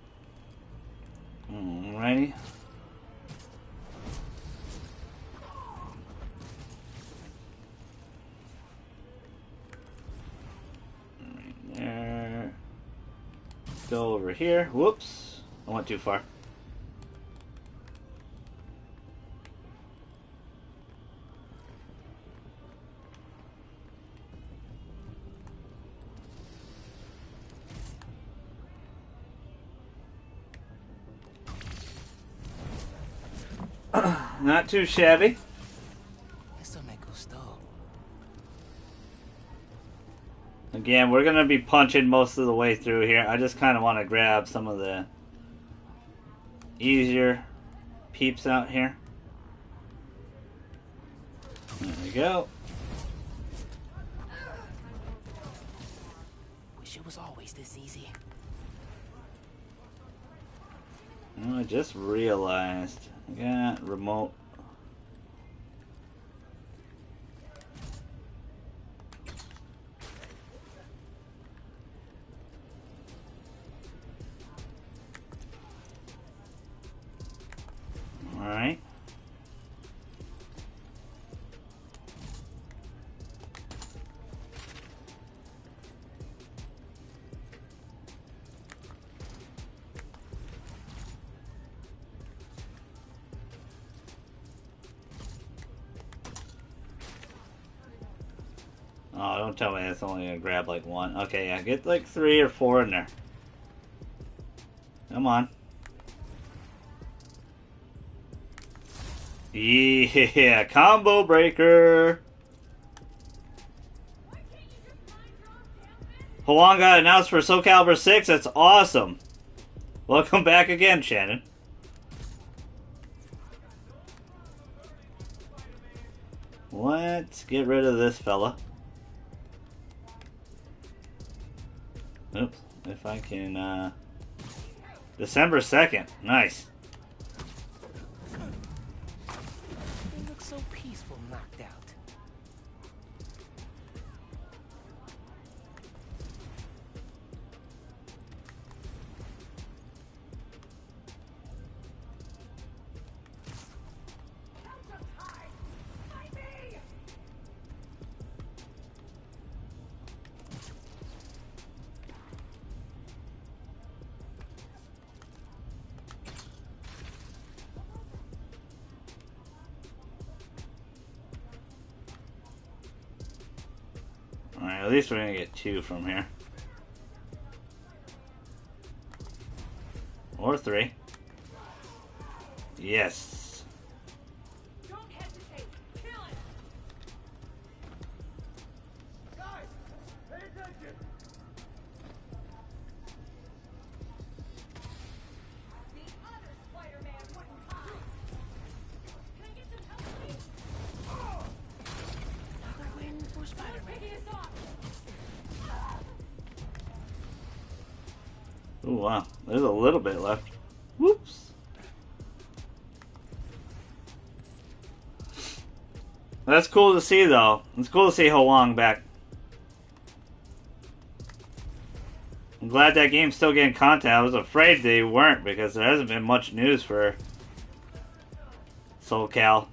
Alrighty. Right there. Go over here. Whoops. I went too far. Not too shabby. Again, we're going to be punching most of the way through here. I just kind of want to grab some of the easier peeps out here. There we go. Wish it was always this easy. I just realized I got remote. All right. Oh, don't tell me it's only gonna grab like one. Okay, yeah, get like 3 or 4 in there. Come on. Yeah, combo breaker. Hwang got announced for Soul Calibur 6. That's awesome. Welcome back again, Shannon. Let's get rid of this fella. Oops, if I can, December 2nd. Nice. They look so peaceful knocked out. Alright, at least we're gonna get 2 from here. Or 3. Yes. Don't hesitate. Kill it. Guys, pay attention. The other Spider-Man wouldn't hide. Can I get some help, please? Another win for Spider-Man. Picking us off. Oh wow, there's a little bit left. Whoops. That's cool to see, though. It's cool to see Hwang back. I'm glad that game's still getting content. I was afraid they weren't because there hasn't been much news for SoulCal.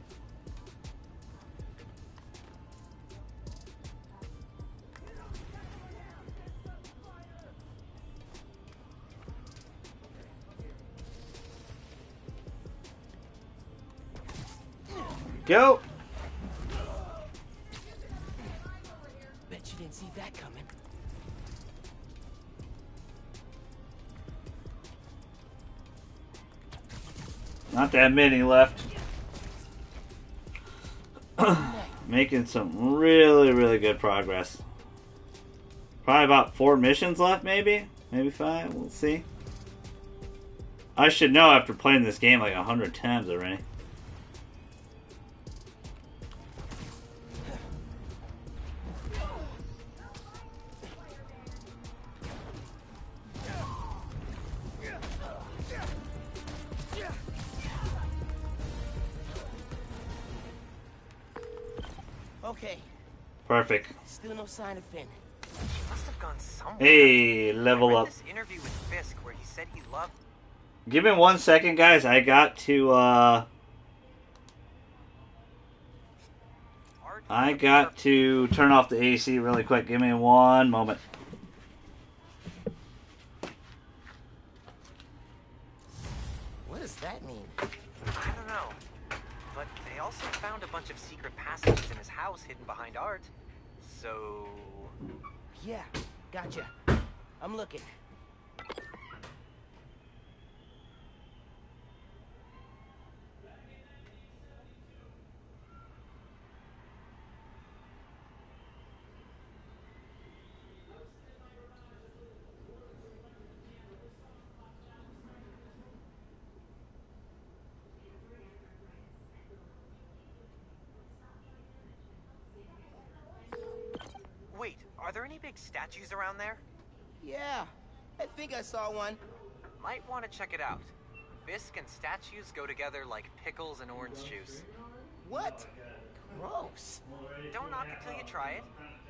Go! Bet you didn't see that coming. Not that many left. Making some really good progress. Probably about 4 missions left, maybe? Maybe 5? We'll see. I should know after playing this game like 100 times already. Okay. Perfect. Still no sign of Finn. She must have gone somewhere. Hey, level I read up. this interview with Fisk where he said he loved. Give me 1 second, guys. I got to turn off the AC really quick. Give me 1 moment. What does that mean? I don't know. But they also found a bunch of secret passages in his house hidden behind art. So... Yeah, gotcha. I'm looking. Wait, are there any big statues around there? Yeah, I think I saw one. Might want to check it out. Fisk and statues go together like pickles and orange juice. What? Gross. Don't knock it till you try it.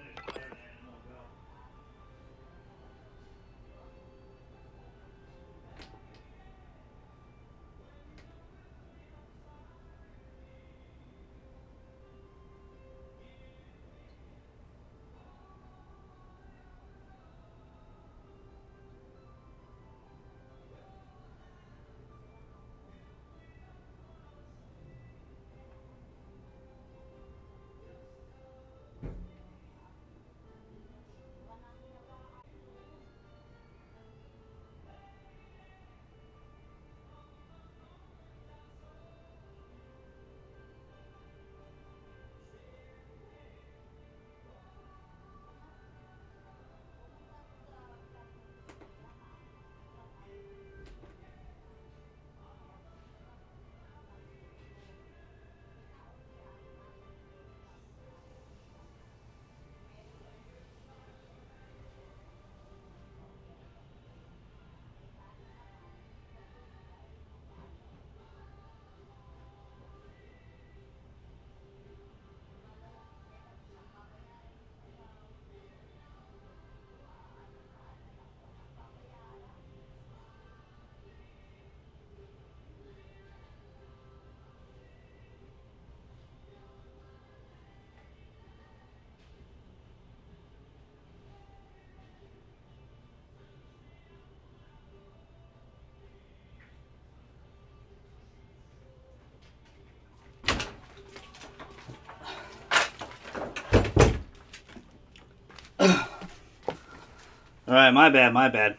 Alright, my bad.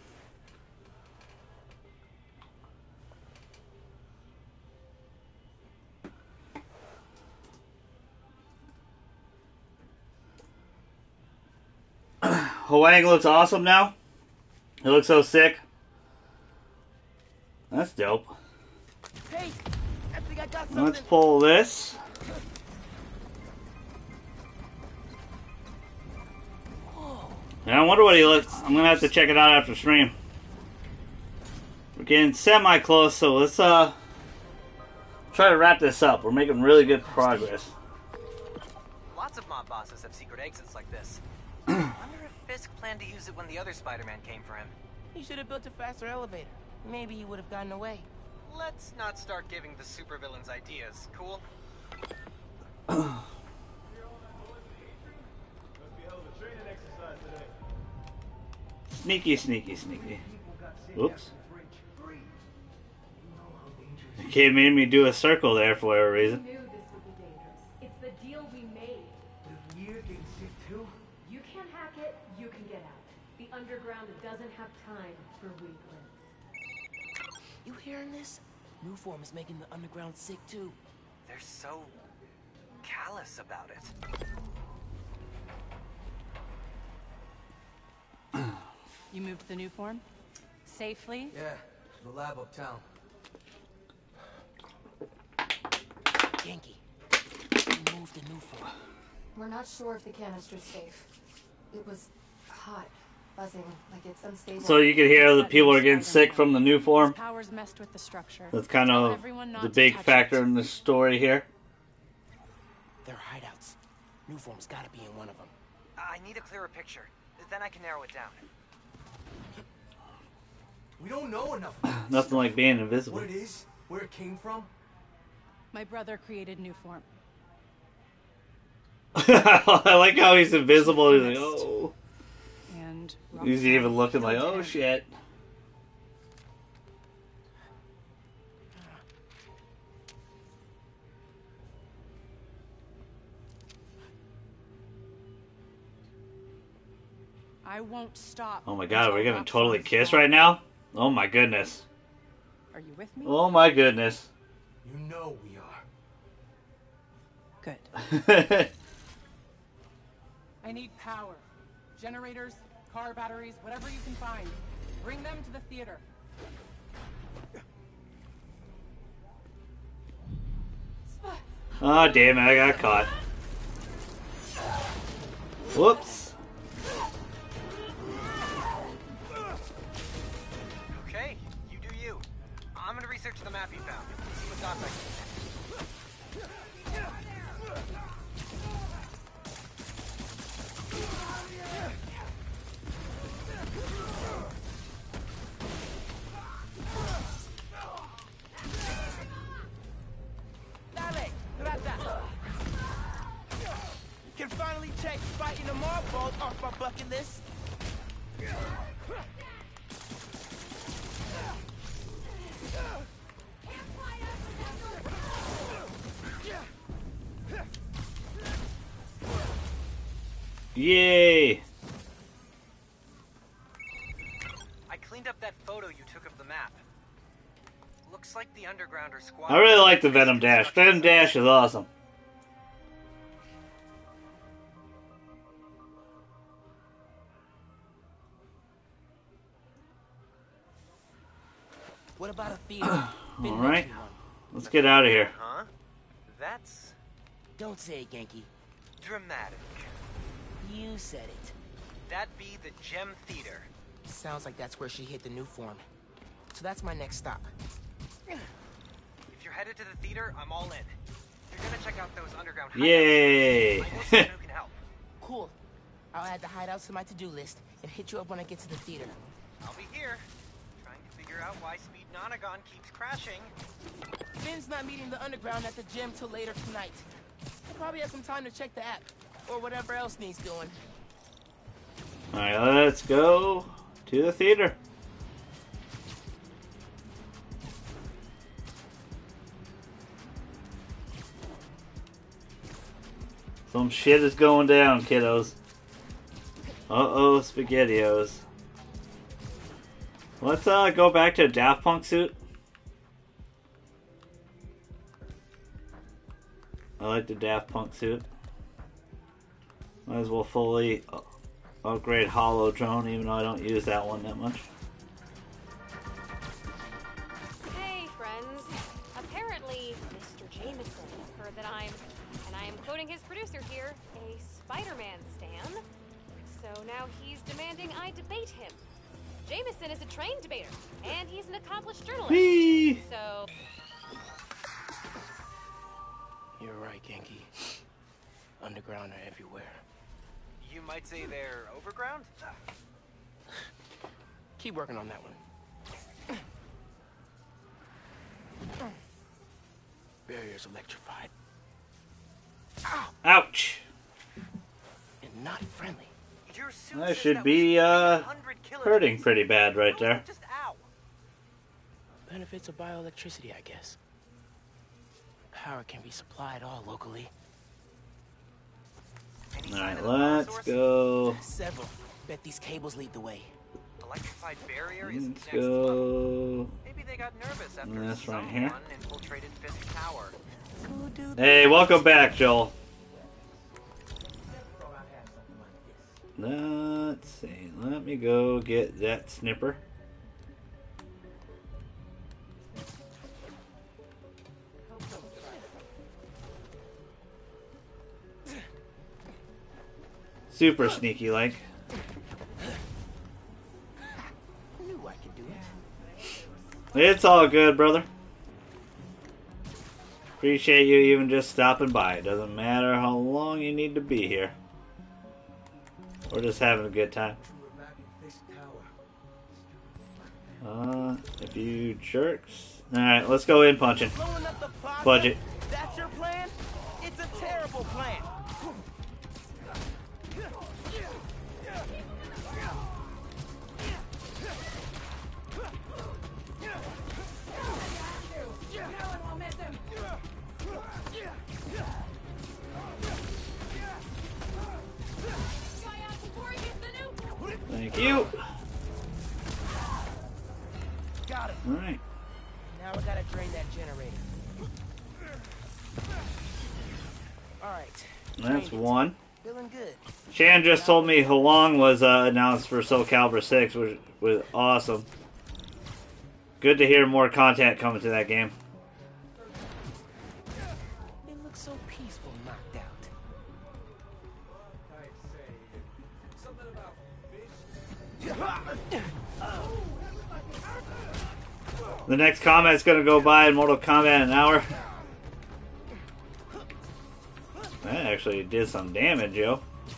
Hwang looks awesome now. He looks so sick. That's dope. Hey, I think I got something. Let's pull this. Yeah, I wonder what he looks. I'm gonna have to check it out after stream. We're getting semi-close, so let's try to wrap this up. We're making really good progress. Lots of mob bosses have secret exits like this. I wonder if Fisk planned to use it when the other Spider-Man came for him. He should have built a faster elevator. Maybe he would have gotten away. Let's not start giving the supervillains ideas, cool? Sneaky, sneaky, sneaky. Whoops. The kid made me do a circle there for whatever reason. We knew this would be dangerous. It's the deal we made. But if we're getting sick too? You can't hack it, you can get out. The underground doesn't have time for weaklings. You hearing this? New form is making the underground sick too. They're so callous about it. You moved the new form? Safely? Yeah, the lab uptown. Genki, you moved the new form. We're not sure if the canister's safe. It was hot, buzzing, like it's unstable. So you can hear the people are getting sick from the new form. Powers messed with the structure. That's kind of the big factor in the story here. They're hideouts. New form's gotta be in one of them. I need a clearer picture. Then I can narrow it down. We don't know enough. Nothing like being invisible. What it is, where it came from. My brother created new form. I like how he's invisible. He's like, oh. And He's even looking like, oh shit. I won't stop. Oh my god, we're gonna totally kiss right now? Oh my goodness. Are you with me? Oh my goodness. You know we are. Good. I need power. Generators, car batteries, whatever you can find. Bring them to the theater. Oh damn it, I got caught. Whoops. Okay, you do you. I'm gonna research the map you found. See what dots I can connect. Dale, grata. Can finally check fighting the mob balls off my bucket list. Yay! I cleaned up that photo you took of the map. Looks like the underground are squad. I really like the Venom Dash. Venom Dash is awesome. What about a theater? Alright. Let's get out of here. Huh? That's Don't say it, Genki. dramatic. You said it. That be the Gem Theater. Sounds like that's where she hit the new form. So that's my next stop. If you're headed to the theater, I'm all in. If you're gonna check out those underground Yay! hideouts, I know someone who can help. Cool. I'll add the hideouts to my to-do list and hit you up when I get to the theater. I'll be here, trying to figure out why Speed Nonagon keeps crashing. Finn's not meeting the underground at the gym till later tonight. He'll probably have some time to check the app, or whatever else needs doing. Alright, let's go to the theater. Some shit is going down, kiddos. Uh-oh, SpaghettiOs. Let's go back to a Daft Punk suit. I like the Daft Punk suit. Might as well fully upgrade Hollow Drone, even though I don't use that one that much. Hey, friends. Apparently, Mr. Jameson heard that I'm, and I am quoting his producer here, a Spider-Man stan. So now he's demanding I debate him. Jameson is a trained debater, and he's an accomplished journalist. Whee! So... You're right, Genki. Underground are everywhere. You might say they're overground? Keep working on that one. Barrier's electrified. Ow! Ouch! And not friendly. Your suit That says should that be, was 100 hurting pretty bad right there. Just ow. Benefits of bioelectricity, I guess. Power can be supplied all locally. Alright, let's go. Several. Bet these cables lead the way. Electrified barrier is Let's next level. go. Maybe they got nervous after That's right someone here. infiltrated Fisk Tower. Hey, welcome back, Joel. Let's see. Let me go get that snipper. Super sneaky like. Knew I could do it. It's all good, brother. Appreciate you even just stopping by. It doesn't matter how long you need to be here. We're just having a good time. If you jerks. Alright, let's go in punching. Budget. That's your plan? It's a terrible plan. Thank you. Got it. Alright. Now I gotta drain that generator. Alright. That's one. Feeling good. Shan just told me Halong was announced for Soul Calibur 6, which was awesome. Good to hear more content coming to that game. It looks so peaceful knocked out. The next combat's gonna go by in Mortal Kombat in an hour. That actually did some damage, yo.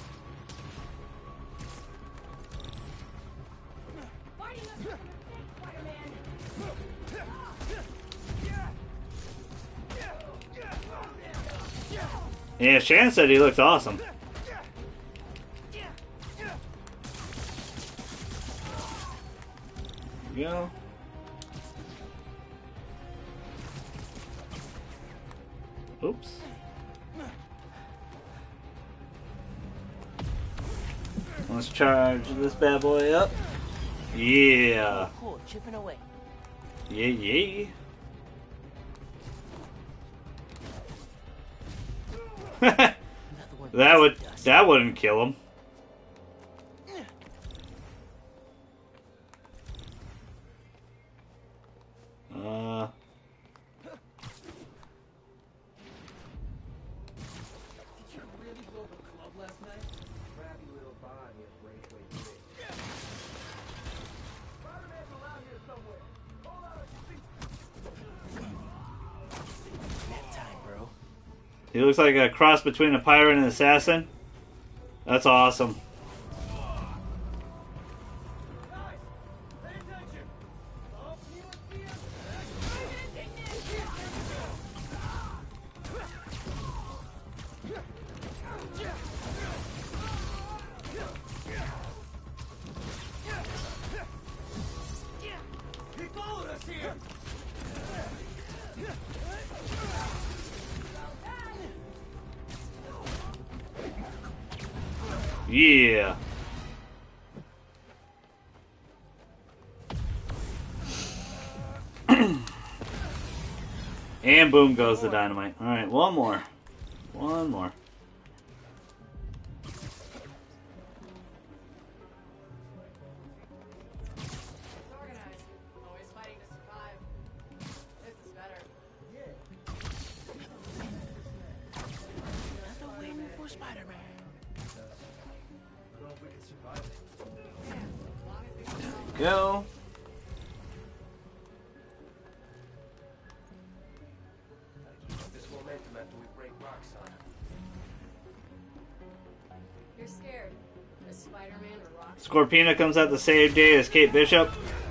Yeah, Shan said he looks awesome. Go. Oops. Let's charge this bad boy up. Yeah. Cool, chipping away. Yeah, yeah. that wouldn't kill him. He looks like a cross between a pirate and an assassin. That's awesome. Yeah. And boom goes the dynamite. Alright, one more. One more. if we can survive it. Go. This momentum after we break Roxxon. You're scared. A Spider-Man or Rock? Scorpina comes out the same day as Kate Bishop.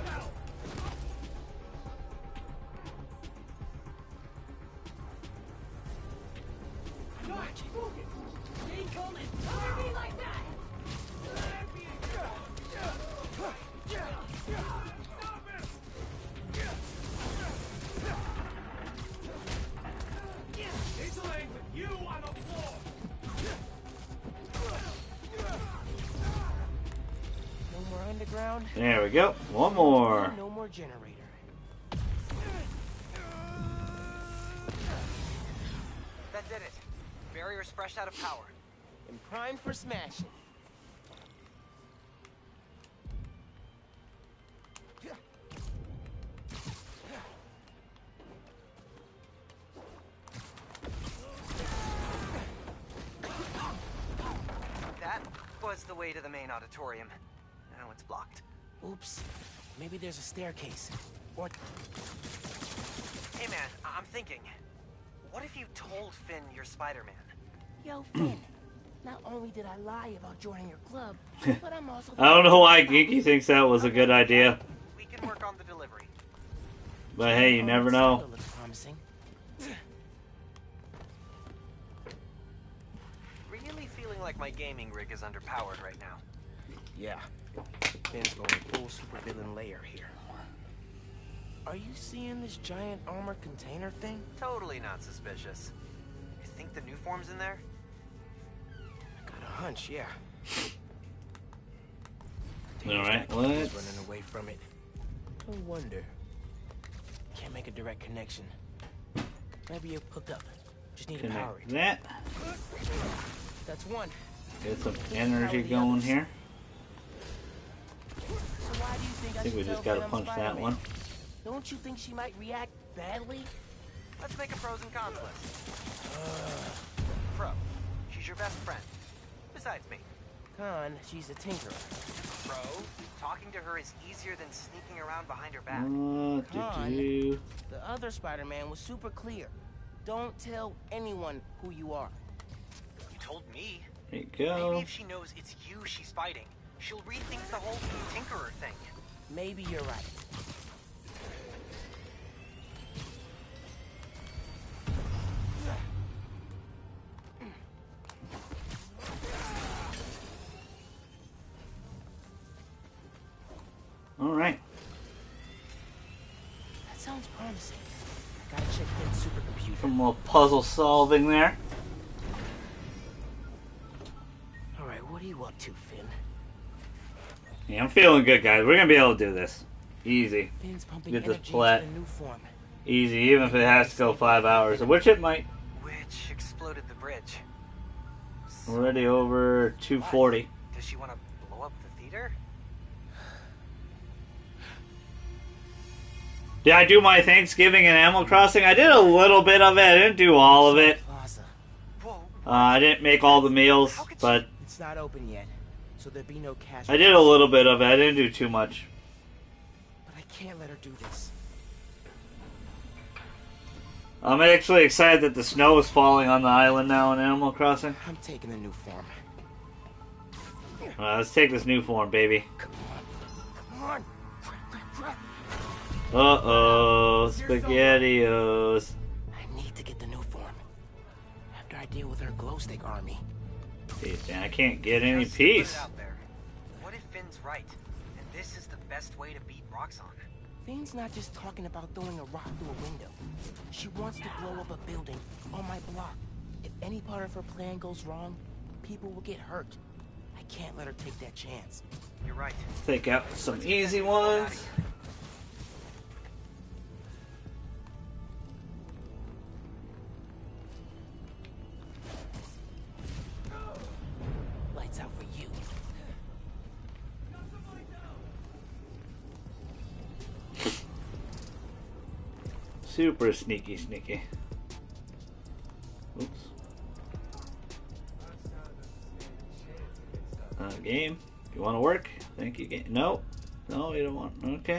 There we go. One more. No more generator. That did it. Barrier's fresh out of power. And primed for smashing. That was the way to the main auditorium. Now it's blocked. Oops. Maybe there's a staircase. Or... Hey man, I'm thinking. What if you told Finn you're Spider-Man? Yo, Finn. Not only did I lie about joining your club, but I'm also... I don't know why Geeky thinks that was a good idea. We can work on the delivery. But hey, you never know. Looks promising. Really feeling like my gaming rig is underpowered right now. Yeah. Finn's going full supervillain layer here. Are you seeing this giant armor container thing? Totally not suspicious. You think the new form's in there? I got a hunch, yeah. Alright, what? Running away from it. No wonder. Can't make a direct connection. Maybe you're hooked up. Just need to power it. That. That's one. Get some energy going here. So why do you think I think we just gotta punch that one. Don't you think she might react badly? Let's make a pros and cons list. Pro, she's your best friend. Besides me. Con, she's a tinkerer. Pro, talking to her is easier than sneaking around behind her back. Con, the other Spider-Man was super clear. Don't tell anyone who you are. You told me. There you go. Maybe if she knows it's you she's fighting, she'll rethink the whole tinkerer thing. Maybe you're right. All right. That sounds promising. I gotta check Finn's supercomputer. Some more puzzle solving there. All right, what are you up to, Finn? Yeah, I'm feeling good, guys. We're gonna be able to do this. Easy. Finn's pumping Get this energy plat. into the new form. Easy, even if it has to go 5 hours, which it might. Which exploded the bridge. Already over 240. Does she want to blow up the theater? Did I do my Thanksgiving in Animal Crossing? I did a little bit of it. I didn't do all of it. I didn't make all the meals, but It's not open yet, so there'd be no cash. I did a little bit of it. I didn't do too much. But I can't let her do this. I'm actually excited that the snow is falling on the island now in Animal Crossing. I'm taking the new form. Let's take this new form, baby. Come on. Uh-oh, SpaghettiOs. I need to get the new form. After I deal with her glow stick army. Jeez, man, I can't get any Just put it peace. out there. What if Finn's right, and this is the best way to beat Roxxon? Finn's not just talking about throwing a rock through a window. She wants to blow up a building on my block. If any part of her plan goes wrong, people will get hurt. I can't let her take that chance. You're right. Take out some easy ones. Lights out for you. Super sneaky, sneaky. Oops. Game. You want to work? Thank you, game. No. No, you don't want. Okay.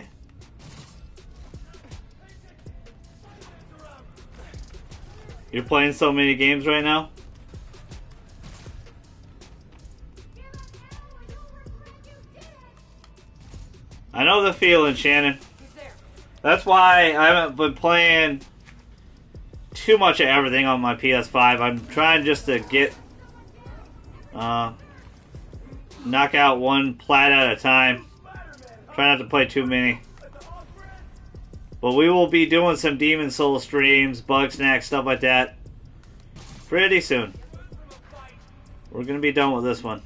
You're playing so many games right now? I know the feeling, Shannon. That's why I haven't been playing too much of everything on my PS5. I'm trying just to get knock out one plat at a time. Try not to play too many. But we will be doing some Demon Soul streams, Bug Snacks, stuff like that pretty soon. We're going to be done with this one.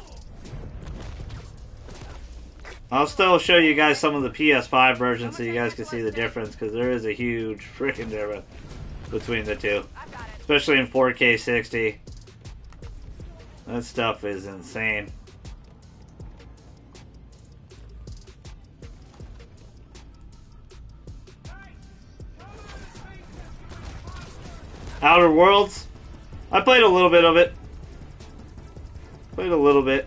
I'll still show you guys some of the PS5 versions so you guys can see the difference, because there is a huge freaking difference between the two. Especially in 4K 60. That stuff is insane. Outer Worlds? I played a little bit of it. Played a little bit.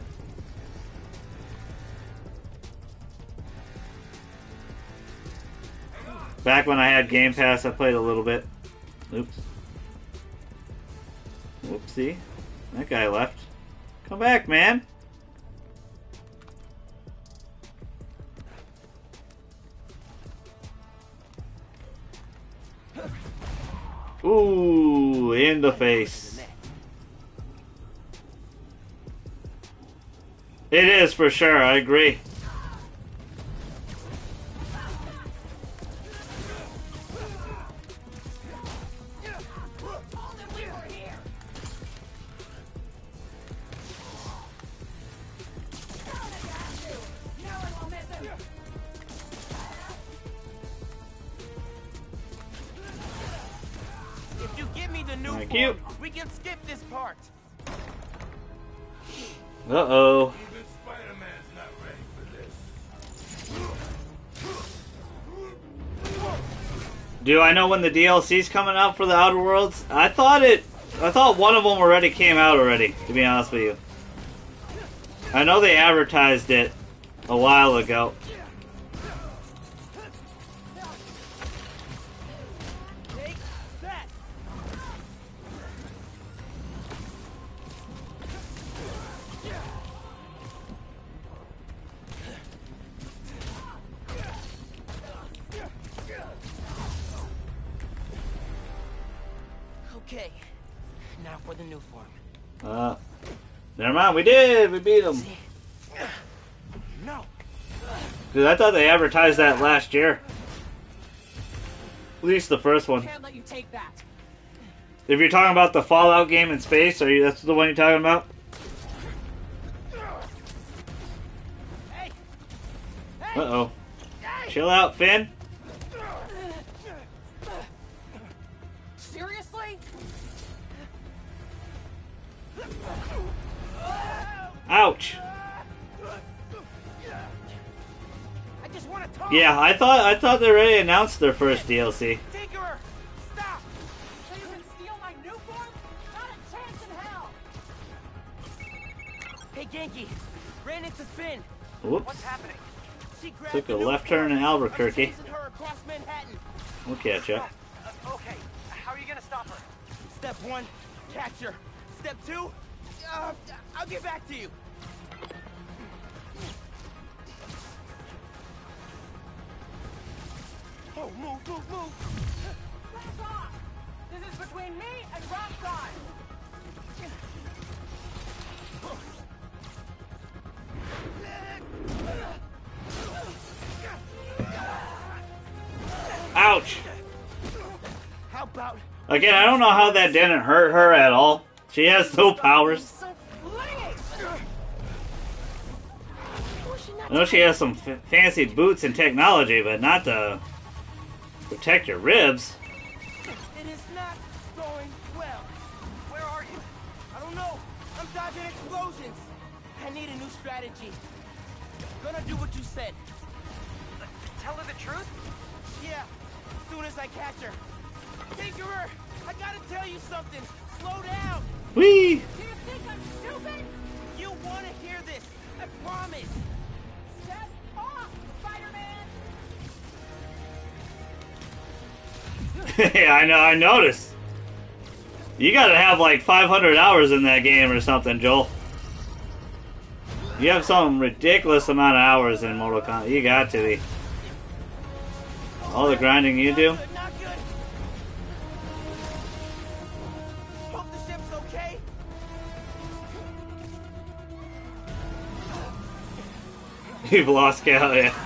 Back when I had Game Pass, I played a little bit. Oops. Whoopsie. That guy left. Come back, man. Ooh, in the face. It is for sure, I agree. Cute. We can skip this part. Uh-oh. Do I know when the DLC's coming out for the Outer Worlds? I thought one of them already came out already, to be honest with you. I know they advertised it a while ago. Okay, now for the new form. Never mind, we did! We beat them! No! Dude, I thought they advertised that last year. At least the first one. Can't let you take that. If you're talking about the Fallout game in space, that's the one you're talking about? Hey. Uh-oh. Chill out, Finn. Seriously? Ouch. I just want to talk. Yeah, I thought they already announced their first DLC. Tinkerer, stop! So you can steal my new form? Not a chance in hell. Hey, Genki, ran into Finn. Whoops. What's happening? Took a left turn in Albuquerque. Her across Manhattan. We'll catch up. Okay, how are you gonna stop her? Step 1, catch her. Step 2, I'll get back to you. Oh, move. Back off! This is between me and Rockstar. Ouch! How about... Again, I don't know how that didn't hurt her at all. She has no powers. I know she has some fancy boots and technology, but not to protect your ribs. It is not going well. Where are you? I don't know. I'm dodging explosions. I need a new strategy. Gonna do what you said. Tell her the truth? Yeah, as soon as I catch her. Tinkerer, I gotta tell you something. Slow down. Whee! Do you think I'm stupid? You wanna hear this? Yeah, I know. I noticed. You gotta have like 500 hours in that game or something, Joel. You have some ridiculous amount of hours in Mortal Kombat. You got to be. All the grinding you do. Hope the ship's okay. You've lost count, yeah.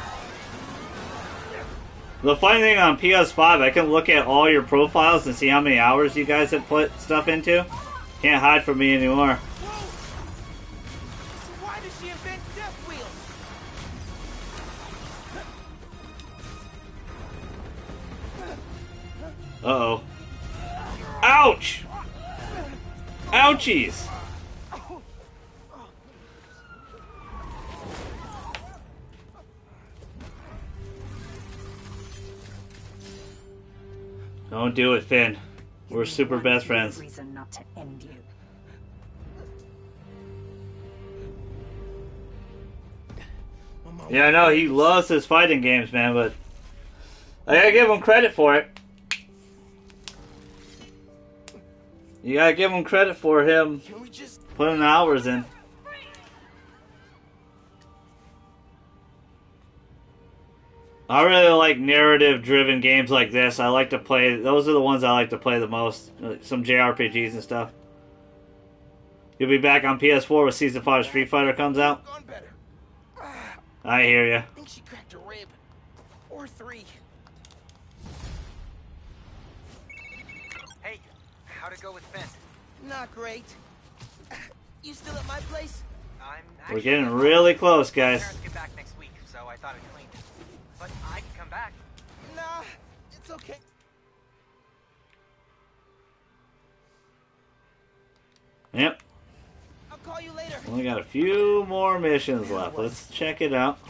The funny thing on PS5, I can look at all your profiles and see how many hours you guys have put stuff into. Can't hide from me anymore. Why did she invent death wheels? Uh-oh. Ouch! Ouchies! Don't do it, Finn. We're super best friends. Reason not to end you. Yeah, I know, he loves his fighting games, man, but I gotta give him credit for it. You gotta give him credit for him putting hours in. I really like narrative-driven games like this. I like to play... Those are the ones I like to play the most. Some JRPGs and stuff. You'll be back on PS4 when Season 5 Street Fighter comes out? I hear ya. I think she cracked a rib. Or 3. Hey, how'd it go with Finn? Not great. You still at my place? We're getting really close, guys. Parents get back next week, so I thought I'd clean it. But I can come back. Nah, it's okay. Yep. I'll call you later. Only got a few more missions left. Let's check it out.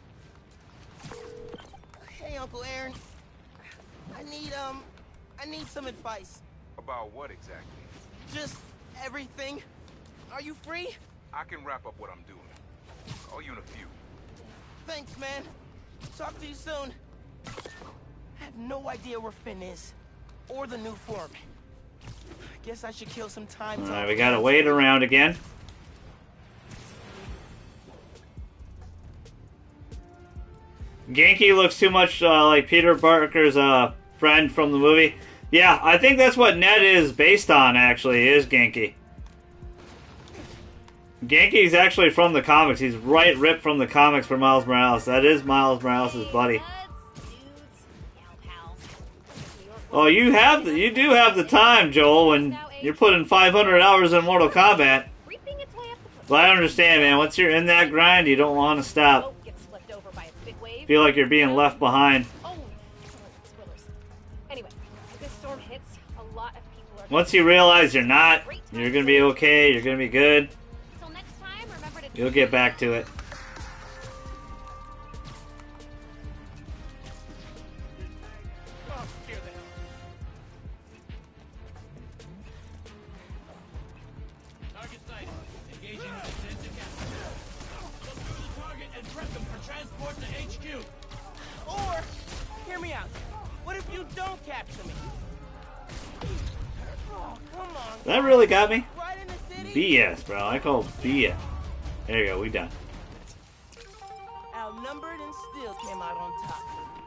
Hey, Uncle Aaron. I need some advice. About what exactly? Just everything. Are you free? I can wrap up what I'm doing. Call you in a few. Thanks, man. Talk to you soon. I have no idea where Finn is. Or the new form. I guess I should kill some time. Alright, we gotta wait around again. Genki looks too much like Peter Parker's friend from the movie. Yeah, I think that's what Ned is based on, actually, is Genki. Genki's actually from the comics. He's ripped from the comics for Miles Morales. That is Miles Morales' buddy. Oh, you do have the time, Joel, when you're putting 500 hours in Mortal Kombat. But I understand, man. Once you're in that grind, you don't want to stop. Feel like you're being left behind. Once you realize you're not, you're gonna be okay. You're gonna be good. You'll get back to it. Target sighted. Engaging defensive capture. Look for the target and prep them for transport to HQ. Or, hear me out. What if you don't capture me? Oh, come on. That really got me. Right in the city? BS, bro. I call BS. There you go. We done. Outnumbered and still came out on top.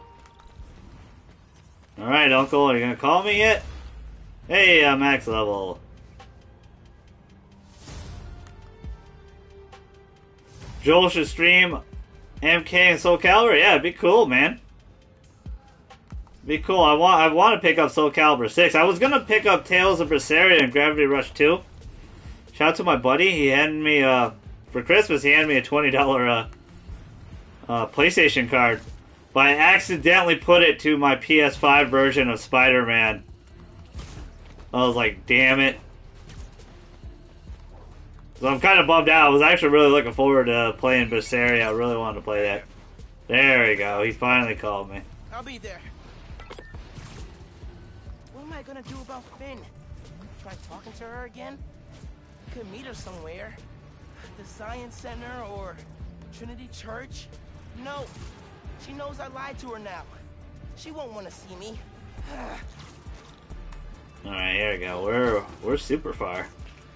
Alright, Uncle. Are you gonna call me yet? Hey, max level. Joel should stream MK and Soul Calibur. Yeah, it'd be cool, man. Be cool. I want to pick up Soul Calibur 6. I was gonna pick up Tales of Berseria and Gravity Rush 2. Shout out to my buddy. He handed me for Christmas. He handed me a $20 PlayStation card, but I accidentally put it to my PS5 version of Spider-Man. I was like, damn it. So I'm kind of bummed out. I was actually really looking forward to playing Berseria. I really wanted to play that. There we go. He finally called me. I'll be there. What am I gonna do about Finn? Try talking to her again? Could meet her somewhere. The Science Center or Trinity Church? No. She knows I lied to her now. She won't want to see me. Alright, here we go. We're super far.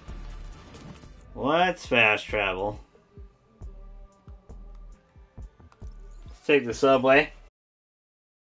Let's fast travel. Let's take the subway.